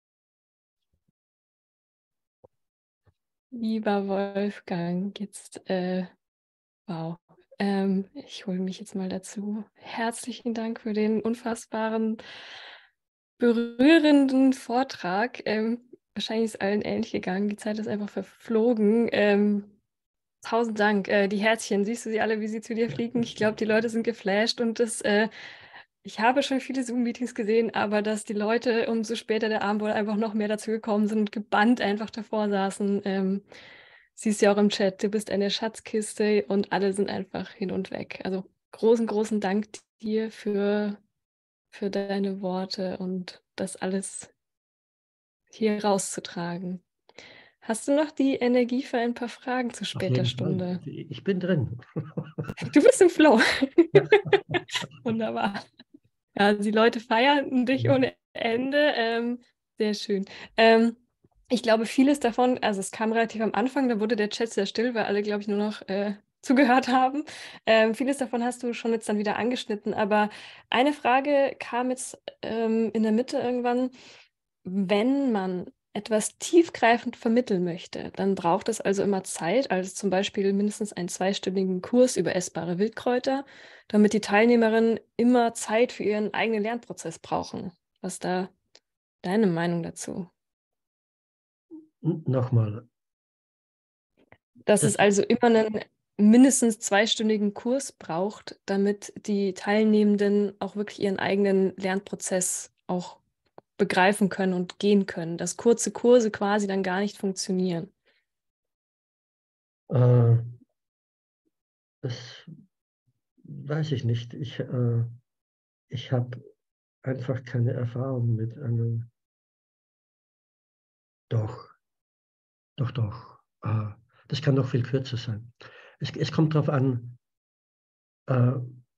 Speaker 1: Lieber Wolfgang, jetzt, äh, wow, ähm, ich hole mich jetzt mal dazu. Herzlichen Dank für den unfassbaren, berührenden Vortrag. Ähm, wahrscheinlich ist allen ähnlich gegangen. Die Zeit ist einfach verflogen. Ähm, tausend Dank. Äh, die Herzchen, siehst du sie alle, wie sie zu dir fliegen? Ich glaube, die Leute sind geflasht und das, äh, ich habe schon viele Zoom-Meetings gesehen, aber dass die Leute, umso später der Abend wurde, einfach noch mehr dazu gekommen sind und gebannt einfach davor saßen. Ähm, siehst ja auch im Chat, du bist eine Schatzkiste und alle sind einfach hin und weg. Also großen, großen Dank dir für, für deine Worte und das alles hier rauszutragen. Hast du noch die Energie für ein paar Fragen zu
Speaker 2: Auf
Speaker 1: später
Speaker 2: jeden
Speaker 1: Stunde?
Speaker 2: Fall. Ich bin drin.
Speaker 1: Du bist im Flow. Wunderbar. Ja, die Leute feiern dich ohne Ende. Ähm, sehr schön. Ähm, ich glaube, vieles davon, also es kam relativ am Anfang, da wurde der Chat sehr still, weil alle, glaube ich, nur noch äh, zugehört haben. Ähm, vieles davon hast du schon jetzt dann wieder angeschnitten, aber eine Frage kam jetzt ähm, in der Mitte irgendwann. Wenn man etwas tiefgreifend vermitteln möchte, dann braucht es also immer Zeit, also zum Beispiel mindestens einen zweistündigen Kurs über essbare Wildkräuter, damit die Teilnehmerinnen immer Zeit für ihren eigenen Lernprozess brauchen. Was ist da deine Meinung dazu?
Speaker 2: Nochmal.
Speaker 1: Dass
Speaker 2: Das,
Speaker 1: es also immer einen mindestens zweistündigen Kurs braucht, damit die Teilnehmenden auch wirklich ihren eigenen Lernprozess auch begreifen können und gehen können, dass kurze Kurse quasi dann gar nicht funktionieren?
Speaker 2: Äh, das weiß ich nicht. Ich, äh, ich habe einfach keine Erfahrung mit einem. Doch, doch, doch. Äh, das kann doch viel kürzer sein. Es, es kommt darauf an, äh,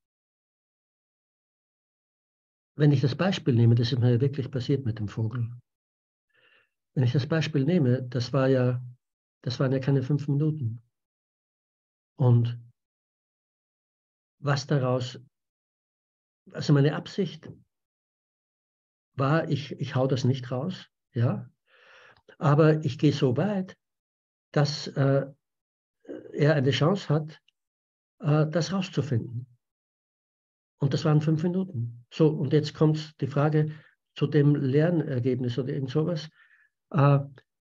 Speaker 2: wenn ich das Beispiel nehme, das ist mir ja wirklich passiert mit dem Vogel. Wenn ich das Beispiel nehme, das war ja, das waren ja keine fünf Minuten. Und was daraus, also meine Absicht war, ich, ich hau das nicht raus, ja, aber ich gehe so weit, dass äh, er eine Chance hat, äh, das rauszufinden. Und das waren fünf Minuten. So, und jetzt kommt die Frage zu dem Lernergebnis oder irgend sowas. Äh,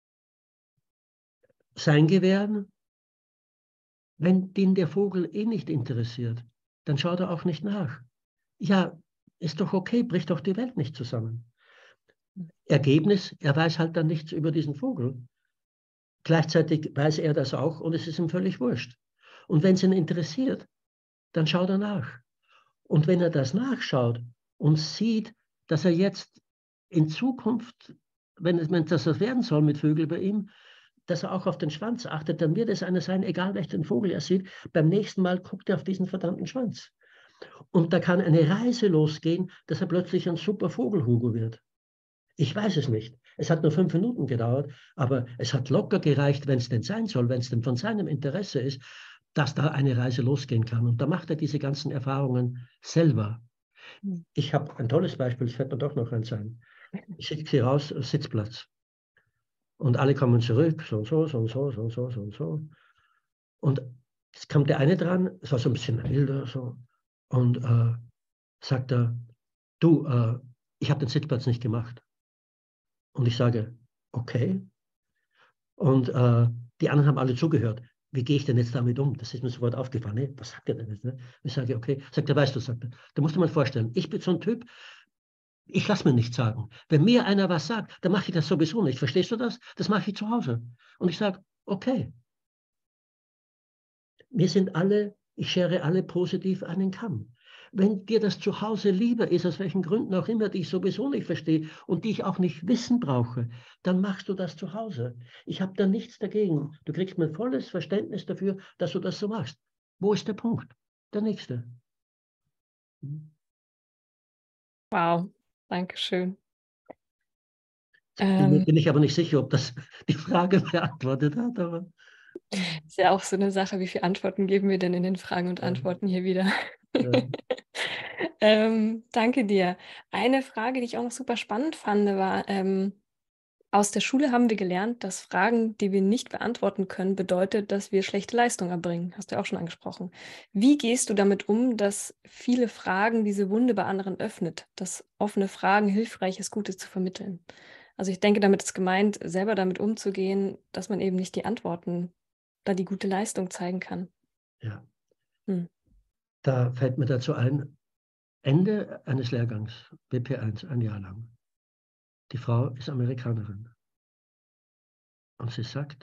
Speaker 2: sein Gewähren, wenn den der Vogel eh nicht interessiert, dann schaut er auch nicht nach. Ja, ist doch okay, bricht doch die Welt nicht zusammen. Ergebnis, er weiß halt dann nichts über diesen Vogel. Gleichzeitig weiß er das auch und es ist ihm völlig wurscht. Und wenn es ihn interessiert, dann schaut er nach. Und wenn er das nachschaut und sieht, dass er jetzt in Zukunft, wenn es, wenn das was werden soll mit Vögeln bei ihm, dass er auch auf den Schwanz achtet, dann wird es einer sein, egal welchen Vogel er sieht, beim nächsten Mal guckt er auf diesen verdammten Schwanz. Und da kann eine Reise losgehen, dass er plötzlich ein super Vogelhugo wird. Ich weiß es nicht. Es hat nur fünf Minuten gedauert, aber es hat locker gereicht, wenn es denn sein soll, wenn es denn von seinem Interesse ist, dass da eine Reise losgehen kann. Und da macht er diese ganzen Erfahrungen selber. Ich habe ein tolles Beispiel, es fällt mir doch noch eins ein. Ich schicke sie raus, Sitzplatz. Und alle kommen zurück, so und so, so und so, so und so, so und so. Und es kam der eine dran, es war so ein bisschen älter, so, und äh, sagt er, du, äh, ich habe den Sitzplatz nicht gemacht. Und ich sage, okay. Und äh, die anderen haben alle zugehört. Wie gehe ich denn jetzt damit um? Das ist mir sofort aufgefallen. Nee, was sagt er denn jetzt? Ne? Ich sage, okay. Sagt er, weißt du, sagt er, da musst du mal vorstellen, ich bin so ein Typ, ich lasse mir nichts sagen. Wenn mir einer was sagt, dann mache ich das sowieso nicht. Verstehst du das? Das mache ich zu Hause. Und ich sage, okay. Wir sind alle, ich schere alle positiv einen Kamm. Wenn dir das zu Hause lieber ist, aus welchen Gründen auch immer, die ich sowieso nicht verstehe und die ich auch nicht wissen brauche, dann machst du das zu Hause. Ich habe da nichts dagegen. Du kriegst mein volles Verständnis dafür, dass du das so machst. Wo ist der Punkt? Der nächste.
Speaker 1: Wow, danke schön.
Speaker 2: Bin,
Speaker 1: Ähm,
Speaker 2: bin ich aber nicht sicher, ob das die Frage beantwortet hat. Aber,
Speaker 1: ist ja auch so eine Sache, wie viele Antworten geben wir denn in den Fragen und
Speaker 2: äh,
Speaker 1: Antworten hier wieder?
Speaker 2: äh,
Speaker 1: ähm, danke dir. Eine Frage, die ich auch noch super spannend fand, war, ähm, aus der Schule haben wir gelernt, dass Fragen, die wir nicht beantworten können, bedeutet, dass wir schlechte Leistung erbringen. Hast du ja auch schon angesprochen. Wie gehst du damit um, dass viele Fragen diese Wunde bei anderen öffnet, dass offene Fragen hilfreich ist, Gutes zu vermitteln? Also ich denke, damit ist gemeint, selber damit umzugehen, dass man eben nicht die Antworten, da die gute Leistung zeigen kann.
Speaker 2: ja.
Speaker 1: Hm.
Speaker 2: Da fällt mir dazu ein, Ende eines Lehrgangs, B P eins, ein Jahr lang. Die Frau ist Amerikanerin. Und sie sagt,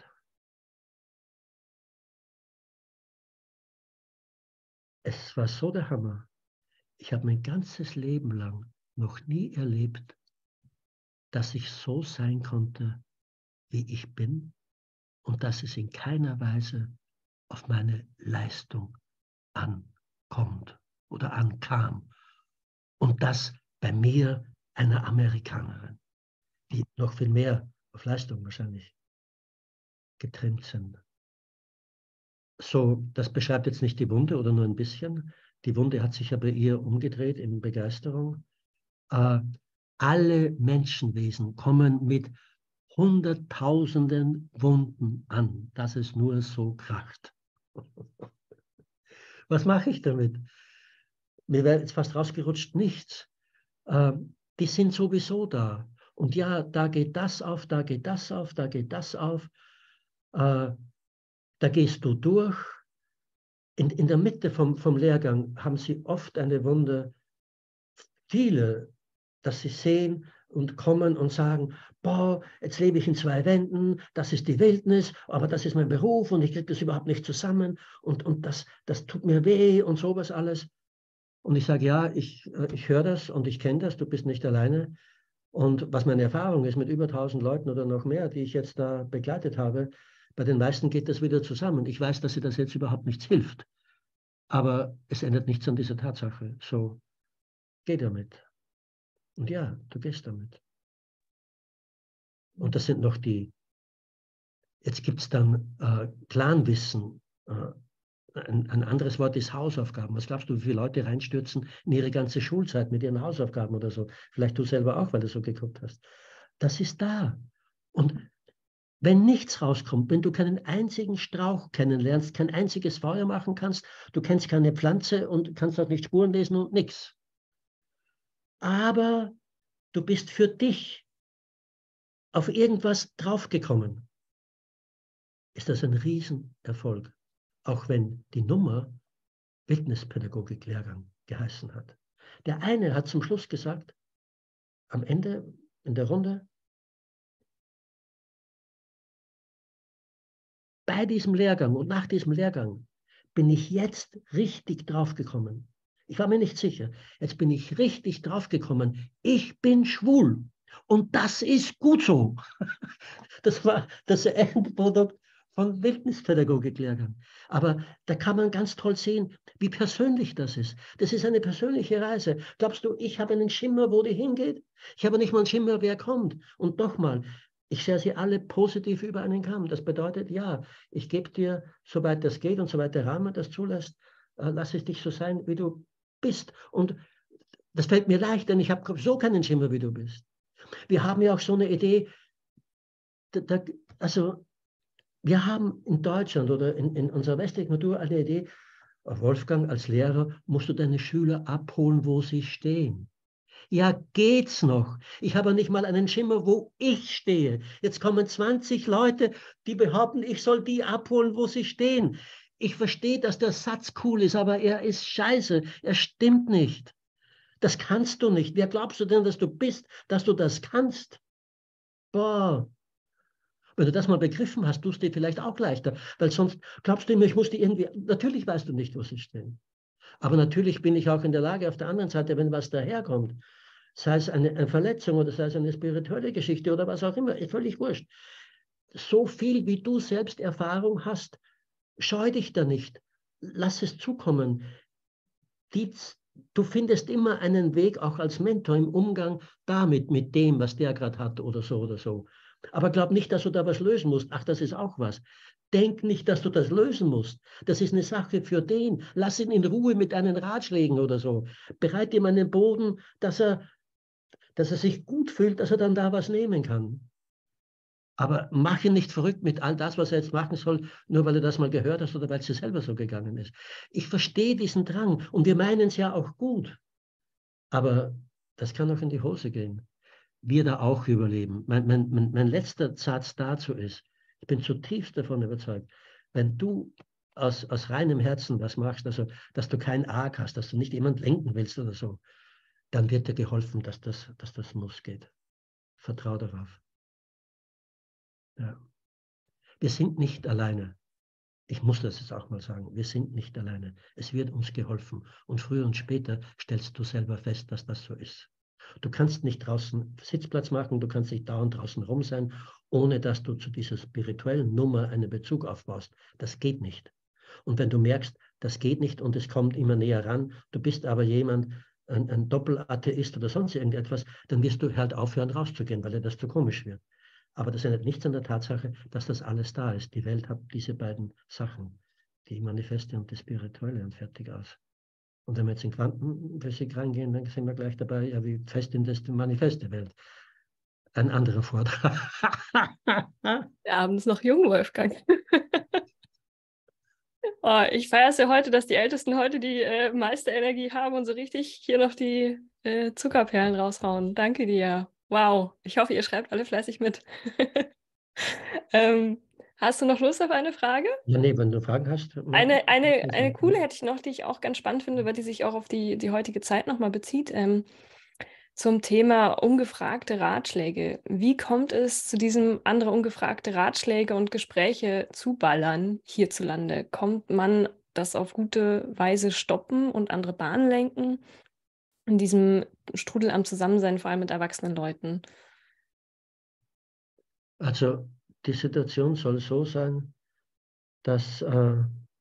Speaker 2: es war so der Hammer. Ich habe mein ganzes Leben lang noch nie erlebt, dass ich so sein konnte, wie ich bin und dass es in keiner Weise auf meine Leistung ankommt oder ankam. Und das bei mir, einer Amerikanerin, die noch viel mehr auf Leistung wahrscheinlich getrimmt sind. So, das beschreibt jetzt nicht die Wunde oder nur ein bisschen. Die Wunde hat sich ja bei ihr umgedreht in Begeisterung. Äh, alle Menschenwesen kommen mit Hunderttausenden Wunden an, dass es nur so kracht. Was mache ich damit? Mir wäre jetzt fast rausgerutscht, nichts. Äh, die sind sowieso da. Und ja, da geht das auf, da geht das auf, da geht das auf. Äh, da gehst du durch. in, in der Mitte vom, vom Lehrgang haben sie oft eine Wunder, viele, dass sie sehen und kommen und sagen, boah, jetzt lebe ich in zwei Wänden, das ist die Wildnis, aber das ist mein Beruf und ich kriege das überhaupt nicht zusammen und, und das, das tut mir weh und sowas alles. Und ich sage, ja, ich, ich höre das und ich kenne das, du bist nicht alleine. Und was meine Erfahrung ist mit über tausend Leuten oder noch mehr, die ich jetzt da begleitet habe, bei den meisten geht das wieder zusammen. Ich weiß, dass sie das jetzt überhaupt nichts hilft. Aber es ändert nichts an dieser Tatsache. So, geh damit. Und ja, du gehst damit. Und das sind noch die, jetzt gibt es dann äh, Planwissen. Äh, ein, ein anderes Wort ist Hausaufgaben. Was glaubst du, wie viele Leute reinstürzen in ihre ganze Schulzeit mit ihren Hausaufgaben oder so? Vielleicht du selber auch, weil du so geguckt hast. Das ist da. Und wenn nichts rauskommt, wenn du keinen einzigen Strauch kennenlernst, kein einziges Feuer machen kannst, du kennst keine Pflanze und kannst auch nicht Spuren lesen und nichts. Aber du bist für dich auf irgendwas draufgekommen, ist das ein Riesenerfolg. Auch wenn die Nummer Wildnispädagogik-Lehrgang geheißen hat. Der eine hat zum Schluss gesagt, am Ende in der Runde, bei diesem Lehrgang und nach diesem Lehrgang bin ich jetzt richtig draufgekommen. Ich war mir nicht sicher. Jetzt bin ich richtig draufgekommen. Ich bin schwul. Und das ist gut so. Das war das Endprodukt von Wildnispädagogik-Lehrgang. Aber da kann man ganz toll sehen, wie persönlich das ist. Das ist eine persönliche Reise. Glaubst du, ich habe einen Schimmer, wo die hingeht? Ich habe nicht mal einen Schimmer, wer kommt. Und nochmal, ich sehe sie alle positiv über einen Kamm. Das bedeutet, ja, ich gebe dir, soweit das geht und soweit der Rahmen das zulässt, äh, lass es dich so sein, wie du bist. Und das fällt mir leicht, denn ich habe so keinen Schimmer, wie du bist. Wir haben ja auch so eine Idee, da, da, also wir haben in Deutschland oder in, in unserer westlichen Kultur eine Idee, Wolfgang, als Lehrer musst du deine Schüler abholen, wo sie stehen. Ja, geht's noch? Ich habe nicht mal einen Schimmer, wo ich stehe. Jetzt kommen zwanzig Leute, die behaupten, ich soll die abholen, wo sie stehen. Ich verstehe, dass der Satz cool ist, aber er ist scheiße. Er stimmt nicht. Das kannst du nicht. Wer glaubst du denn, dass du bist, dass du das kannst? Boah. Wenn du das mal begriffen hast, tust du dir vielleicht auch leichter. Weil sonst glaubst du immer, ich muss die irgendwie, natürlich weißt du nicht, wo sie stehen. Aber natürlich bin ich auch in der Lage, auf der anderen Seite, wenn was daherkommt, sei es eine, eine Verletzung oder sei es eine spirituelle Geschichte oder was auch immer, ist völlig wurscht. So viel, wie du selbst Erfahrung hast, scheu dich da nicht. Lass es zukommen. Die, du findest immer einen Weg, auch als Mentor im Umgang damit, mit dem, was der gerade hat oder so oder so. Aber glaub nicht, dass du da was lösen musst. Ach, das ist auch was. Denk nicht, dass du das lösen musst. Das ist eine Sache für den. Lass ihn in Ruhe mit deinen Ratschlägen oder so. Bereite ihm einen Boden, dass er, dass er sich gut fühlt, dass er dann da was nehmen kann. Aber mach ihn nicht verrückt mit all das, was er jetzt machen soll, nur weil du das mal gehört hast oder weil es dir selber so gegangen ist. Ich verstehe diesen Drang und wir meinen es ja auch gut. Aber das kann auch in die Hose gehen. Wir da auch überleben. Mein, mein, mein, mein letzter Satz dazu ist, ich bin zutiefst davon überzeugt, wenn du aus, aus reinem Herzen was machst, also dass du kein Arg hast, dass du nicht jemand lenken willst oder so, dann wird dir geholfen, dass das, dass das muss geht. Vertrau darauf. Ja. Wir sind nicht alleine. Ich muss das jetzt auch mal sagen. Wir sind nicht alleine. Es wird uns geholfen. Und früher und später stellst du selber fest, dass das so ist. Du kannst nicht draußen Sitzplatz machen, du kannst nicht dauernd draußen rum sein, ohne dass du zu dieser spirituellen Nummer einen Bezug aufbaust. Das geht nicht. Und wenn du merkst, das geht nicht und es kommt immer näher ran, du bist aber jemand, ein, ein Doppelatheist oder sonst irgendetwas, dann wirst du halt aufhören rauszugehen, weil dir das zu komisch wird. Aber das ändert nichts an der Tatsache, dass das alles da ist. Die Welt hat diese beiden Sachen, die Manifeste und die Spirituelle, und fertig aus. Und wenn wir jetzt in Quantenphysik reingehen, dann sind wir gleich dabei, ja, wie fest in das die manifeste Welt. Ein anderer Vortrag.
Speaker 1: Der Abend ist noch jung, Wolfgang. Oh, ich feiere es ja heute, dass die Ältesten heute die äh, meiste Energie haben und so richtig hier noch die äh, Zuckerperlen raushauen. Danke dir. Wow. Ich hoffe, ihr schreibt alle fleißig mit. ähm, Hast du noch Lust auf eine Frage?
Speaker 2: Ja, nee, wenn du Fragen hast.
Speaker 1: Eine, eine, eine coole hätte ich noch, die ich auch ganz spannend finde, weil die sich auch auf die, die heutige Zeit nochmal bezieht. Ähm, zum Thema ungefragte Ratschläge. Wie kommt es zu diesem andere ungefragte Ratschläge und Gespräche zuballern hierzulande? Kommt man das auf gute Weise stoppen und andere Bahnen lenken? In diesem Strudel am Zusammensein, vor allem mit erwachsenen Leuten.
Speaker 2: Also die Situation soll so sein, dass äh,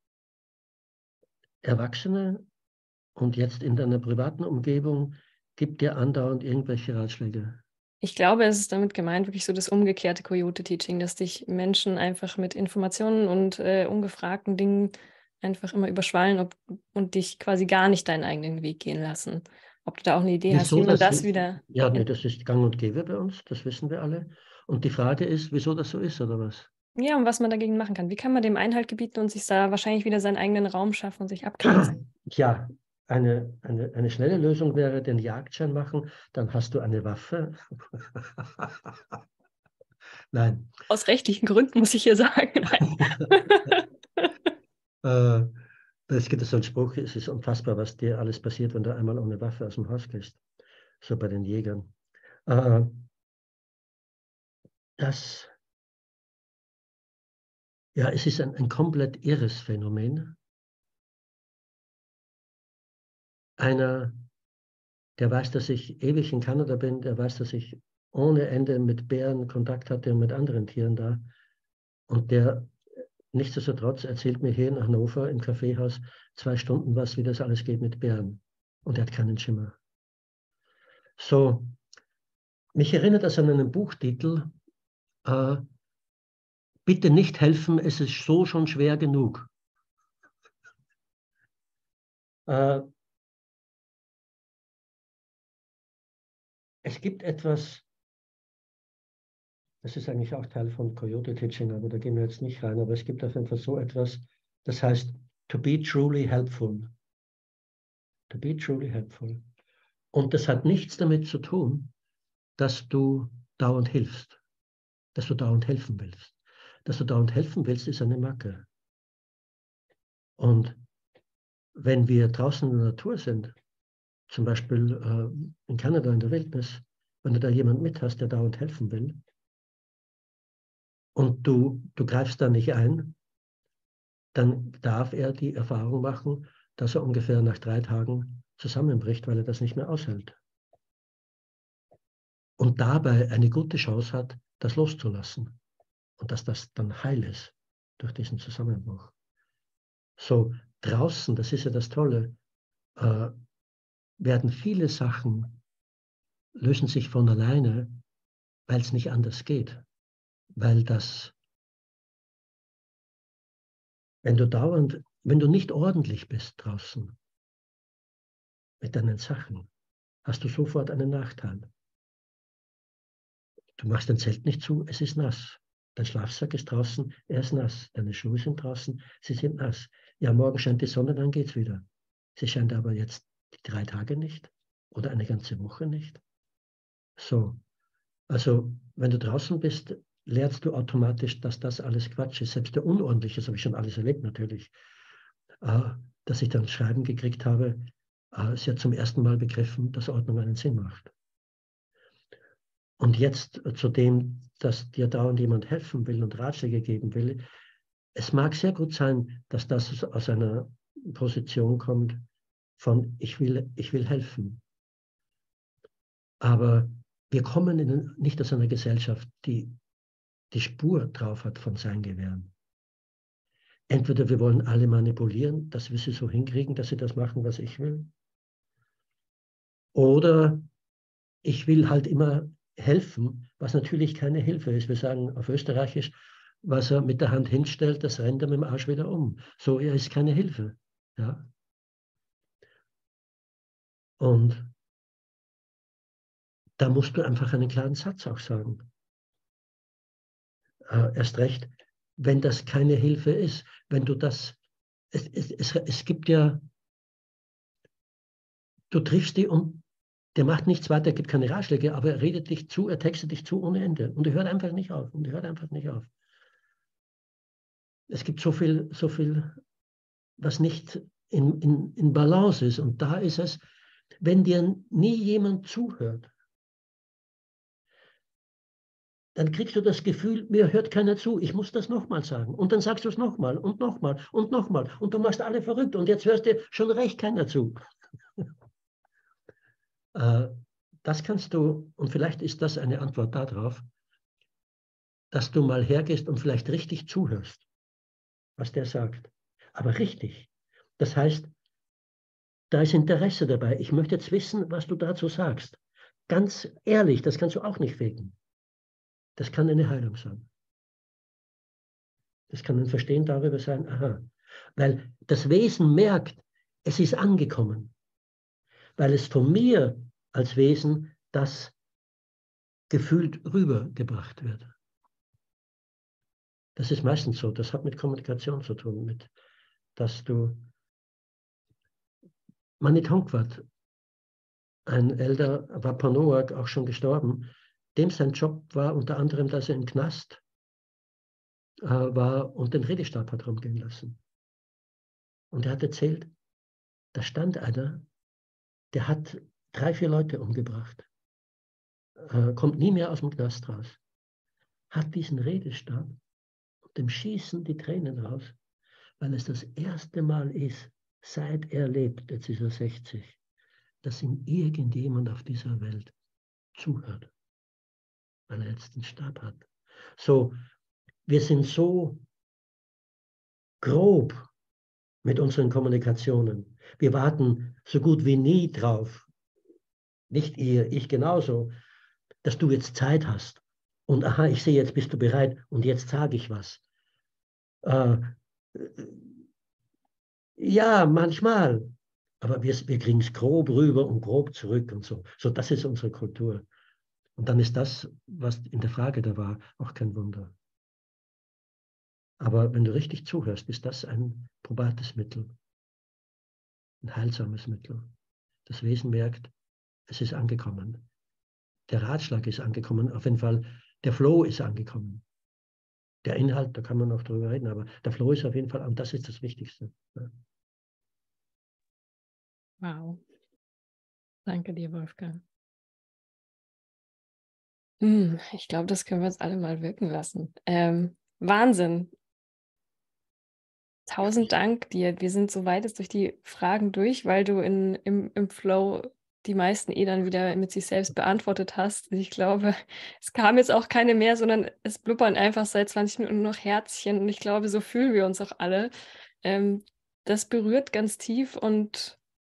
Speaker 2: Erwachsene und jetzt in deiner privaten Umgebung gibt dir andauernd irgendwelche Ratschläge.
Speaker 1: Ich glaube, es ist damit gemeint, wirklich so das umgekehrte Coyote-Teaching, dass dich Menschen einfach mit Informationen und äh, ungefragten Dingen einfach immer überschwallen ob, und dich quasi gar nicht deinen eigenen Weg gehen lassen. Ob du da auch eine Idee hast, wie
Speaker 2: Wieso
Speaker 1: man
Speaker 2: das
Speaker 1: das
Speaker 2: ist,
Speaker 1: wieder...
Speaker 2: ja, nee, das ist gang und gäbe bei uns, das wissen wir alle. Und die Frage ist, wieso das so ist, oder was?
Speaker 1: Ja, und was man dagegen machen kann. Wie kann man dem Einhalt gebieten und sich da wahrscheinlich wieder seinen eigenen Raum schaffen und sich abgrenzen?
Speaker 2: Ja, eine, eine, eine schnelle Lösung wäre den Jagdschein machen, dann hast du eine Waffe. Nein.
Speaker 1: Aus rechtlichen Gründen muss ich hier sagen.
Speaker 2: äh, es gibt so einen Spruch, es ist unfassbar, was dir alles passiert, wenn du einmal ohne Waffe aus dem Haus gehst. So bei den Jägern. Äh, das, ja, es ist ein, ein komplett irres Phänomen. Einer, der weiß, dass ich ewig in Kanada bin, der weiß, dass ich ohne Ende mit Bären Kontakt hatte und mit anderen Tieren da. Und der nichtsdestotrotz erzählt mir hier in Hannover im Kaffeehaus zwei Stunden was, wie das alles geht mit Bären. Und er hat keinen Schimmer. So, mich erinnert das an einen Buchtitel, äh, bitte nicht helfen, es ist so schon schwer genug. Äh, es gibt etwas, das ist eigentlich auch Teil von Coyote Teaching, aber da gehen wir jetzt nicht rein, aber es gibt auf jeden Fall so etwas, das heißt, to be truly helpful. To be truly helpful. Und das hat nichts damit zu tun, dass du dauernd hilfst, dass du dauernd helfen willst. Dass du dauernd helfen willst, ist eine Macke. Und wenn wir draußen in der Natur sind, zum Beispiel äh, in Kanada in der Wildnis, wenn du da jemand mit hast, der dauernd helfen will, und du, du greifst da nicht ein, dann darf er die Erfahrung machen, dass er ungefähr nach drei Tagen zusammenbricht, weil er das nicht mehr aushält. Und dabei eine gute Chance hat, das loszulassen. Und dass das dann heil ist durch diesen Zusammenbruch. So, draußen, das ist ja das Tolle, äh, werden viele Sachen, lösen sich von alleine, weil es nicht anders geht. Weil das, wenn du dauernd, wenn du nicht ordentlich bist draußen mit deinen Sachen, hast du sofort einen Nachteil. Du machst dein Zelt nicht zu, es ist nass. Dein Schlafsack ist draußen, er ist nass. Deine Schuhe sind draußen, sie sind nass. Ja, morgen scheint die Sonne, dann geht's wieder. Sie scheint aber jetzt die drei Tage nicht oder eine ganze Woche nicht. So, also wenn du draußen bist, lernst du automatisch, dass das alles Quatsch ist. Selbst der Unordentliche, das habe ich schon alles erlebt natürlich, äh, dass ich dann Schreiben gekriegt habe, äh, sie hat zum ersten Mal begriffen, dass Ordnung einen Sinn macht. Und jetzt zu dem, dass dir dauernd jemand helfen will und Ratschläge geben will. Es mag sehr gut sein, dass das aus einer Position kommt von ich will, ich will helfen. Aber wir kommen in, nicht aus einer Gesellschaft, die die Spur drauf hat von sein Gewähren. Entweder wir wollen alle manipulieren, dass wir sie so hinkriegen, dass sie das machen, was ich will. Oder ich will halt immer helfen, was natürlich keine Hilfe ist. Wir sagen auf Österreichisch, was er mit der Hand hinstellt, das rennt er mit dem Arsch wieder um. So, er ist keine Hilfe. Ja? Und da musst du einfach einen klaren Satz auch sagen. Äh, erst recht, wenn das keine Hilfe ist. Wenn du das, es, es, es, es gibt ja, du triffst die und der macht nichts weiter, gibt keine Ratschläge, aber er redet dich zu, er textet dich zu ohne Ende. Und er hört einfach nicht auf. Und er hört einfach nicht auf. es gibt so viel, so viel, was nicht in, in, in Balance ist. Und da ist es, wenn dir nie jemand zuhört, dann kriegst du das Gefühl, mir hört keiner zu, ich muss das nochmal sagen. Und dann sagst du es nochmal und nochmal und nochmal. Und du machst alle verrückt und jetzt hörst dir schon recht keiner zu. Das kannst du, und vielleicht ist das eine Antwort darauf, dass du mal hergehst und vielleicht richtig zuhörst, was der sagt. Aber richtig. Das heißt, da ist Interesse dabei. Ich möchte jetzt wissen, was du dazu sagst. Ganz ehrlich, das kannst du auch nicht faken. Das kann eine Heilung sein. Das kann ein Verstehen darüber sein, aha. Weil das Wesen merkt, es ist angekommen. Weil es von mir als Wesen das gefühlt rübergebracht wird. Das ist meistens so. Das hat mit Kommunikation zu tun, mit, dass du Manit Hongwat, ein älter Wapanoag, auch schon gestorben, dem sein Job war unter anderem, dass er im Knast äh, war und den Redestab hat rumgehen lassen. Und er hat erzählt, da stand einer, der hat drei, vier Leute umgebracht, äh, kommt nie mehr aus dem Knast raus, hat diesen Redestab und dem schießen die Tränen raus, weil es das erste Mal ist, seit er lebt, jetzt ist er sechzig, dass ihm irgendjemand auf dieser Welt zuhört, weil er jetzt den Stab hat. So, wir sind so grob mit unseren Kommunikationen. Wir warten so gut wie nie drauf, nicht ihr, ich genauso, dass du jetzt Zeit hast. Und aha, ich sehe, jetzt bist du bereit und jetzt sage ich was. Äh, ja, manchmal. Aber wir, wir kriegen es grob rüber und grob zurück und so. So, das ist unsere Kultur. Und dann ist das, was in der Frage da war, auch kein Wunder. Aber wenn du richtig zuhörst, ist das ein probates Mittel, ein heilsames Mittel. Das Wesen merkt, es ist angekommen. Der Ratschlag ist angekommen, auf jeden Fall, der Flow ist angekommen. Der Inhalt, da kann man noch drüber reden, aber der Flow ist auf jeden Fall, und das ist das Wichtigste. Ja.
Speaker 1: Wow. Danke dir, Wolfgang. Hm, ich glaube, das können wir jetzt alle mal wirken lassen. Ähm, Wahnsinn. Tausend Dank dir. Wir sind so weit jetzt durch die Fragen durch, weil du in, im, im Flow die meisten eh dann wieder mit sich selbst beantwortet hast. Ich glaube, es kam jetzt auch keine mehr, sondern es blubbern einfach seit zwanzig Minuten nur noch Herzchen. Und ich glaube, so fühlen wir uns auch alle. Ähm, das berührt ganz tief und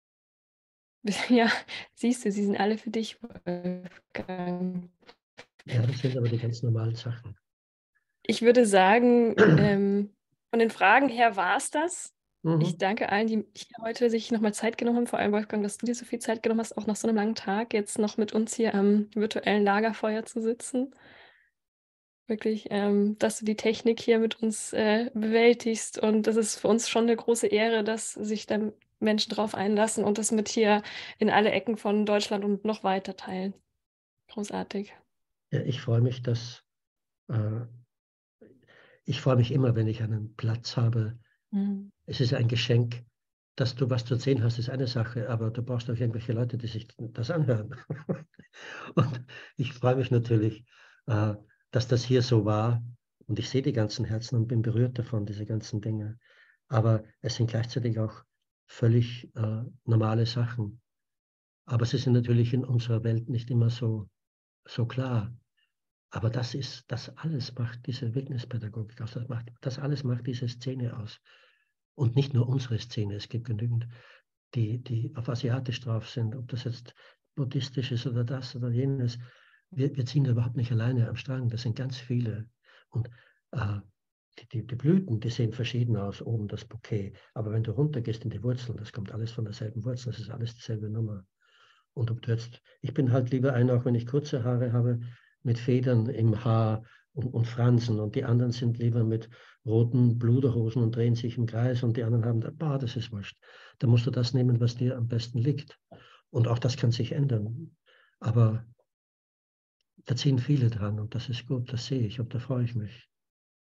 Speaker 1: ja, siehst du, sie sind alle für dich, Wolfgang.
Speaker 2: Ja, das sind aber die ganz normalen Sachen.
Speaker 1: Ich würde sagen, ähm, von den Fragen her war es das.
Speaker 2: Mhm.
Speaker 1: Ich danke allen, die hier heute sich nochmal Zeit genommen haben, vor allem Wolfgang, dass du dir so viel Zeit genommen hast, auch nach so einem langen Tag jetzt noch mit uns hier am virtuellen Lagerfeuer zu sitzen. Wirklich, ähm, dass du die Technik hier mit uns äh, bewältigst, und das ist für uns schon eine große Ehre, dass sich da Menschen drauf einlassen und das mit hier in alle Ecken von Deutschland und noch weiter teilen. Großartig.
Speaker 2: Ja, ich freue mich, dass äh, ich freue mich immer, wenn ich einen Platz habe.
Speaker 1: Mhm.
Speaker 2: Es ist ein Geschenk, dass du was zu erzählen hast, ist eine Sache, aber du brauchst auch irgendwelche Leute, die sich das anhören. Und ich freue mich natürlich, äh, dass das hier so war. Und ich sehe die ganzen Herzen und bin berührt davon, diese ganzen Dinge. Aber es sind gleichzeitig auch völlig äh, normale Sachen. Aber sie sind natürlich in unserer Welt nicht immer so, so klar. Aber das ist, das alles macht diese Wildnispädagogik aus. Das, macht, das alles macht diese Szene aus. Und nicht nur unsere Szene. Es gibt genügend, die, die auf Asiatisch drauf sind, ob das jetzt buddhistisch ist oder das oder jenes. Wir, wir ziehen da überhaupt nicht alleine am Strang. Das sind ganz viele. Und äh, die, die, die Blüten, die sehen verschieden aus, oben das Bouquet. Aber wenn du runtergehst in die Wurzeln, das kommt alles von derselben Wurzel. Das ist alles dieselbe Nummer. Und ob du jetzt, ich bin halt lieber einer, auch wenn ich kurze Haare habe, mit Federn im Haar und, und Fransen, und die anderen sind lieber mit roten Bluderhosen und drehen sich im Kreis, und die anderen haben, bah, das ist wurscht. Da musst du das nehmen, was dir am besten liegt. Und auch das kann sich ändern. Aber da ziehen viele dran und das ist gut, das sehe ich und da freue ich mich.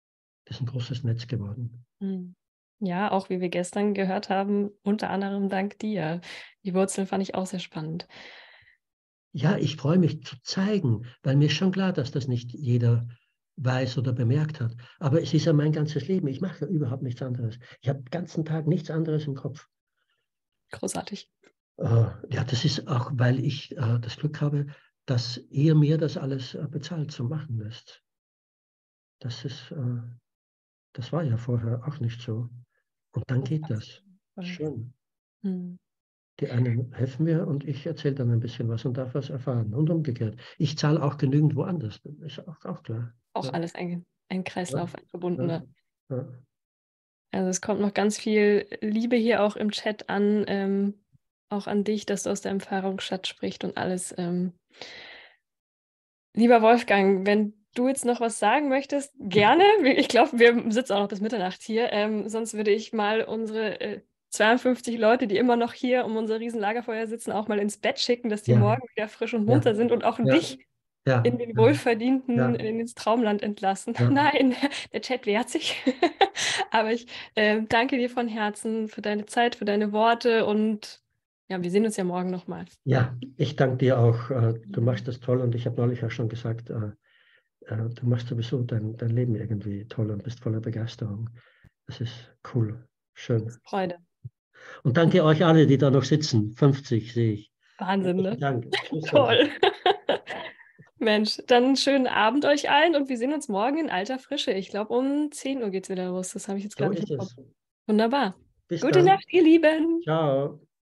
Speaker 2: Das ist ein großes Netz geworden.
Speaker 1: Hm. Ja, auch wie wir gestern gehört haben, unter anderem dank dir. Die Wurzeln fand ich auch sehr spannend.
Speaker 2: Ja, ich freue mich zu zeigen, weil mir ist schon klar, dass das nicht jeder weiß oder bemerkt hat. Aber es ist ja mein ganzes Leben. Ich mache ja überhaupt nichts anderes. Ich habe den ganzen Tag nichts anderes im Kopf.
Speaker 1: Großartig.
Speaker 2: Äh, ja, das ist auch, weil ich äh, das Glück habe, dass ihr mir das alles äh, bezahlt zum Machen lässt. Das ist, äh, das war ja vorher auch nicht so. Und dann geht das.
Speaker 1: Voll.
Speaker 2: Schön.
Speaker 1: Hm.
Speaker 2: Die einen helfen mir und ich erzähle dann ein bisschen was und darf was erfahren. Und umgekehrt. Ich zahle auch genügend woanders. Ist auch, auch klar.
Speaker 1: Auch
Speaker 2: Ja,
Speaker 1: alles ein, ein
Speaker 2: ja,
Speaker 1: Kreislauf, ein
Speaker 2: ja,
Speaker 1: verbundener.
Speaker 2: ja.
Speaker 1: Also es kommt noch ganz viel Liebe hier auch im Chat an, ähm, auch an dich, dass du aus der Erfahrungsschatz sprichst und alles. Ähm. Lieber Wolfgang, wenn du jetzt noch was sagen möchtest, gerne. Ich glaube, wir sitzen auch noch bis Mitternacht hier. Ähm, sonst würde ich mal unsere äh, zweiundfünfzig Leute, die immer noch hier um unser riesen Lagerfeuer sitzen, auch mal ins Bett schicken, dass die
Speaker 2: Ja,
Speaker 1: morgen wieder frisch und
Speaker 2: ja,
Speaker 1: munter sind und auch
Speaker 2: ja,
Speaker 1: dich
Speaker 2: ja,
Speaker 1: in den
Speaker 2: ja,
Speaker 1: wohlverdienten,
Speaker 2: ja,
Speaker 1: in ins Traumland entlassen.
Speaker 2: ja.
Speaker 1: Nein, der Chat wehrt sich. Aber ich äh, danke dir von Herzen für deine Zeit, für deine Worte und ja, wir sehen uns ja morgen nochmal.
Speaker 2: Ja, ich danke dir auch. äh, Du machst das toll und ich habe neulich auch schon gesagt, äh, äh, du machst sowieso dein, dein Leben irgendwie toll und bist voller Begeisterung. Das ist cool, schön.
Speaker 1: Freude.
Speaker 2: Und danke euch alle, die da noch sitzen. fünfzig sehe ich.
Speaker 1: Wahnsinn,
Speaker 2: Herzlichen
Speaker 1: ne?
Speaker 2: Dank. Tschüss.
Speaker 1: Toll. Mensch, dann einen schönen Abend euch allen und wir sehen uns morgen in alter Frische. Ich glaube, um zehn Uhr geht es wieder los. Das habe ich jetzt
Speaker 2: So
Speaker 1: gerade nicht
Speaker 2: ist
Speaker 1: im Kopf.
Speaker 2: es.
Speaker 1: Wunderbar.
Speaker 2: Bis
Speaker 1: Gute
Speaker 2: dann.
Speaker 1: Nacht, ihr Lieben.
Speaker 2: Ciao.